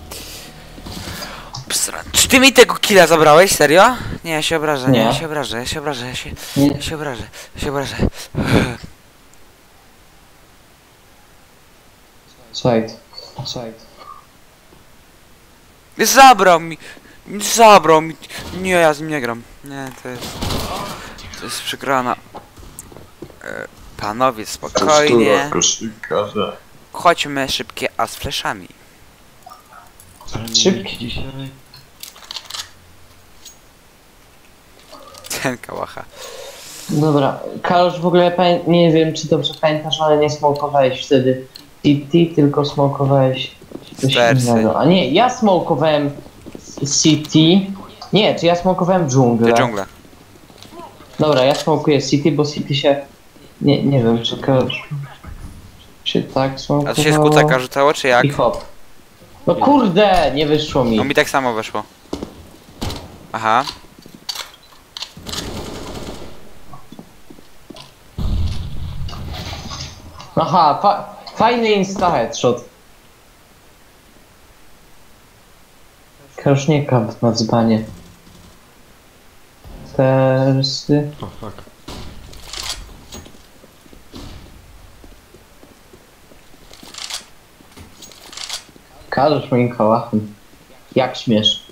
Czy ty mi tego killa zabrałeś? Serio? Nie, ja się obrażę, nie, Nie. ja się obrażę, ja się obrażę, ja się obrażę, ja się obrażę. Side. Zabrał mi, nie, ja z nim nie gram. Nie, to jest przegrana. Panowie, spokojnie. Chodźmy szybkie, a z fleszami. Szybki. Dzisiaj. Ten kałacha. Dobra, Kalosz, w ogóle nie wiem, czy dobrze pamiętasz, ale nie smokowałeś wtedy City, tylko smokowałeś coś innego. A nie, ja smokowałem City. Nie, czy ja smokowałem dżunglę? Dżunglę. Dobra, ja smokuję City, bo City się... Nie wiem, czy Kalosz... Czy tak smokowało? A to się z kucaka rzucało, czy jak? I hop. No kurde, nie wyszło mi. No mi tak samo weszło. Aha. Aha, fajny insta headshot. Karusznika na dzbanie. Tersy. O fuck. Kalusz moim kałachem. Jak śmiesz.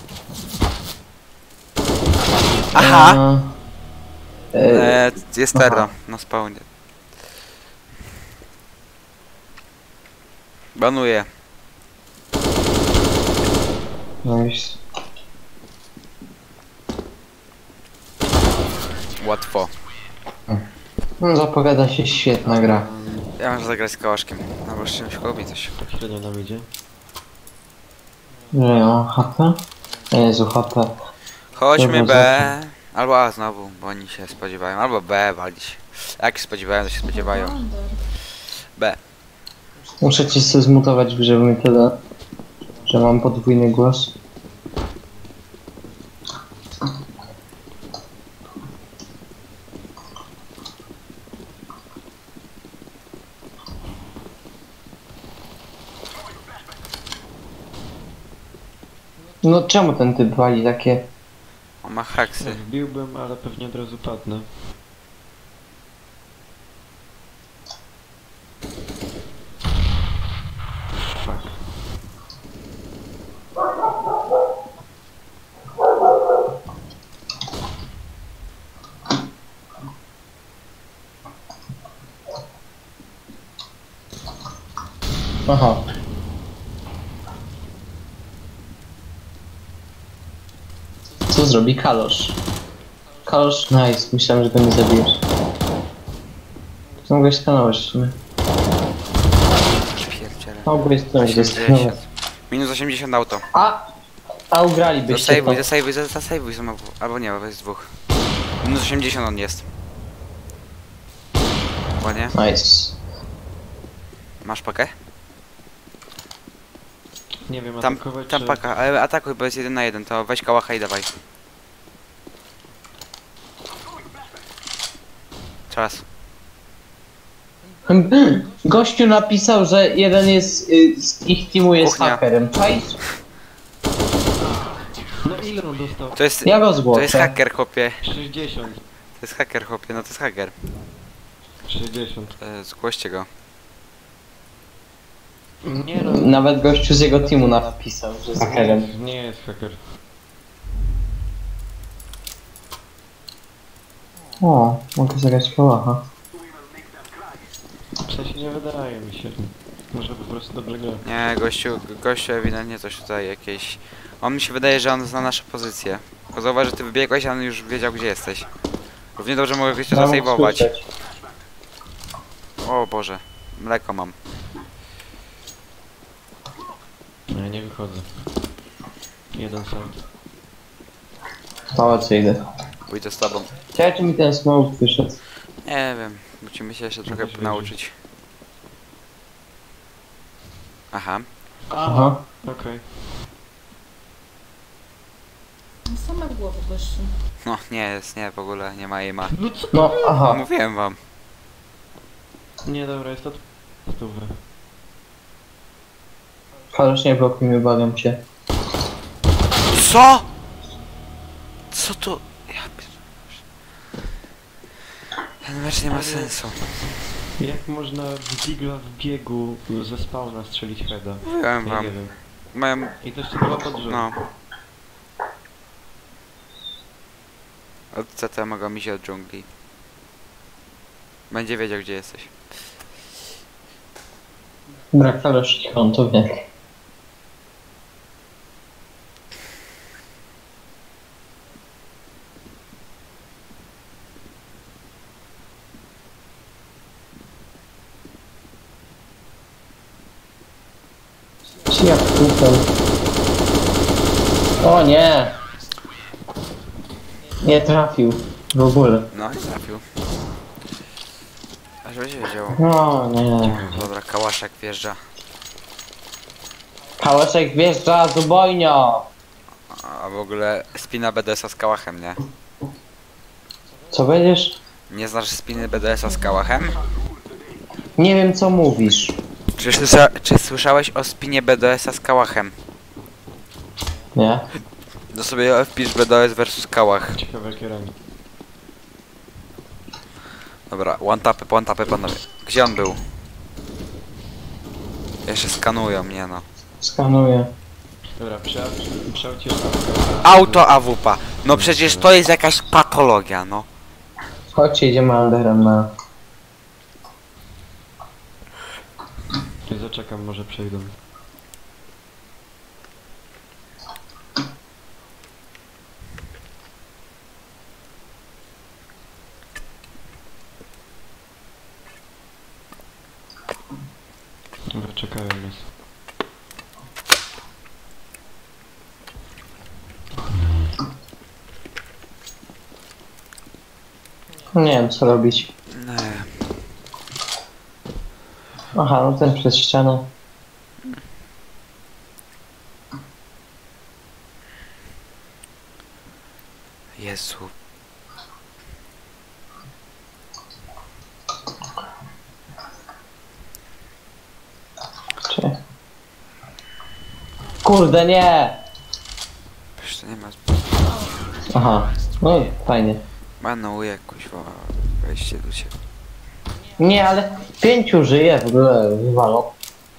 Aha! Jest terno na spawnie. Banuję. Nice. Łatwo. No, zapowiada się świetna gra. Ja muszę zagrać z kałaszkiem. Albo z czymś koło mi coś. Tak średnio nam idzie. Że ja mam HP? Jezu, HP. Chodźmy Dobra, B. Albo A znowu, bo oni się spodziewają. Albo B walić. Jak się spodziewają, to się spodziewają. B. Muszę cię sobie zmutować, żeby mi tyle, że mam podwójny głos. No czemu ten typ wali takie? On ma haksy. Wbiłbym, ale pewnie od razu padnę. Fuck. Aha. Co zrobi Kalosz? Kalosz, nice, myślałem, że go nie zabijesz. Mogłeś skanować w sumie. Mogłeś coś skanować. Minus 80 auto. A ugralibyście to. Zasejwuj znowu. Albo nie, bo jest dwóch. Minus 80 on jest. Ładnie. Nice. Masz pakę? Nie wiem, Tam atakować czy... paka, ale atakuj, bo jest 1 na 1, to weź kałacha i dawaj. Czas. Gościu napisał, że jeden jest z ich teamu jest Kuchnia. hakerem. Czaisz? No ile on dostał? To jest... Ja go zgłoszę. To jest haker, chłopie. 60. To jest haker, chłopie, no to jest haker. 60. Zgłoście go. Nie no. Nawet gościu z jego teamu napisał, że jest hakerem. Nie jest haker. O, mogę zagrać kałacha. W sensie nie wydaje mi się. Może po prostu dobrze gra. Nie, gościu ewidentnie coś tutaj jakieś... On mi się wydaje, że on zna nasze pozycje. Bo zauważ, że ty wybiegłeś, a on już wiedział, gdzie jesteś. Równie dobrze mogę cię zasejwować. O Boże, mleko mam. No, ja nie wychodzę. Jeden sam. Pałac idę. Pójdę z tobą. Ciekawe, czy mi ten smoke wyszedł. Nie wiem, musimy się jeszcze trochę nauczyć. Aha. Aha. Okej. Same głowy gościu. No nie jest, nie, w ogóle nie ma jej ma. No, aha. Mówiłem wam. Nie, dobra, jest to... Stówę. Chociaż nie blokuj mnie, bawiam cię. Co? Co to? Ja pierdolę. Ten mecz nie ma sensu. Jak można w digla w biegu ze spawna strzelić heada? Mówiłem Ja wam. nie wiem. Mają... I to jeszcze była podrzut. No. Od CT mogą iść od dżungli. Będzie wiedział, gdzie jesteś. Brak kaloszy, on to wie. Jak kupę. O nie! Nie trafił. W ogóle. No i trafił. A żebyś wiedział. No nie. Dobra, kałaszek wjeżdża. Kałaszek wjeżdża z ubojnią! A w ogóle spina BDS-a z kałachem, nie? Co będziesz? Nie znasz spiny BDS-a z kałachem? Nie wiem co mówisz. Czy słyszałeś o spinie BDS-a z kałachem? Nie? No sobie wpisz BDS versus kałach. Ciekawe jakie rangi. Dobra, one tapy panowie. Gdzie on był? Jeszcze skanują mnie, no. Skanuję. Dobra, przełcie... Auto AWP. No przecież to jest jakaś patologia, no. Chodźcie, idziemy underem na... Zaczekam, może przejdą. Dobra, czekają nas. Nie wiem co robić. Nie. Aha, no ten przez ścianę. Jezu. Czy... Kurde, nie! Przecież to nie ma... Aha, no fajnie. Manuję kuźwa wejście do ciebie. Nie, ale 5 żyje w ogóle wywalą.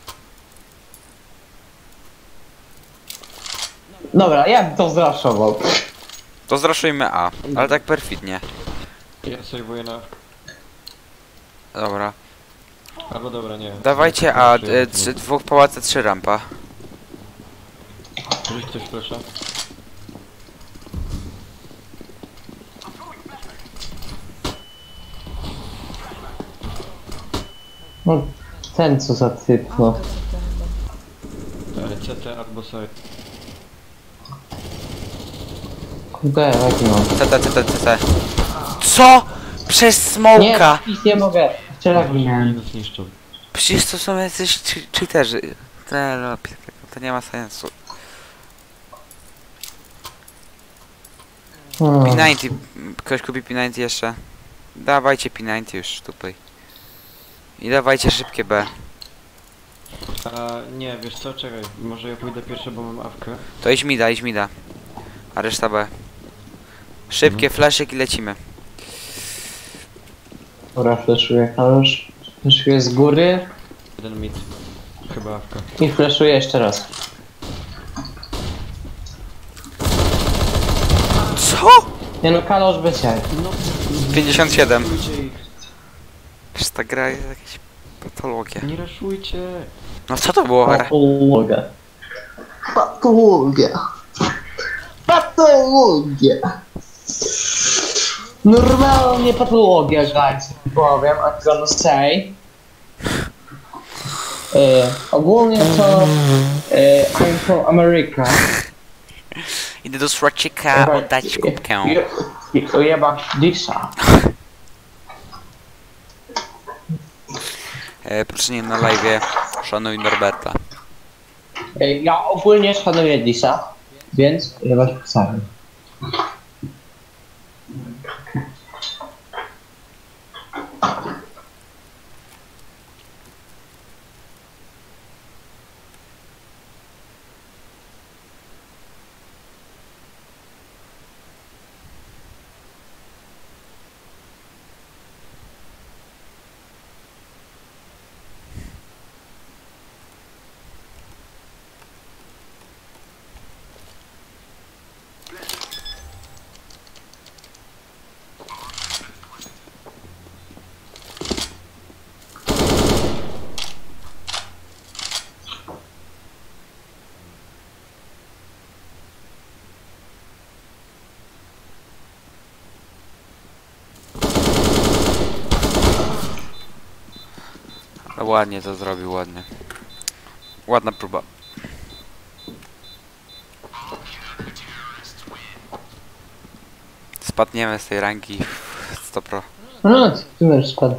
Dobra, ja bym to zraszował. To zraszujmy A, ale tak perfidnie. Ja sejwuję na... Dobra. Albo dobra, nie. Dawajcie A, dwóch pałace, 3 rampa. Rzuć coś proszę. No, ten co za typ, no. CT albo side. Kurde, jaki mam. CT. Co? Przez smoka! Nie, nie mogę. Wczoraj miałem. Nie zniszczył. Przecież to są jacyś cheaterzy. To nie ma sensu. P90. Ktoś kupi P90 jeszcze? Dawajcie P90 już tutaj. I dawajcie szybkie B. Nie, wiesz co, czekaj. Może ja pójdę pierwszy, bo mam awkę. To idź mida. A reszta B. Szybkie flaszyk i lecimy. Dobra, flashuję Kalusz. Flashuję z góry. Jeden mid. Chyba awka. I flashuję jeszcze raz. Co? Nie no, Kalosz bez jaj. 57. Przecież ta gra jest jakaś patologia. Nie raszujcie. No co to było? Patologia. Patologia. Patologia. Normalnie patologia, guys. Powiem, I'm gonna say. Ogólnie to I'm from America. Idę do Sraczyka oddać kubkę. Jebać Disha. Proszę nie na live'ie, szanuj Norberta. Ja ogólnie szanuję Disha, więc jebać psami. Ładnie to zrobił, ładnie. Ładna próba. Spadniemy z tej ranki w 100%. No, ty już spadł.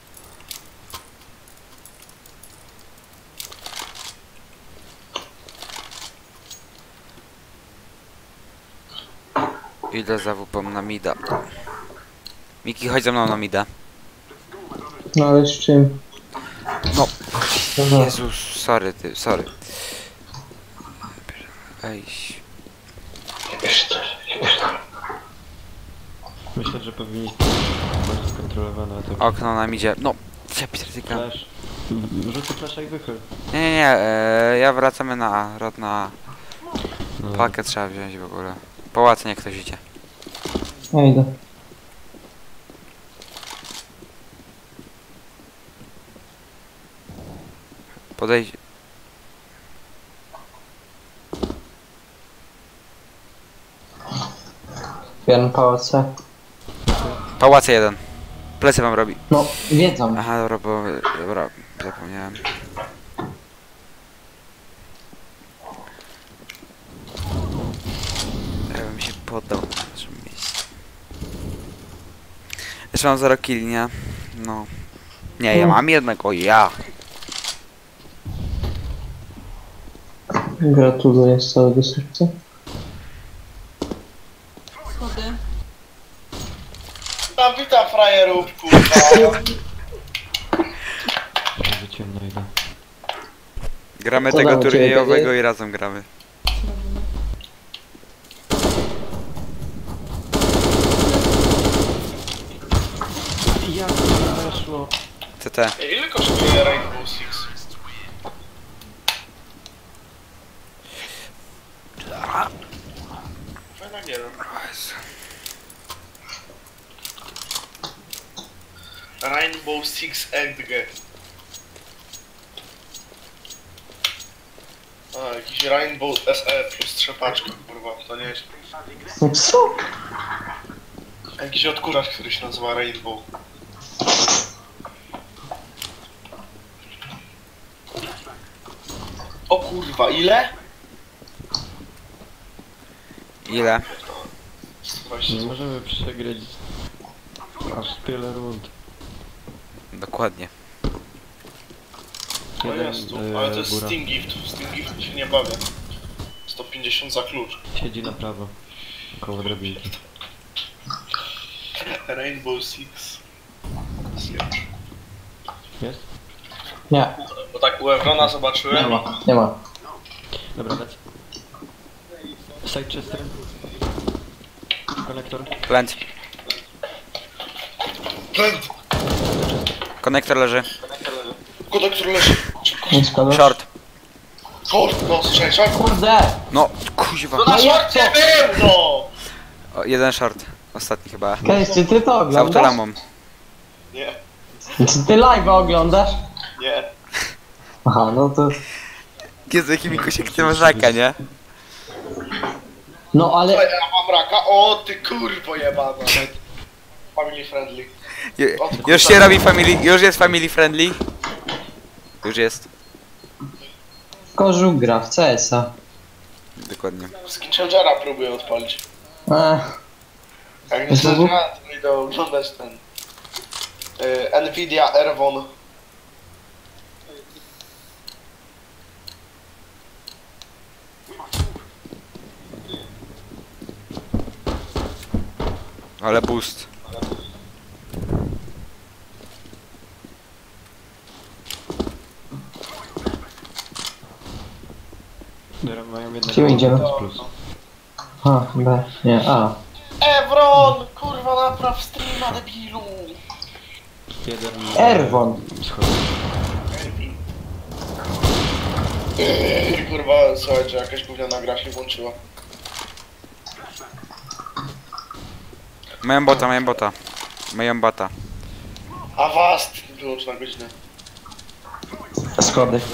Idę za WP na mida. Miki, chodź ze mną na mida. No ale z czym? No, Jezus, sorry. Weź. Myślę, że powinniśmy bardziej skontrolowane ataki. Okno na midzie. No, przepisyka. Flash. Rzucę flasha i wychyl. Nie, ja wracamy na A, rot na A. No. Pakę trzeba wziąć w ogóle. Pałac niech ktoś idzie. Ja idę. Podejdź. Jeden pałace. Pałac 1. Plecy wam robi. No, wiedzą. Aha, dobra, zapomniałem. Ja bym się poddał na naszym miejscu. Jeszcze mam 0 killi, nie? No. Nie, ja mam jednego, ja. Gratuluję z całego serca. Schody. Tam witam frajerów, kurwa. Życie znajdę. Gramy Co tego tam u ciebie turniejowego będzie? i razem gramy. Jak to weszło? CT. Ile kosztuje Rainbow Six? Fajna giera. Rainbow Six Endgame. A, jakiś Rainbow SE plus trzepaczka, kurwa, to nie jest. Co? Jakiś odkurzacz, który się nazywa Rainbow. O kurwa, ile? Ile? Nie możemy przegrać aż tyle rund. Dokładnie. O jest tu, ale to jest góra. Steam Gift. Steam Gift się nie bawię. 150 za klucz. Siedzi na prawo. Koło drabinki. Rainbow Six. Jest? Nie. Bo tak u Evrona zobaczyłem. Nie ma. Dobra, leć. Side czysty. Konektor. Plant. Plant! Konektor leży. Konektor leży. Short. Short, no strzęczak. Kurde! No, kuźwa. No na shorcie był, no! O, jeden short. Ostatni chyba. Kiedyś, czy ty to Z oglądasz? autolamą. Nie, Czy ty live oglądasz? nie. Aha, no to... Jezu, jaki Mikusiek, ty masz raka, nie? No ale... Co ja mam raka? O ty kurwo jebana. Family friendly. Już się robi family, już jest family friendly. Już jest. Kożuk gra w CS-a. Dokładnie. Skin Changera próbuję odpalić. Jak nie Znowu? zdążyłem, to idę oglądać ten... Nvidia Airvon. Ale boost. Dobra, mają jednego Gdzie idziemy? plus. A, B, nie, A. Evron! Kurwa, napraw streama, debilu! Jeden... Erwon. Kurwa, słuchajcie, jakaś gówniana gra się włączyła. Mają bota, mają bota. Mają bota. Avast! Wyłącz na godzinę. Schody.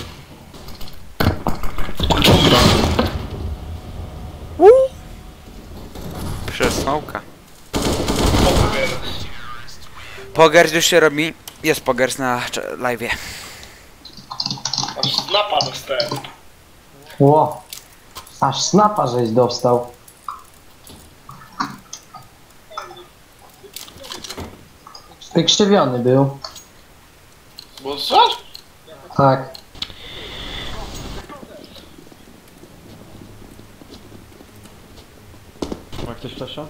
Przez smoka. Pogers już się robi. Jest pogers na live'ie. Aż snapa dostałem. Ło. Aż snapa żeś dostał. Wykrzywiony był. Bo co? Tak. Ma ktoś flasha?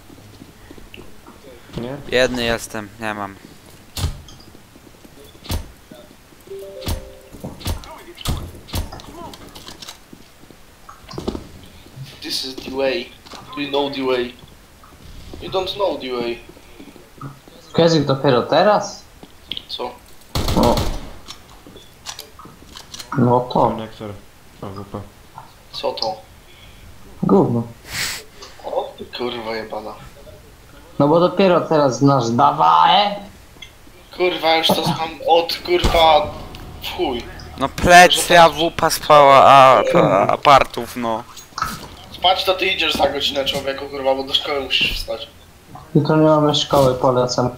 Nie? Jedny jestem, nie mam. This is the way. Do you know the way? You don't know the way. Kezik dopiero teraz? Co? O. No to. Konektor. AWP. Co to? Gówno. O ty kurwa jebana. No bo dopiero teraz znasz Dawae. Kurwa, już to znam od kurwa... w chuj. No plecy, AWP spała, apartów, no. Spać to ty idziesz za godzinę, człowieku, kurwa, bo do szkoły musisz wstać. Jutro nie mamy szkoły, polecam.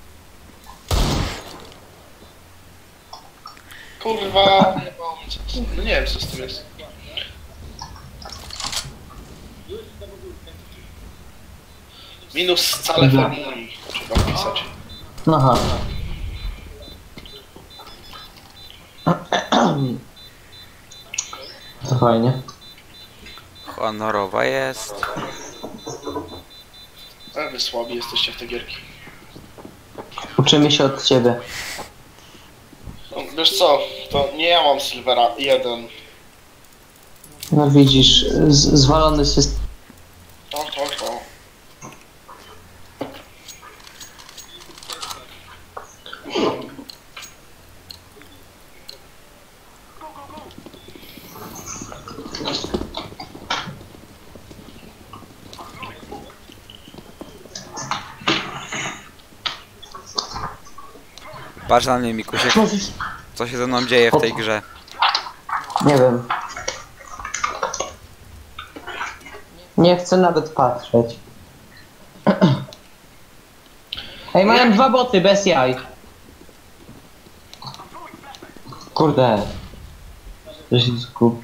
Kurwa, no nie wiem co z tym jest. Minus scale formuły trzeba wpisać. Aha. To fajnie. Honorowa jest. A wy słabi jesteście w te gierki. Uczymy się od ciebie. No, wiesz co, to nie ja mam Silvera 1. No widzisz, zwalony system. To. Patrz na mnie, Mikusiek. Co się ze mną dzieje w tej grze? Nie wiem. Nie chcę nawet patrzeć. Ej, mają dwa boty bez jaj. Kurde. To się skupi.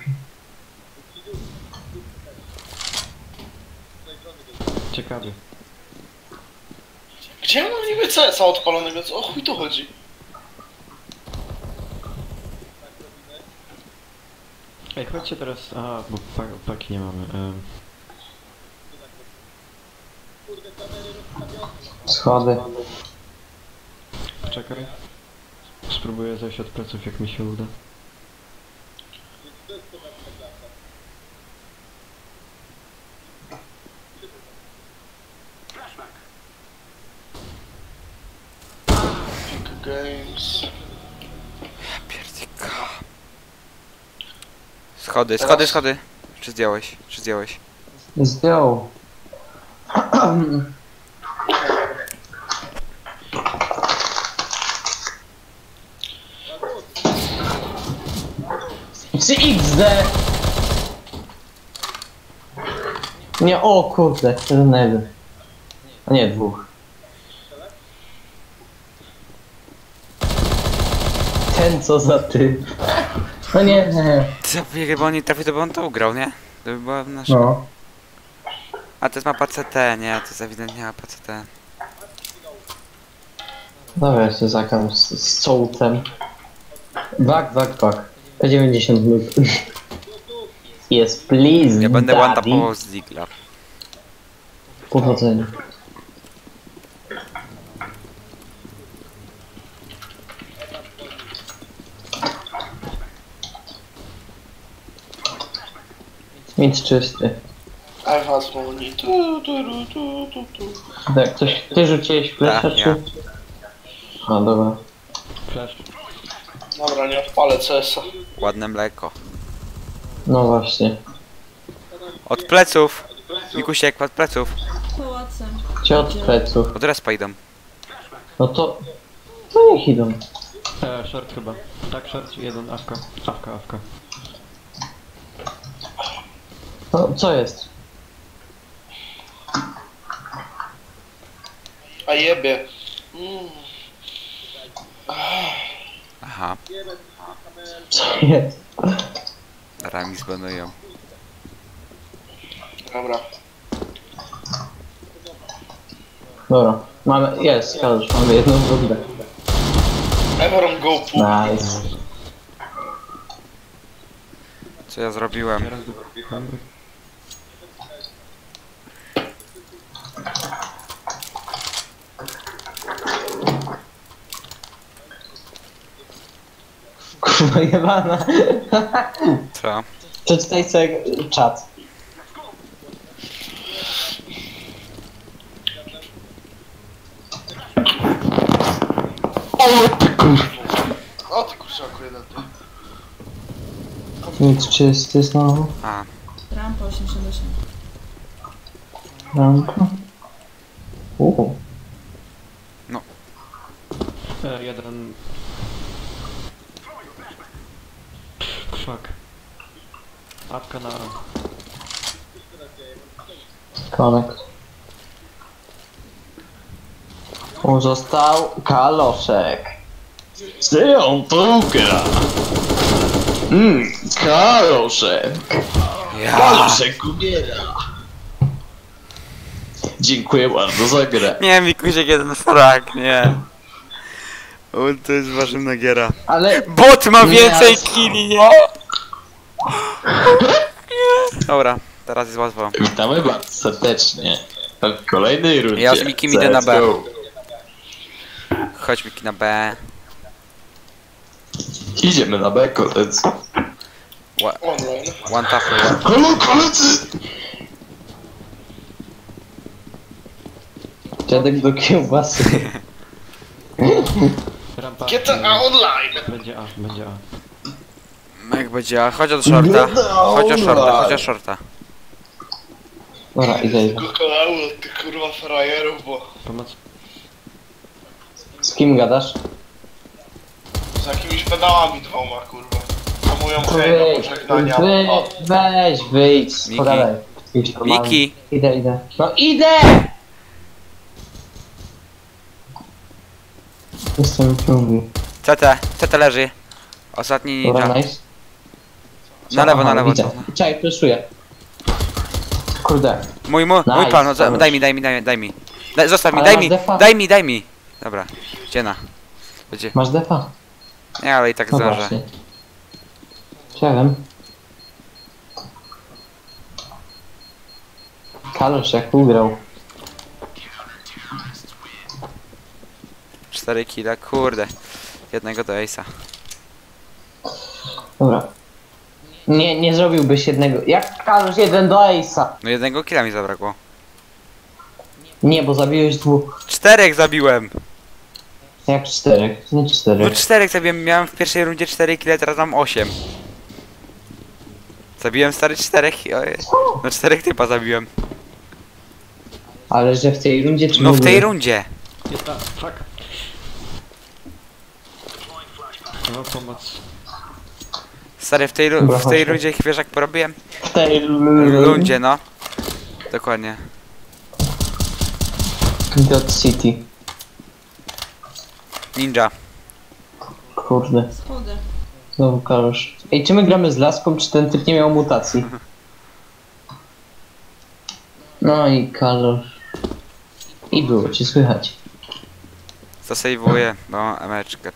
Ciekawy. Gdzie ja mam niby CS-a odpalonego? O chuj tu chodzi? Ej, chodźcie teraz... A, bo paki nie mamy. Schody. Czekaj. Spróbuję zejść od pleców, jak mi się uda. Games. Pierdyka. Schody. Czy zdjąłeś? Zdjął. XD! Nie, o kurde, 1 na 1. A nie, 2. Ten co za ty. No nie. Co, jakby on nie trafił, to by on to ugrał, nie? To by była nasza... No. A to jest mapa CT, nie? To jest ewidentnie mapa CT. Dobra, ja się zakam z sołtem. Back. P90 minut. Yes, please, Ja będę daddy. one-tapował z Digla. Powodzenia. Nic czysty. Ewa dzwoni. Tak, ty rzuciłeś flesza, Tak, ja. czy? No dobra. Flash. Dobra, nie odpalę CS-a. Ładne mleko. No właśnie. Od pleców! Mikusiek, od pleców. Pałacem. Gdzie od pleców? Od respa idą. No to... To niech idą. Short chyba. Tak, short, jeden, awka. Awka. No, co jest? A jebie. Aha. Co jest? Rami zbanują. Dobra. Dobra. Mamy... Jest, Kalusz, mamy jedną rundę. Everon go pół. Nice. Co ja zrobiłem? Kurwa jebana. Co? Przeczytaj sobie czat. O ty kurczaku jeden ty. Nic czysty znowu. A. Rampa 88. Rampa. No. Jeden... Fuck. Awka na... Konekt. Został kaloszek. Żyją półka. Kaloszek. Kaloszek umiera. Dziękuję bardzo za grę. Nie, Mikusiek, jeden frag, nie. To jest ważna giera. Ale... Bot ma Nie, więcej ale- killi, nie? Dobra, teraz jest łatwo. Witamy bardzo serdecznie w kolejnej rundzie. Ja z Mikim idę na B. CS:GO. Chodź Miki na B. Idziemy na B, koledzy. Online. One tapy. Halo, koledzy! Dziadek do kiełbasy. Rampa... GTA Online! Będzie A. Jak będzie, a chodź od shorta. Chodź od shorta. Dobra, idę. Kokolało tych kurwa frajerów, bo... Pomoc. Z kim gadasz? Z jakimiś pedałami dwoma, kurwa. Hamują hej do pożegnania. O. Weź, wyjdź, Miki. pogadaj. Idź normalnie. Miki! Idę. No idę! Jestem w ciągu. CT leży. Ostatni Dobra, ninja. nice. Na lewo, Aha, na lewo. widzę. Czekaj, fleszuję. Kurde. Mój Nice, plan, no, dobrze. daj mi. Zostaw mi, Ale daj masz mi, defa? daj mi. Dobra, ściena. Będzie. Masz defa? Nie, ale i tak No zdążę. właśnie. Chciałem. Kalusz jak ugrał. 4 killa, kurde. Jednego do Ace'a. Dobra. Nie zrobiłbyś jednego. Jak Kalusz 1 do Ace'a? No jednego killa mi zabrakło. Nie, bo zabiłeś 2. 4 zabiłem! Jak 4? Nie 4. No 4 zabiłem, miałem w pierwszej rundzie 4 kille, teraz mam 8. Zabiłem stary 4, no 4 typa zabiłem. Ale że w tej rundzie czy No w ogóle? tej rundzie. Jest ta, fuck. No pomoc. Stary, w tej rundzie ich wiesz jak porobiłem? W tej rundzie, no. Dokładnie. God City. Ninja. Kurde. Schody. Znowu Kalosz. Ej, czy my gramy z laską, czy ten typ nie miał mutacji? No i Kalosz. I było cię słychać. Zasejwuję, no, emeczkę.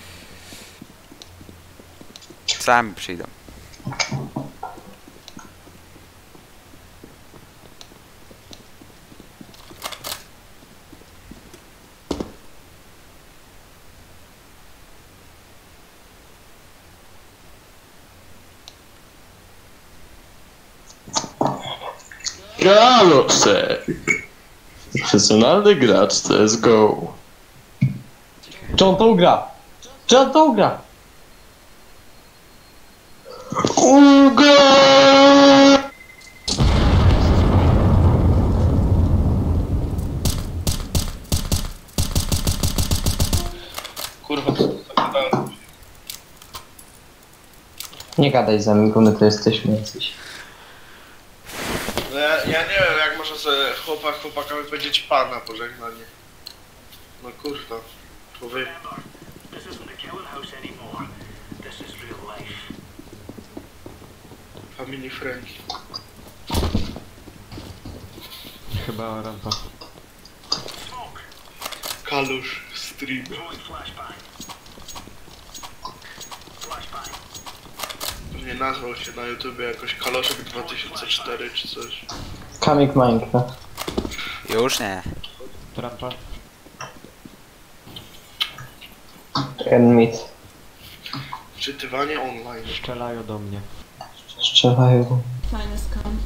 Sami przyjdą. Galosek! Profesjonalny gracz CSGO. Czy on to ugra? Czy on to ugra? Uga! Kurwa, co to tak. Nie gadaj za migony, to jesteśmy jacyś. No ja nie wiem, jak może sobie chłopakami powiedzieć pana pożegnanie. No kurwa, człowiek. Family friendly. Chyba rampa. Kalusz, stream. Nie nazwał się na YouTubie jakoś Kaloszek 2004 czy coś. Kamik Minecraft. Już nie. Rampa. Enmit. Czytywanie online. Strzelają do mnie. Strzelają. Fajny skam.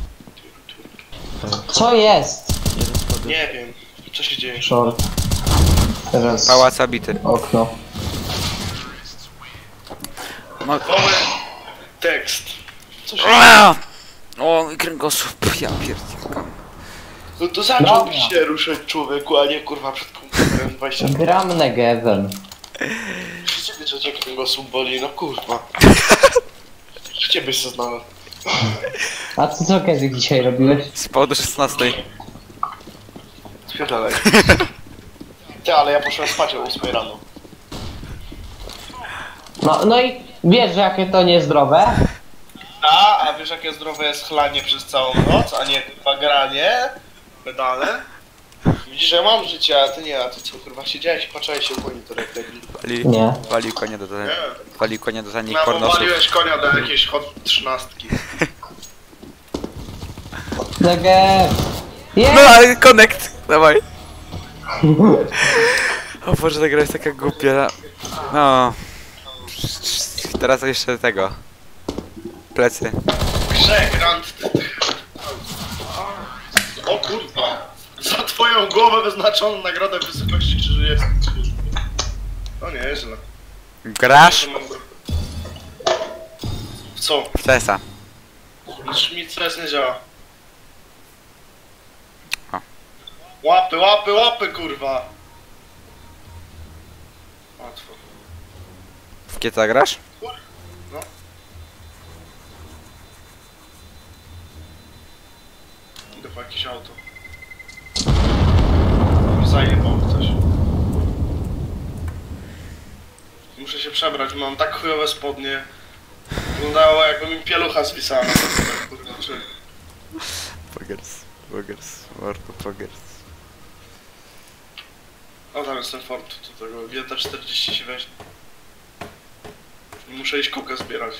Co jest? Nie wiem, co się dzieje. Short. Teraz Pałac obity. okno. Moment. Tekst. Co się O, mój kręgosłup, ja pierdolę. No to zacząłbyś się ruszać człowieku, a nie kurwa przed komputerem 20 lat. Gram Negeven. Ciebie co cię kręgosłup boli, no kurwa. Gdzie byś się znalazł? A ty co kiedy dzisiaj robiłeś? Spał do 16. Spierdalaj. Ty, ale ja poszłem spać o 8 rano. No i wiesz, że jakie to niezdrowe? A wiesz jakie zdrowe jest chlanie przez całą noc, a nie kurwa granie? Pedale? Widzisz, że ja mam życie, a ty nie, a ty co kurwa siedziałeś i patrzyłeś się w monitor jak debil. Nie. Walił konia do zanik. Walił konia do zanik No bo pornosów. waliłeś konia do jakiejś hot 13. Negev! No ale connect! Dawaj. O Boże, ta gra jest taka głupia. No. Teraz jeszcze tego. Plecy. Grze, Grant. O kurwa. Za twoją głowę wyznaczono nagrodę w wysokości 30. O nieźle. Grasz? W co? W CS-a. Już mi CS nie działa. O. Łapy, łapy, łapy kurwa. Łatwo. W GTA grasz? No. Idę po jakieś auto. Zajebał coś. Muszę się przebrać, mam tak chujowe spodnie. Wyglądało jakby mi pielucha zwisała na to, kurwa, czy... Poggers, warto poggers. O, tam jest ten fort, do tego Wieta 40 się weźmie. Muszę iść kokę zbierać.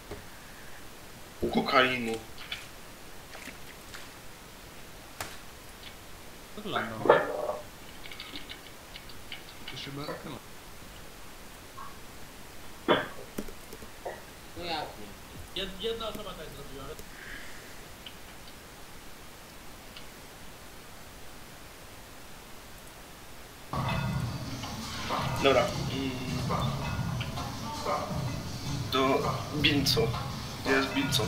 Kokainu. No jak nie? Jedna osoba tak zrobiła. Dobra. Do Binco. Gdzie jest Binco?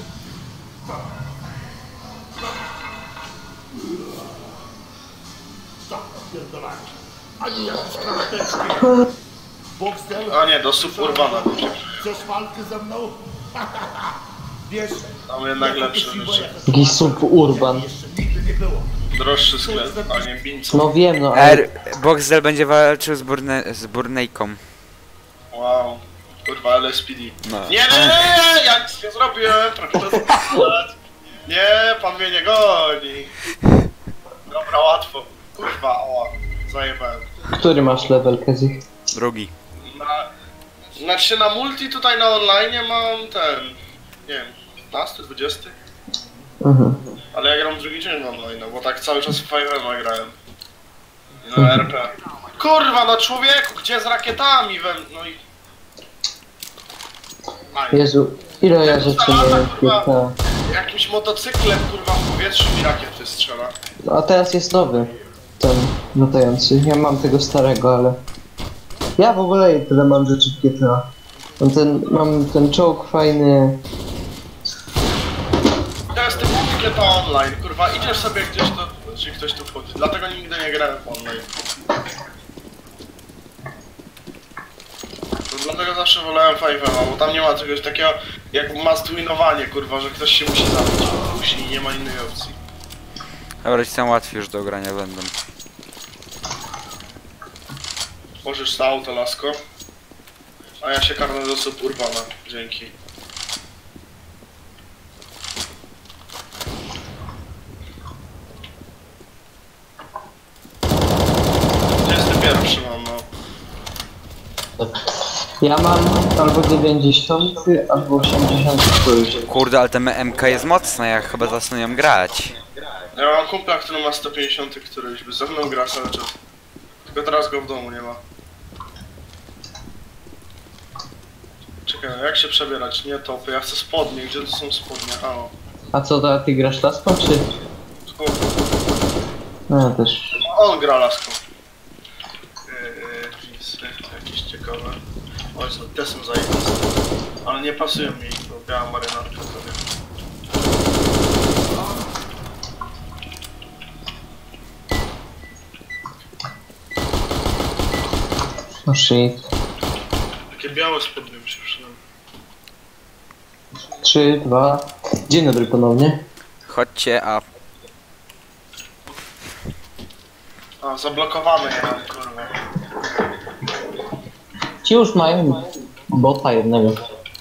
Ani jakiś krawateczki. Boxdel? A nie, do Suburbana. Chcesz walkę ze mną? Wiesz, Tam jednak lepsze rzeczy. Jakiś suburban. Droższy sklep, a nie Binco. No wiem, no ale... Boxel będzie walczył z Burnejką. Wow. Kurwa, LSPD. No. Nie, ja nic nie zrobiłem, proszę to nie, pan mnie nie goni. Dobra, łatwo. Kurwa, o, zajebałem. Który masz level, Kazik? Drugi. Znaczy na multi tutaj na online mam ten, nie wiem, 15, 20? Mhm. Ale ja gram drugi dzień online, no bo tak cały czas w 5M grałem. Na RP. Kurwa, no człowieku, gdzie z rakietami no i... Jezu, ile ja rzeczy miałem kurwa, jakimś motocyklem kurwa w powietrzu mi rakiety strzela. No a teraz jest nowy, ten latający. Ja mam tego starego, ale... Ja w ogóle tyle mam rzeczy w GTA. Mam ten czołg fajny. To jest typowy GTA online, kurwa, idziesz sobie gdzieś to, czy ktoś tu wchodzi, dlatego nigdy nie grałem w online. To dlatego zawsze wolałem 5M, bo tam nie ma czegoś takiego jak must winowanie, kurwa, że ktoś się musi zabić. Musi i nie ma innej opcji. Dobra, ci tam łatwiej już do grania będą. Możesz to auto, lasko. A ja się karnę do suburbana. Dzięki. Pierwszy mam, no. Ja mam albo 90, albo 80 któryś. Kurde, ale ten MK jest mocna, ja chyba zacznę ją grać. Ja mam kumpla, który ma 150, któryś by ze mną gra cały czas. Tylko teraz go w domu nie ma. Czekaj, jak się przebierać? Nie topy, ja chcę spodnie. Gdzie to są spodnie? Halo. A co, to ty grasz laską, czy? Skąd? No ja też. On gra laską. Jakieś ciekawe. Oj, te są zajebiste. Ale nie pasują mi, bo biała marynarka sobie. No shit. Takie białe spodnie mi się przydam. 3, 2. Dzień dobry ponownie. Chodźcie, a... A, zablokowane je mam, kurwa. Ci już mają bota jednego.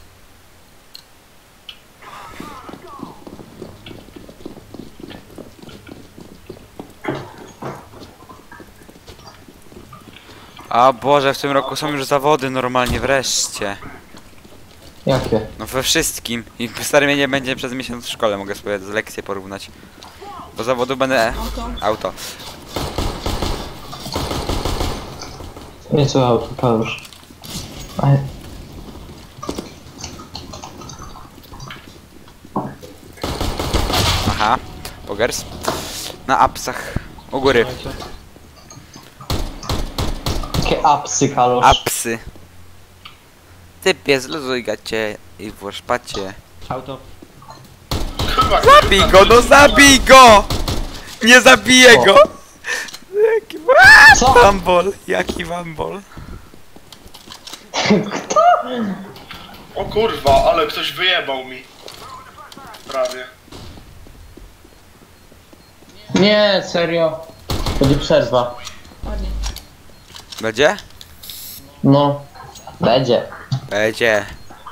A Boże, w tym roku są już zawody normalnie, wreszcie. Jakie? No we wszystkim. I stary mnie nie będzie przez miesiąc w szkole, mogę sobie z lekcje porównać. Do zawodu będę... Auto. Nieco auto, Palusz. Aha, pogers. Na apsach. U góry. Jakie apsy, Kalusz? Apsy. Typie, zluzuj gacie i włóż pacie. Auto. Zabij go, no zabij go! Nie zabiję go! Jaki wambol, jaki wambol. O kurwa, ale ktoś wyjebał mi. Prawie. Nie, serio. Będzie przerwa. Będzie? No. Będzie. Będzie.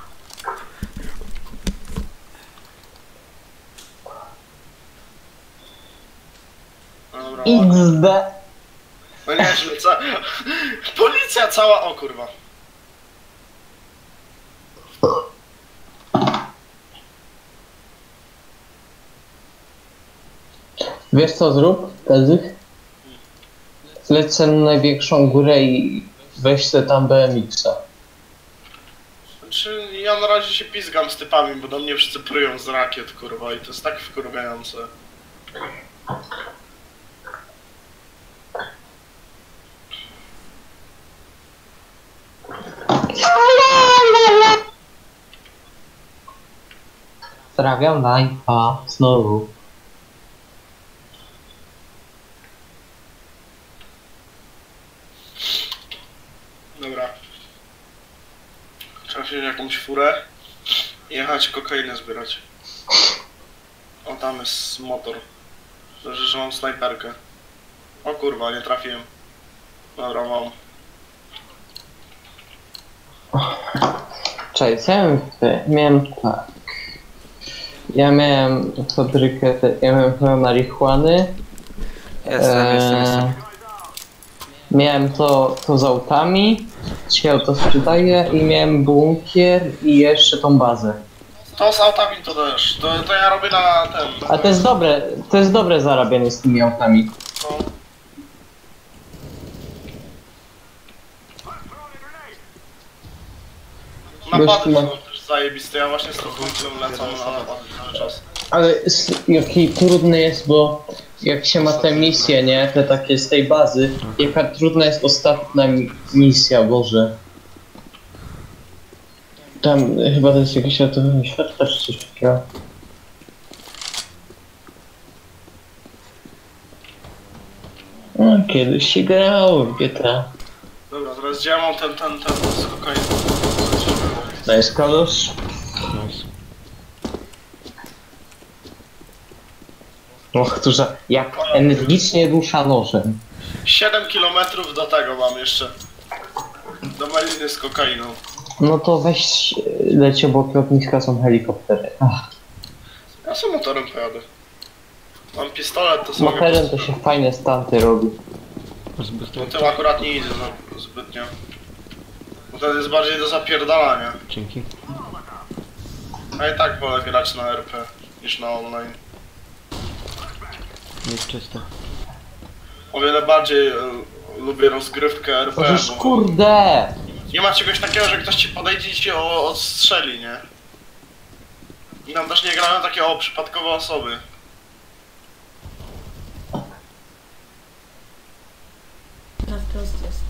Dobra, XD. no nieźle, policja cała, o kurwa. Wiesz co zrób, Kazik? Zleć na największą górę i weź se tam BMX-a. Znaczy, ja na razie się pizgam z typami, bo do mnie wszyscy prują z rakiet, kurwa, i to jest tak wkurwiające. Trawiam live'a znowu. Dobra. Trzeba wziąć jakąś furę. Jechać kokainę zbierać. O, tam jest motor. Dobrze, że mam snajperkę. O kurwa, nie trafiłem. Dobra, mam. Cześć, miałem tak. Ja miałem fabrykę, ja miałem chyba marihuany. Jestem. Miałem to z autami, się auto sprzedaje i miałem bunkier i jeszcze tą bazę. To z autami to też. To ja robię na ten. A to jest dobre zarabianie z tymi autami. No. Napady są też zajebiste, ja właśnie z tą bunkrem lecam na napady cały czas. Ale jaki trudny jest, bo jak się ma te misje, nie? Te takie z tej bazy, jaka trudna jest ostatnia misja, Boże. Tam chyba to jest jakiś ratowanie świata czy coś takiego. No, kiedyś się grało w GTA. Dobra, teraz gdzie ja mam ten z kokainą? Nice, Carlos. Nice. Och, to że jak energicznie rusza nożem. 7 km do tego mam jeszcze. Do Maliny z kokainą. No to weź, leci obok lotniska, są helikoptery. Ach. Ja sobie motorem pojadę. Mam pistolet, to sobie... Motorem to się fajne stanty robi. No tym akurat nie idzie zbytnio. Bo to jest bardziej do zapierdalania. Dzięki. A i tak wolę grać na RP niż na online. Jest czysto. O wiele bardziej lubię rozgrywkę RP. Boże, kurde! Nie ma czegoś takiego, że ktoś ci podejdzie i ci odstrzeli, nie? I nam też nie grają takie przypadkowe osoby. Na wprost jest.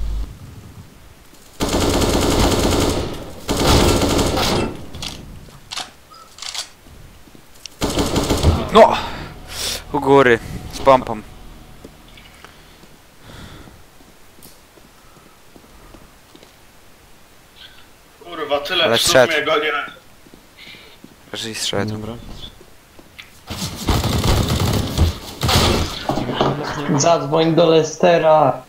No! U góry, z pompą. Kurwa, tyle Ale psów szedł. mnie goni. Żyj strzedł. Dobra. Zadzwoń do Lestera.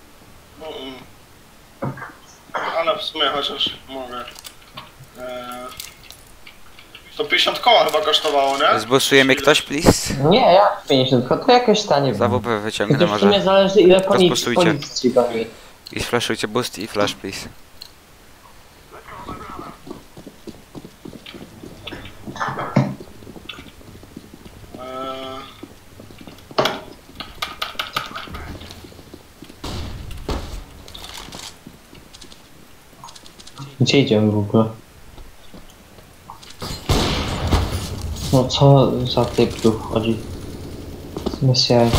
Ale w sumie chociaż mogę. To 50 koła chyba kosztowało, nie? Zbusuje ktoś, please? Nie, jak 50, to jakieś tanie. Za WP wyciągnę To w może. sumie zależy ile Rozpustujcie. policji goni. I flashujcie boost i flash, please. Gdzie idziemy w ogóle? No co za typ tu wchodzi? Bez jaj.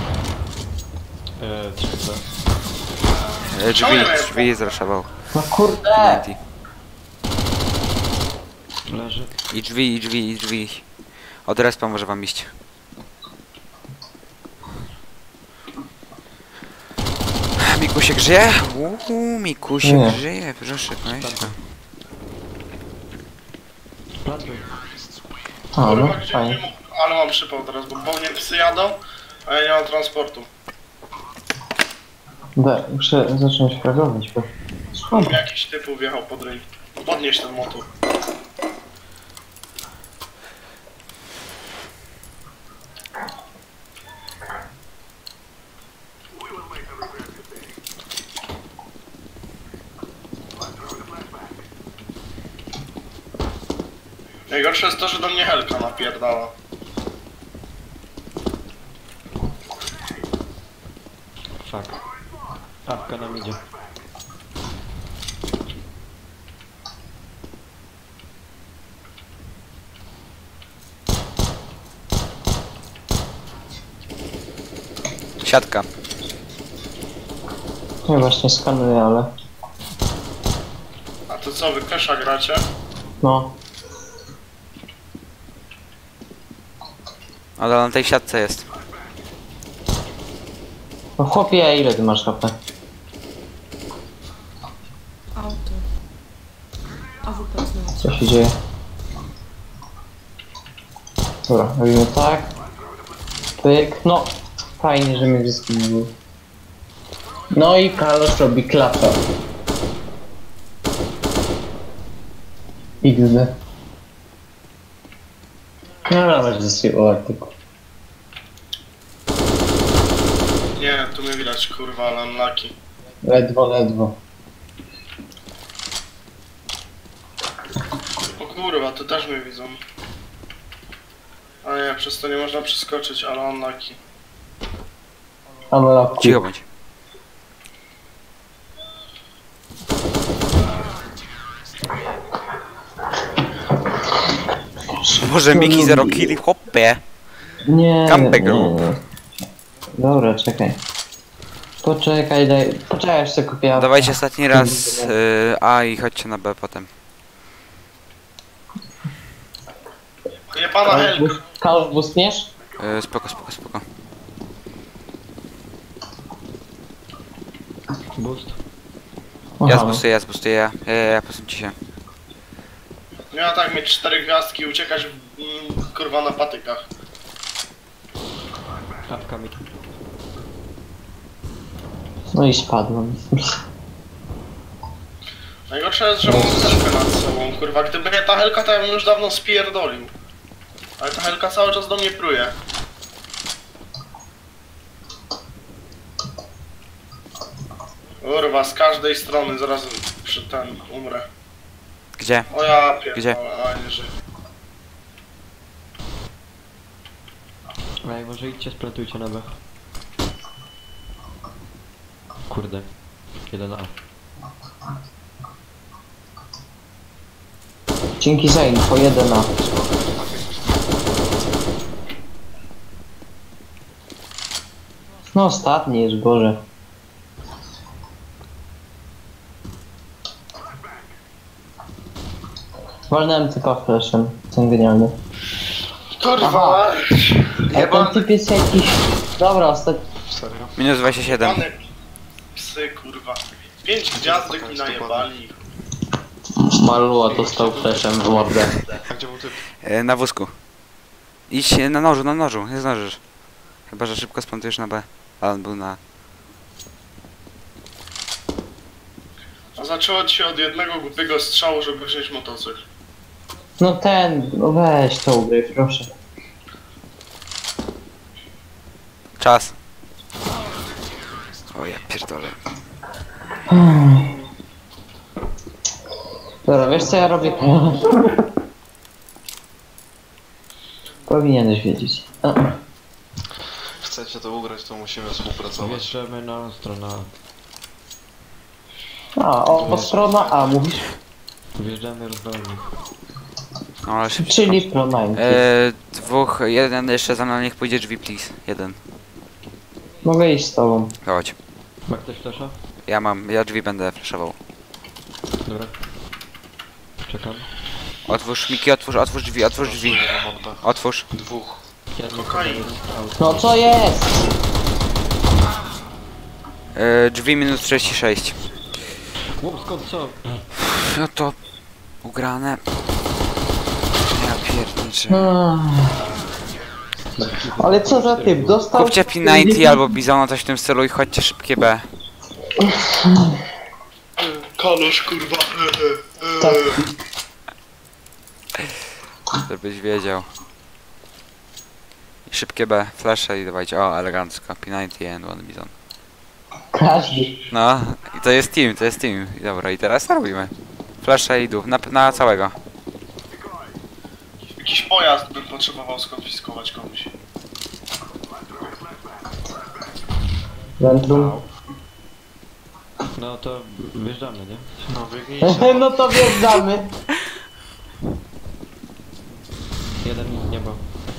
Trzeba. Drzwi zraszował. No kurde! Leży. I drzwi. Od respa może wam iść. Mikusiek żyje? Mikusiek Nie. żyje, proszę państwa. A, no Kurwa, gdzie fajnie. nie mógł- ale mam przypał teraz, bo po mnie psy jadą, a ja nie mam transportu. Muszę zacząć fragować, bo... Słabo. Jakiś typu wjechał pod ryj. Podnieś ten motor. Najgorsze jest to, że do mnie Helka napierdala. Fuck. Apka nam idzie. Siatka. Ja właśnie skanuję, ale... A to co, wy Kesha gracie? No. Ale na tej siatce jest. No chłopie, ile ty masz HP? Auto. AWP znowu. Co się dzieje? Dobra, robimy tak. Pyk, no. Fajnie, że mnie wyskinił. No i Kalosz robi klapę. XD. No nawet zsyłał artykuł. Nie, tu mnie widać, kurwa, ale unlucky. Ledwo, ledwo. O kurwa, to też mnie widzą. A nie, przez to nie można przeskoczyć, ale unlucky. Unlucky. Cicho bądź. Może Miki 0 killi, hoppie. Nie, Campek nie, rób. nie. Dobra, czekaj. Poczekaj, poczekaj, jeszcze kupię. Dawajcie ostatni raz A i chodźcie na B potem. Jebana helka. Kalosz bustniesz? Spoko, spoko, spoko. Boost. Ja zbustuję, ja posuńcie się. Miała tak mieć 4 gwiazdki i uciekać kurwa na patykach. Apka mi. No i spadłem. Najgorsze jest, że mam helkę nad sobą, kurwa. Gdyby nie ta helka, to ja bym już dawno spierdolił. Ale ta helka cały czas do mnie pruje. Kurwa, z każdej strony zaraz przy ten umrę. Gdzie? O ja pierdolę, Gdzie? a nie żyję. Ej, może idźcie, splantujcie na B. Kurde. 1A. Dzięki za info, 1A. No ostatni jest, Boże. Walnąłem typa flashem, jestem genialny. Kurwa! A ten typ jest jakiś... Dobra, ostatni... Minus 27. Jebane psy, kurwa. 5 gwiazdek mi najebali. Malua dostał flashem w mordę. A gdzie był typ? Na wózku. Idź na nożu, nie zdążysz. Chyba, że szybko splantujesz na B. A on był na... A zaczęło ci się od jednego głupiego strzału, żeby wziąć motocykl. No ten, no weź to ugraj, proszę. Czas. O ja pierdolę. Dobra, wiesz co ja robię? Powinieneś wiedzieć. Chcecie to ugrać, to musimy współpracować. Wjeżdżamy na stronę A. A, o strona A mówisz? Wjeżdżamy rozdolnie. No ale szybciej. Czyli Pro 9. Dwóch, jeden jeszcze za mną, niech pójdzie drzwi, please. Jeden. Mogę iść z tobą. Chodź. Ma ktoś flasha? Ja drzwi będę flashował. Dobra. Czekam. Otwórz, Miki, otwórz drzwi, Otwórz. Dwóch. Kokain. No co jest? Drzwi minus 36. Łup, skąd co? No to... ugrane. Ja pierniczę. Ale co za typ? Dostał... Kupcie P90 albo Bizona, coś w tym stylu i chodźcie szybkie B. Kalosz, kurwa. Tak. Żebyś wiedział. I szybkie B, flasze i dawajcie. O, elegancko. P90 and one Bizon. Każdy. No, i to jest team. I dobra, i teraz co robimy? Flasze i dół, na całego. Jakiś pojazd bym potrzebował skonfiskować komuś. Ventrum. No to wjeżdżamy, nie? No biegnijcie. No to wjeżdżamy. Jeden z nieba.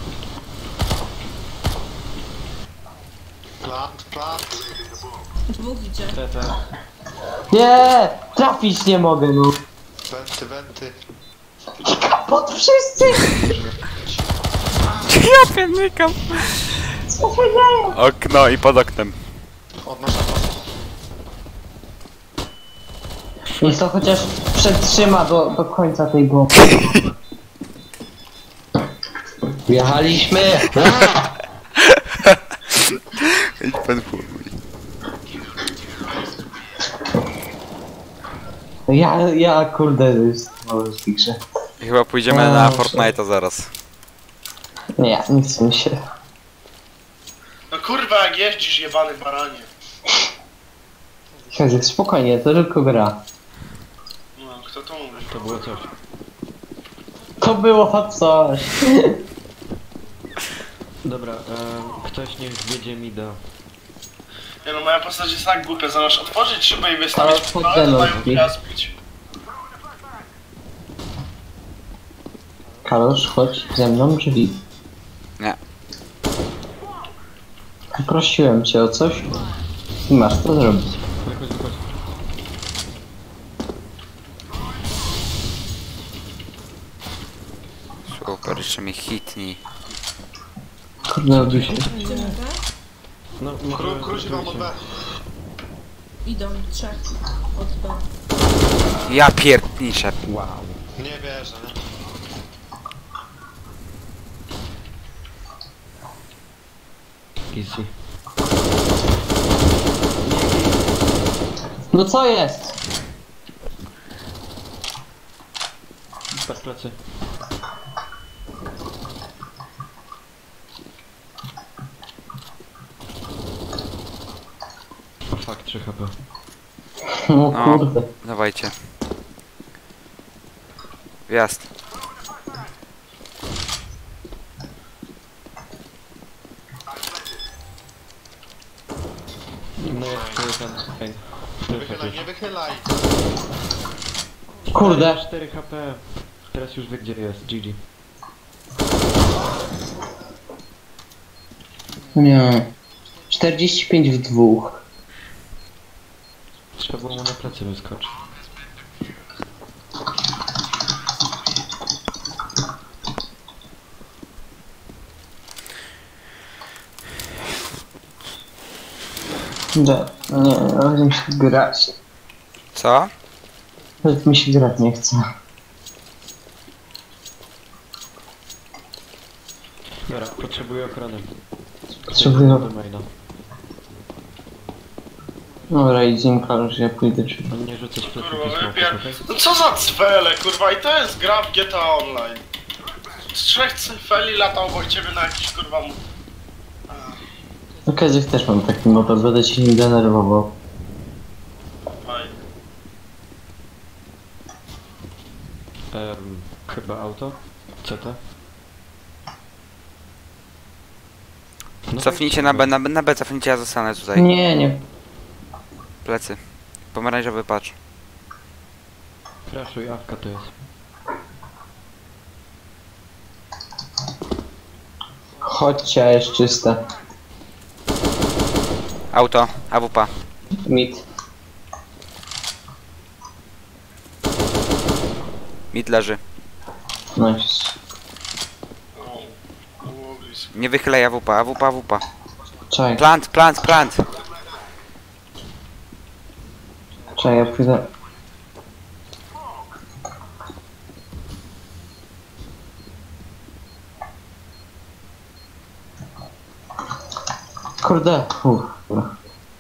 Plant. Dwóch idzie. Nie! Trafić nie mogę, no. Wenty. Pod wszyscy! Ja piernykam. Co się dzieje? Okno i pod oknem. Niech to chociaż przetrzyma do końca tej głowy. Jechaliśmy! Idź pan chuj. Ja kurde, jest mało w tej grze. Chyba pójdziemy na Fortnite'a zaraz. Nie, nie chce mi się. No kurwa, jak jeździsz, jebany baranie. Chodź, spokojnie, to tylko gra. No, kto to mówi? To było coś. To było coś. Dobra, ktoś niech wiedzie mi do... Nie no, moja postać jest tak głupia, zamiast otworzyć szybę i wystawić Ale pistolę, to dają mi raz bić. Kalosz, chodź ze mną drzwi. Nie. Prosiłem cię o coś i masz to zrobić. Wychodź, wychodź. Super, jeszcze mnie hitni. Kurde, odbił się. Idziemy B? No, Kruci wam od B. Idą, 3. Od B. Ja pierdniczę. Wow. Nie wierzę, nie? Easy. No co jest? Patrz plecy. O fuck, 3 HP. No No, kurde. dawajcie. Wjazd. No jest ten... Ej. Wychylaj, nie wychylaj. Kurde. 4 HP. Teraz już wie gdzie jest, GG. Nie. 45 w 2. Trzeba było mu na plecy wyskoczyć. Nie, ale mi się grać. Co? Nawet mi się grać nie chce. Dobra, potrzebuję ochrony. Potrzebuję. Do maina. Dobra, idziemy Kalosz, ja pójdę czy... Nie rzucać pleców Kurwa, i smoków, okej? no co za cwele, kurwa, i to jest gra w GTA Online. Z 3 cyfeli latał obok ciebie na jakiś kurwa mu... Okej, też mam taki motor, będę cię nie denerwował. Fajnie. Chyba auto? CT? No Cofnijcie na B, na B cofnijcie, ja zostanę tutaj. Nie. Plecy. Pomarańczowy patrz. Crashuj, awka to jest. Chodźcie, jest czyste. Auto, AWP. Mid. Mid leży. Nice. Nie wychylaj AWP, AWP. Czekaj. Plant. Czekaj, ja pójdę. Kurde. Dobra.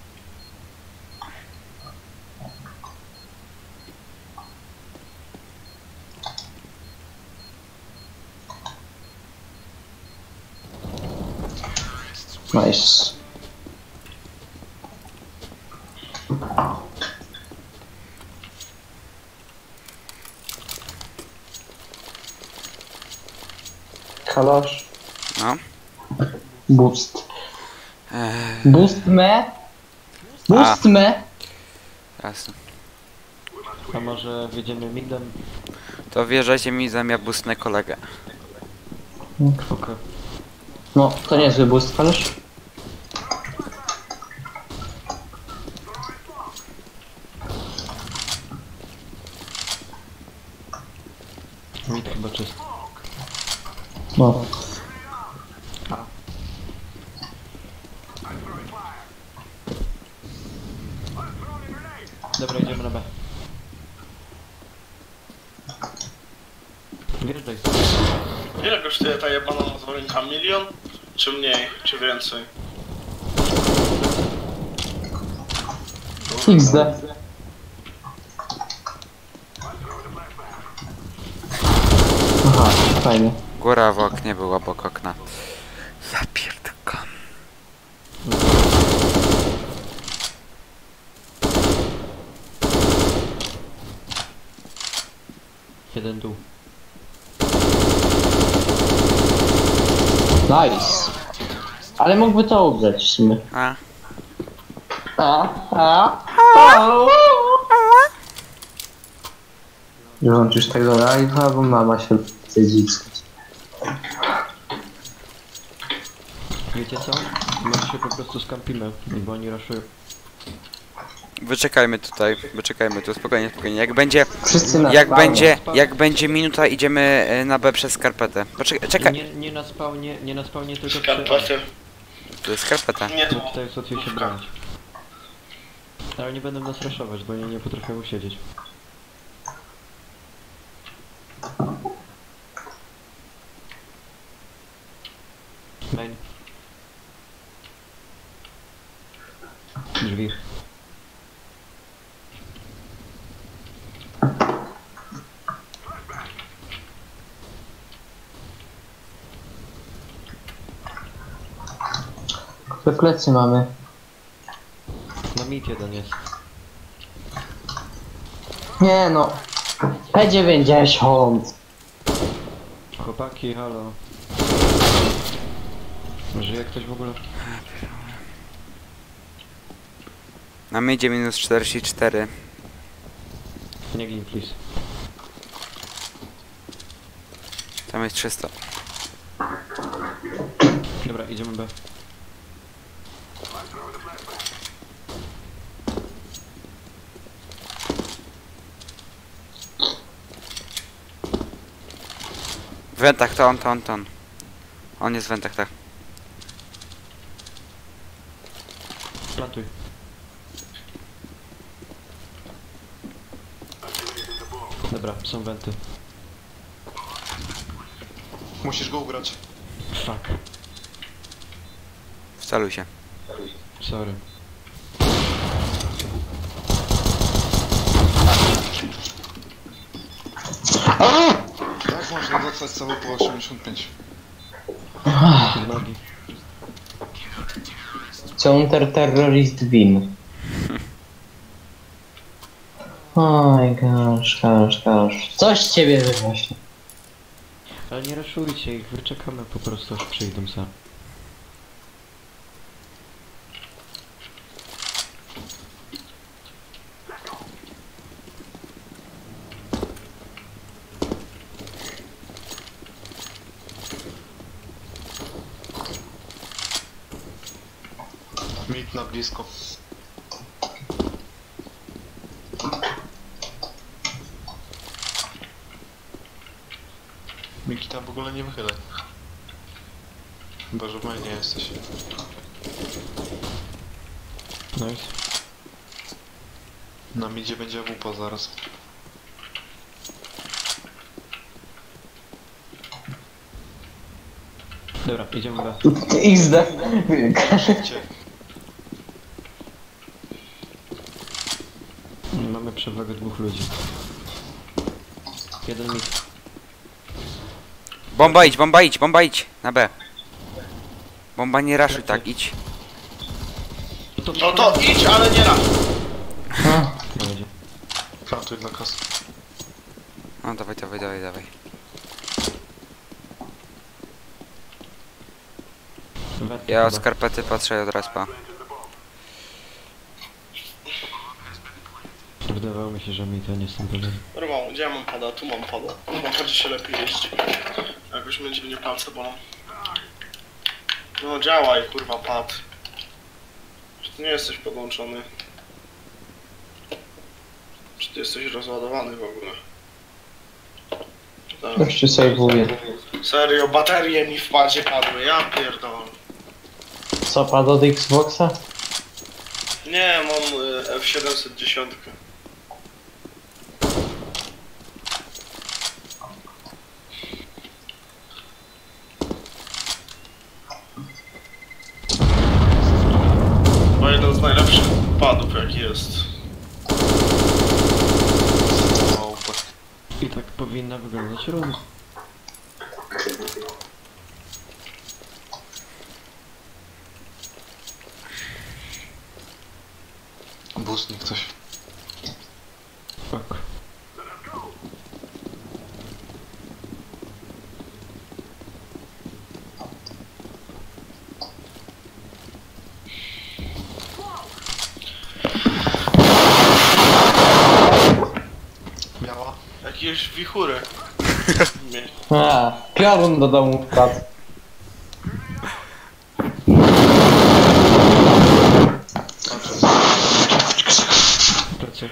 Nice. Kalosz. No. Boost. Boost me. Boost me. Jasne. A może wjedziemy midem? To wjeżdżajcie mi ja boostnę kolegę. Okej. No, to niezły boost, Kalosz. Mid chyba czysty. No. Dobra, idziemy na B. Wjeżdżaj. Ile kosztuje ta jebana motorinka? 1 milion? Czy mniej? Czy więcej? XD. Aha, fajnie. Góra w oknie była obok okna. Ja pierdolę. Jeden dół. Nice. Ale mógłby to ugrać w sumie. A? Wyłączysz tego live'a, bo mama się chce dziskać. Wiecie co? Może się po prostu skampimy, bo oni raszują. Wyczekajmy tutaj, wyczekajmy tu, spokojnie, spokojnie. Jak będzie, Wszyscy na jak będzie minuta, idziemy na B przez skarpetę. Czekaj. Nie na spawnie, tylko Skarpety. To jest skarpeta. Nie, to tutaj jest łatwiej się bronić. Ale nie będę nas raszować, bo nie potrafię usiedzieć. Main. Drzwi. Te plecy mamy. Na mid jeden jest. Nie no. P90. Chłopaki, halo. Żyje ktoś w ogóle? Na midzie minus 44. Nie gin, please. Tam jest 300. Dobra, idziemy B. W wentach, to on. On jest w wentach, tak. Plantuj. Dobra, są wenty. Musisz go ugrać. Fuck. Wcaluj się. Sorry. Jak można dostać całe po 85? Z nogi. Counter-terrorist win. Oj, gosh. Coś z ciebie wyrośnie. Ale nie raszujcie ich, wyczekamy po prostu aż przyjdą sam. Mit na blisko. Miki tam w ogóle nie wychylaj. Chyba, że w mainie jesteś. Nice. Na midzie będzie WP zaraz. Dobra, idziemy B. XD. Szybciej. Mamy przewagę dwóch ludzi. Jeden mit. Bomba idź, na B. Bomba nie raszuj, tak, idź. No to idź, ale nie raz. Będzie. Plantuj dla kasy. No dawaj. Wenty Ja od chyba. skarpety patrzę od respa. Wydawało mi się, że mi to nie jestem pewien. Rymał, gdzie ja mam pada? Tu mam pada. No chodzi się lepiej jeść. Jakoś będzie mnie palce bolą. No działaj, kurwa, pad. Czy ty nie jesteś podłączony? Czy ty jesteś rozładowany w ogóle? Tak. Jeszcze sejwuję. Serio, baterie mi w padzie padły, ja pierdolę. Co, pad od Xboxa? Nie, mam F710. jest. I tak powinna wyglądać runa. Boostnik coś. Tak. Miała? Jakieś wichury. Piorun do domu wpadł. Plecy.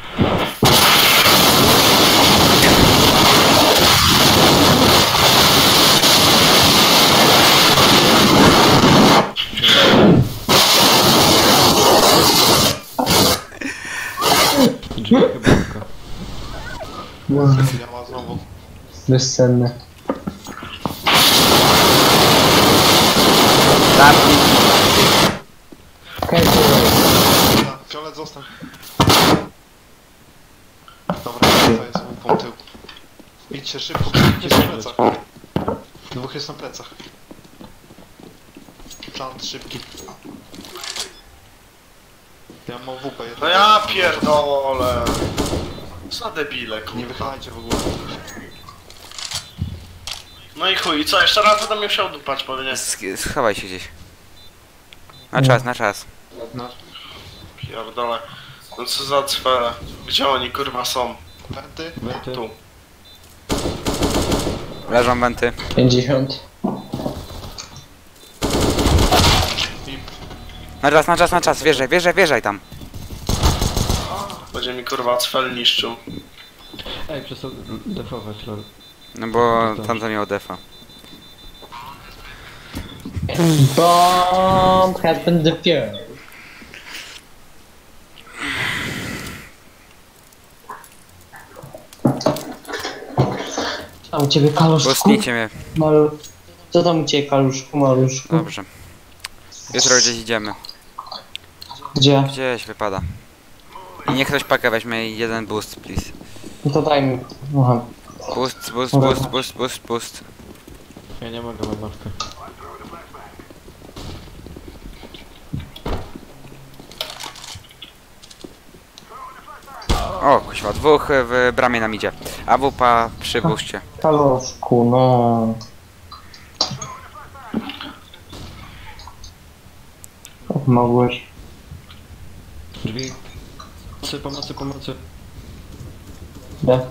Drzwi chyba. Miała znowu. Bezcenne. Fiolet zostań. Dobra, to jest łupą tył. Idźcie szybko, idźcie na plecach. Dwóch jest na plecach. Plant szybki. Ja mam WP. No ja pierdolę. Za debile, kurwa. Nie wychylajcie w ogóle. No i chuj, i co, jeszcze raz będę mnie musiał dupać pewnie. Schowaj się gdzieś. Na czas, na czas. No. Pierdolę. No co za cfele. Gdzie oni kurwa są? Wenty? Wenty. Tu. Leżą wenty. 50. Na czas, wjeżdżaj tam. Będzie mi kurwa cfel niszczył. Ej, przestał defować, lol. No bo tamto miał defa. Bomb has been defused. Co tam u ciebie, Kaluszku? Pustnijcie mnie. Co tam u ciebie, Kaluszku, maluszku? Dobrze. Jutro gdzieś idziemy. Gdzie? Gdzieś wypada. I niech ktoś pakę weźmie i jeden boost, please. No to daj mi. Aha. Boost. Ja nie mogę, mam matkę. O, kuźwa, dwóch w bramie nam idzie. A wupa przy buście. Kaluszku, no. Jak mogłeś? Drzwi. Pomocy. Gdzie?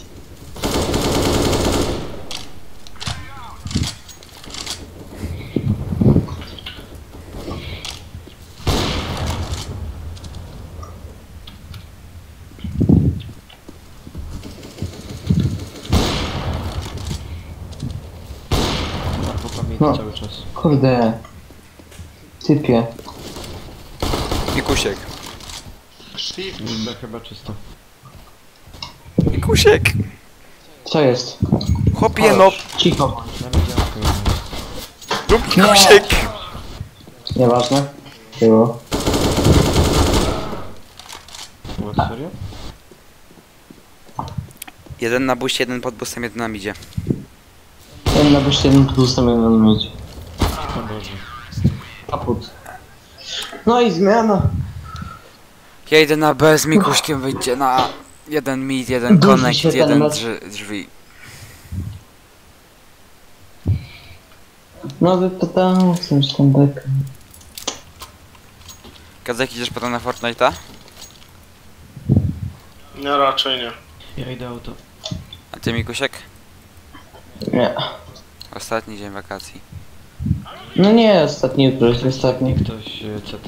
No, cały czas. Kurde. Typie. Mikusiek. B chyba czysto. Mikusiek! Co jest? Chłopie, no! Cicho. Rób Mikusiek! Nieważne. Było. What, serio? Jeden na buście, jeden pod bustem, jeden nam idzie. Jeden na wyjście, jeden tu ustawiony mieć. O Boże. Kaput. No i zmiana. Ja idę na B z Mikuśkiem, wyjdzie na jeden mid, jeden Duży connect, się ten jeden mecz. drzwi. No wypytałem, coś tam beka. Kadzek, idziesz potem na Fortnite'a? Nie, raczej nie. Ja idę auto. A ty, Mikusiek? Nie. Ostatni dzień wakacji. No nie, ostatni jutro jest ostatni. Ktoś CT.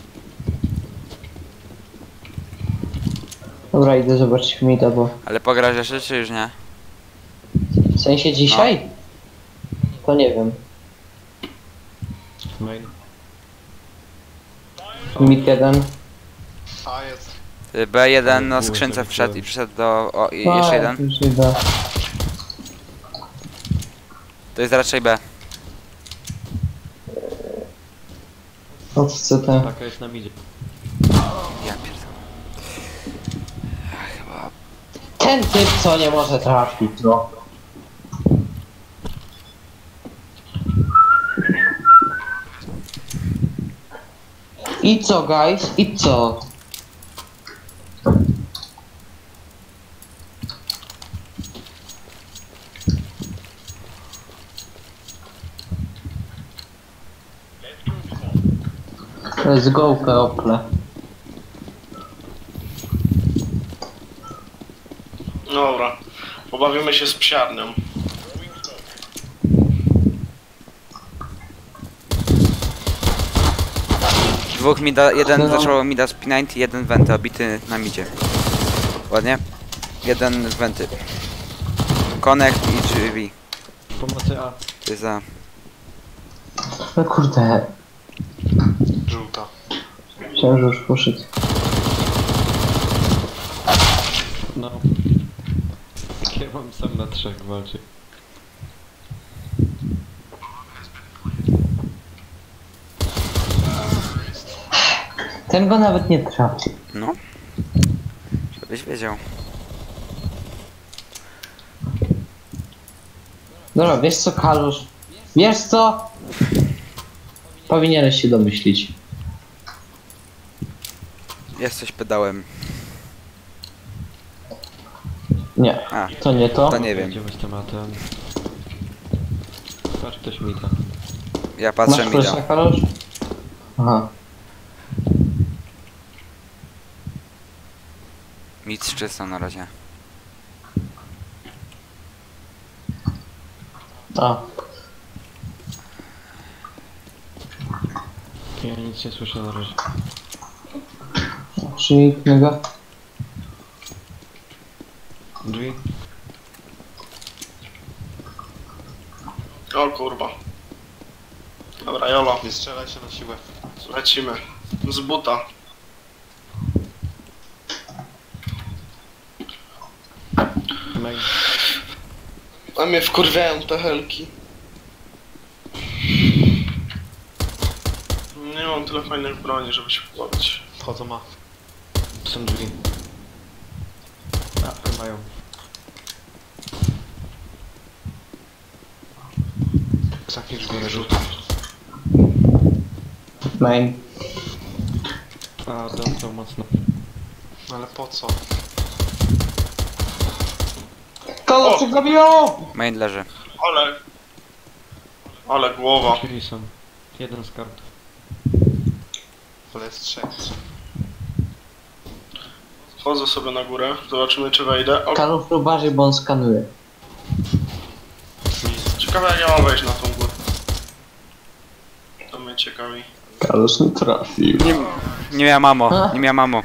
Dobra, idę zobaczyć mida, bo... Ale pograsz jeszcze, czy już nie? W sensie dzisiaj? To nie wiem. Main. Mid 1. A, jest. B1 na skrzynce wszedł i przyszedł do... O, i jeszcze jeden. Już idę. To jest raczej B. Od CT. Taka jest na midzie. Ja pierdolę. Ten typ co nie może trafić, no. I co, guys? I co? Let's go, People. Dobra, pobawimy się z psiarnią. Dwóch mida, jeden zaczął mida z P90, jeden wenty obity na midzie. Ładnie? Jeden z wenty. Connect i drzwi. Pomocy A. Ty za. No kurde. Żółta. Chciałem, że już poszedł. No. Ja mam sam na 3 walczy. Ten go nawet nie trafi. No. Żebyś wiedział. Dobra, wiesz co, Kalusz? Wiesz co? Powinieneś się domyślić. Jesteś pedałem. Nie, A, to nie to. To nie wiem. Idziemy z tematem. Patrz, ktoś mi da. Ja patrzę Masz mida. flasha, Kalusz? Aha. Mid czysto na razie. A. Ja nic nie słyszę na razie. Czyli go. Drzwi. O kurwa. Dobra, Jolo, Nie strzelaj się na siłę. lecimy. Z buta. Main. A mnie wkurwiają te helki. Nie mam tyle fajnych broni, żeby się pobawić. Wchodzą ma. Są drzwi. A, mają. Zamknij drzwi na żółtą. Main. A, dostał mocno. Ale po co? Kogo się zabiją? Main leży. Ale głowa. Drzwi są. Jeden z kart. Ale jest 3. Wchodzę sobie na górę, zobaczymy czy wejdę. O, Kalusz uważaj, bo on skanuje. ciekawe jak ja mam wejść na tą górę. To mnie ciekawi. Kalusz nie trafił. Nie miałem mamo, nie miałem mamo.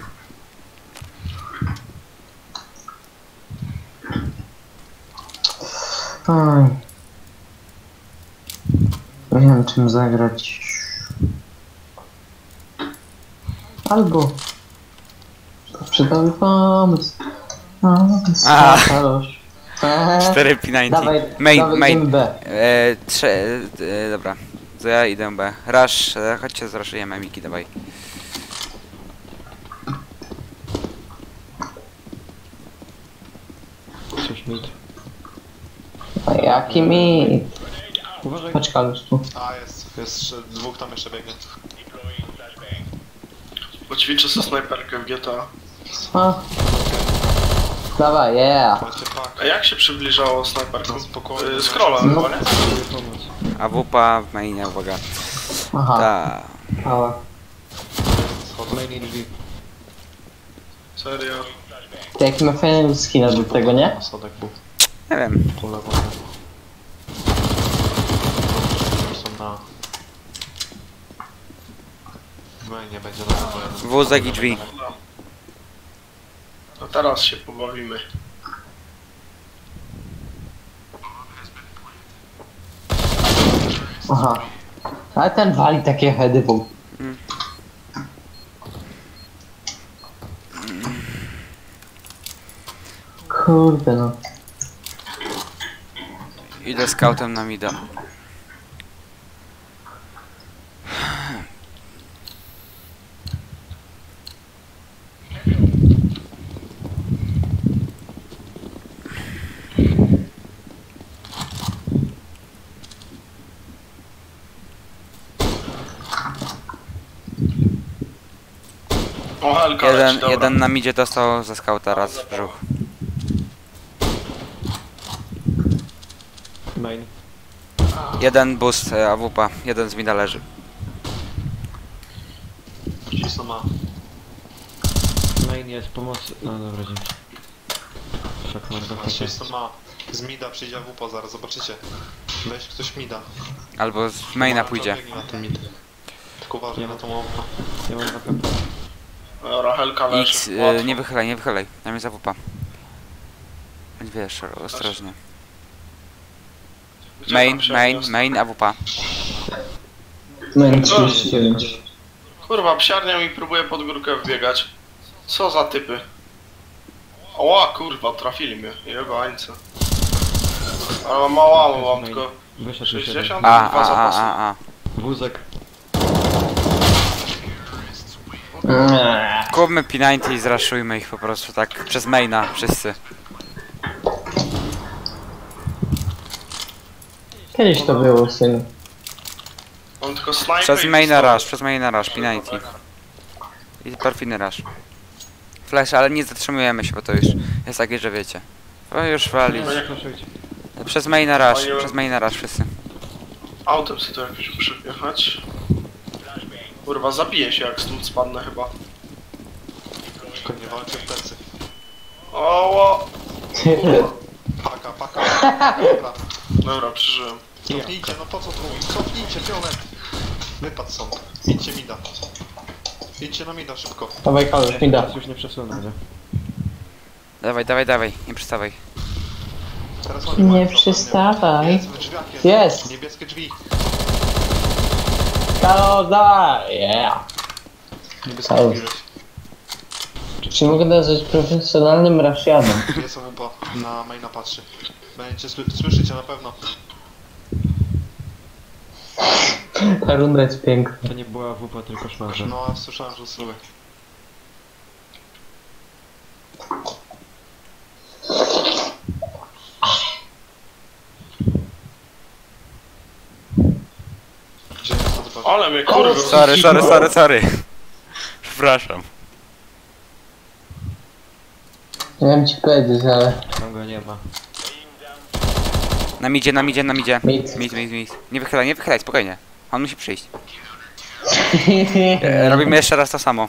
Oj. Nie wiem czym zagrać. Albo... Przydały pomysł. A. Kalusz. 4 P90. Dawaj, Main, dawaj, main. idziemy B. Dobra. To ja idę B. Rush, chodźcie zraszujemy Miki, dawaj. Coś mid. A jaki mi? Uważaj. Chodź Kalusz tu. A jest dwóch tam jeszcze biegnie. Poćwiczę sobie snajperkę w GTA. A. Dawaj, yeah. Macie pak. A jak się przybliżało snajperką? No, spokojnie. Scrollem, No. chyba nie? Pomóc. A wupa w mainie, uwaga. Aha. Ta. Ała. Main i drzwi. Serio? To jak ma fajnego skina do tego, nie? Sodek był. Nie wiem. Po lewo. Są na... W mainie będzie na pewno jeden. Wózek i drzwi. No teraz się pobawimy. Aha. Ale ten wali takie heady w ogóle. Kurde no. Idę scoutem na mida. Helka leci, dobra. Jeden na midzie dostał ze skauta raz w brzuch. Main. Jeden boost AWP, jeden z mida leży. Cisno ma. Main jest pomoc. No dobra, dzięki. Fuck, Margo, Cisno ma. Z mida przyjdzie AWP zaraz, zobaczycie. Weź ktoś mida. Albo z maina pójdzie. Na ten mid. Tylko uważaj na tą AWP. Ja mam 2 KP. Dobra, Helka leży. X, Łatwo. nie wychylaj, nie wychylaj. Tam jest AWP. Więc wiesz, ostrożnie. Gdzie Main, tam się main, jest? main, AWP. Main 39. Kurwa, psiarnia mi próbuje pod górkę wbiegać. Co za typy? Oła, kurwa, trafili mnie. Jebańce. Ale mało mam tylko Wyszedł 60 A, i 2 zapasy. a. Wózek. Kupmy P90 i zraszujmy ich po prostu tak przez maina, wszyscy. Kiedyś to było, syn. Mam tylko snajper Przez i maina pistolet. rush, przez maina rush, P90. I perfidny rush. Flash, ale nie zatrzymujemy się, bo to już jest takie, że wiecie. To już wali. Przez maina rush wszyscy. Autem sobie to jakoś muszę wjechać. Kurwa, zabiję się jak stąd spadnę chyba. Tylko nie walcie w plecy. Oło! Paka. Dobra. Dobra, przeżyłem. Cofnijcie, no po co tu? Cofnijcie, fiolet! Wypadł stąd. Idźcie mida. Idźcie na mida szybko. Dawaj, koleś, mi da. Teraz już nie przesunę, nie? Dawaj, nie przystawaj. Teraz oni Nie mają przystawaj. Jest, w drzwiach jest. Jest. Niebieskie drzwi. Halo, dawaj, yeah. Niebieskie Halo. drzwi. Czy mogę nazwać profesjonalnym Rosjanem? Jest AWP. Na maina patrzy. Będziecie słyszycie na pewno. Ta runda jest piękna. To nie była WP, tylko szmarze. No, słyszałem, że słyły. Gdzie jest AWP? Ale mnie kurwa. Sorry. Przepraszam. Nie wiem ci powiedzieć, ale... Tam go nie ma. Na midzie. Mid. Mid. Nie wychylaj, spokojnie. On musi przyjść. Robimy jeszcze raz to samo.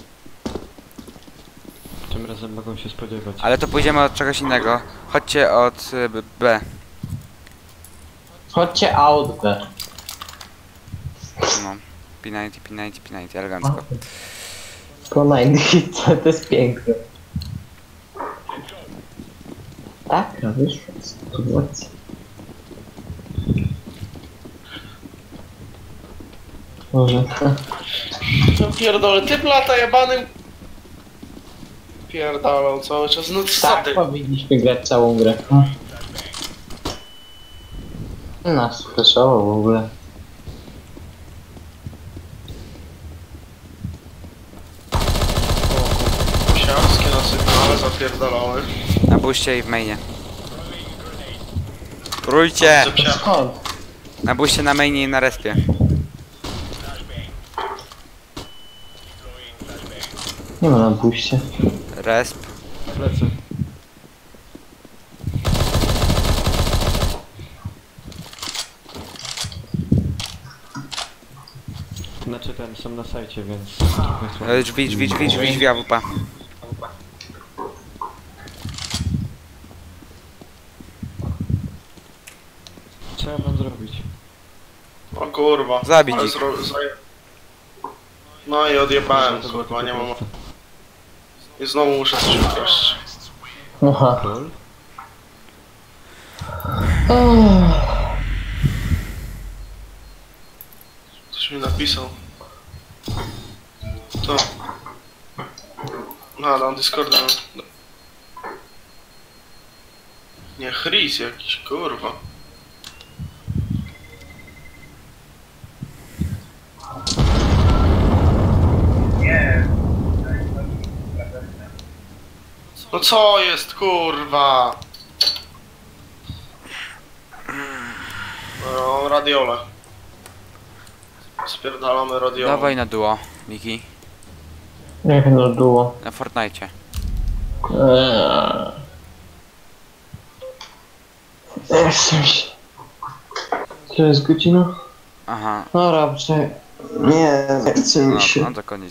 Tym razem mogą się spodziewać. Ale to pójdziemy od czegoś innego. Chodźcie od B. Chodźcie out B. No. P90, elegancko. Kolejny hit, to jest piękne. Taka wyszła sytuacja. Może... No pierdolę, typ lata jebanym. Pierdolą cały czas, no co Tak, ty? powinniśmy grać całą grę. Nas flashowo w ogóle. Siarskie na sygnale zapierdolony. Na buście i w mainie. Trójcie! Skąd? Na buście, na mainie i na respie. Nie ma na buście. Resp. Plecy. Znaczy ten, są na sajcie, więc... Drzwi, AWP. Co ja mam zrobić? O kurwa. Zabić Ale ich. No i odjebałem, Może to było kurwa, nie tylko mam... proste. I znowu muszę coś ukraść. Aha. Lol? Coś mi napisał. To. No, na Discordzie. Nie, Chris jakiś, kurwa. No co jest, kurwa? No, radiole. Spierdalamy radiolę. Dawaj na duo, Miki. Jak no duo. Na Fortnite. To jest godzina? Aha. No raczej. Nie, nie chce mi się. No to koniec.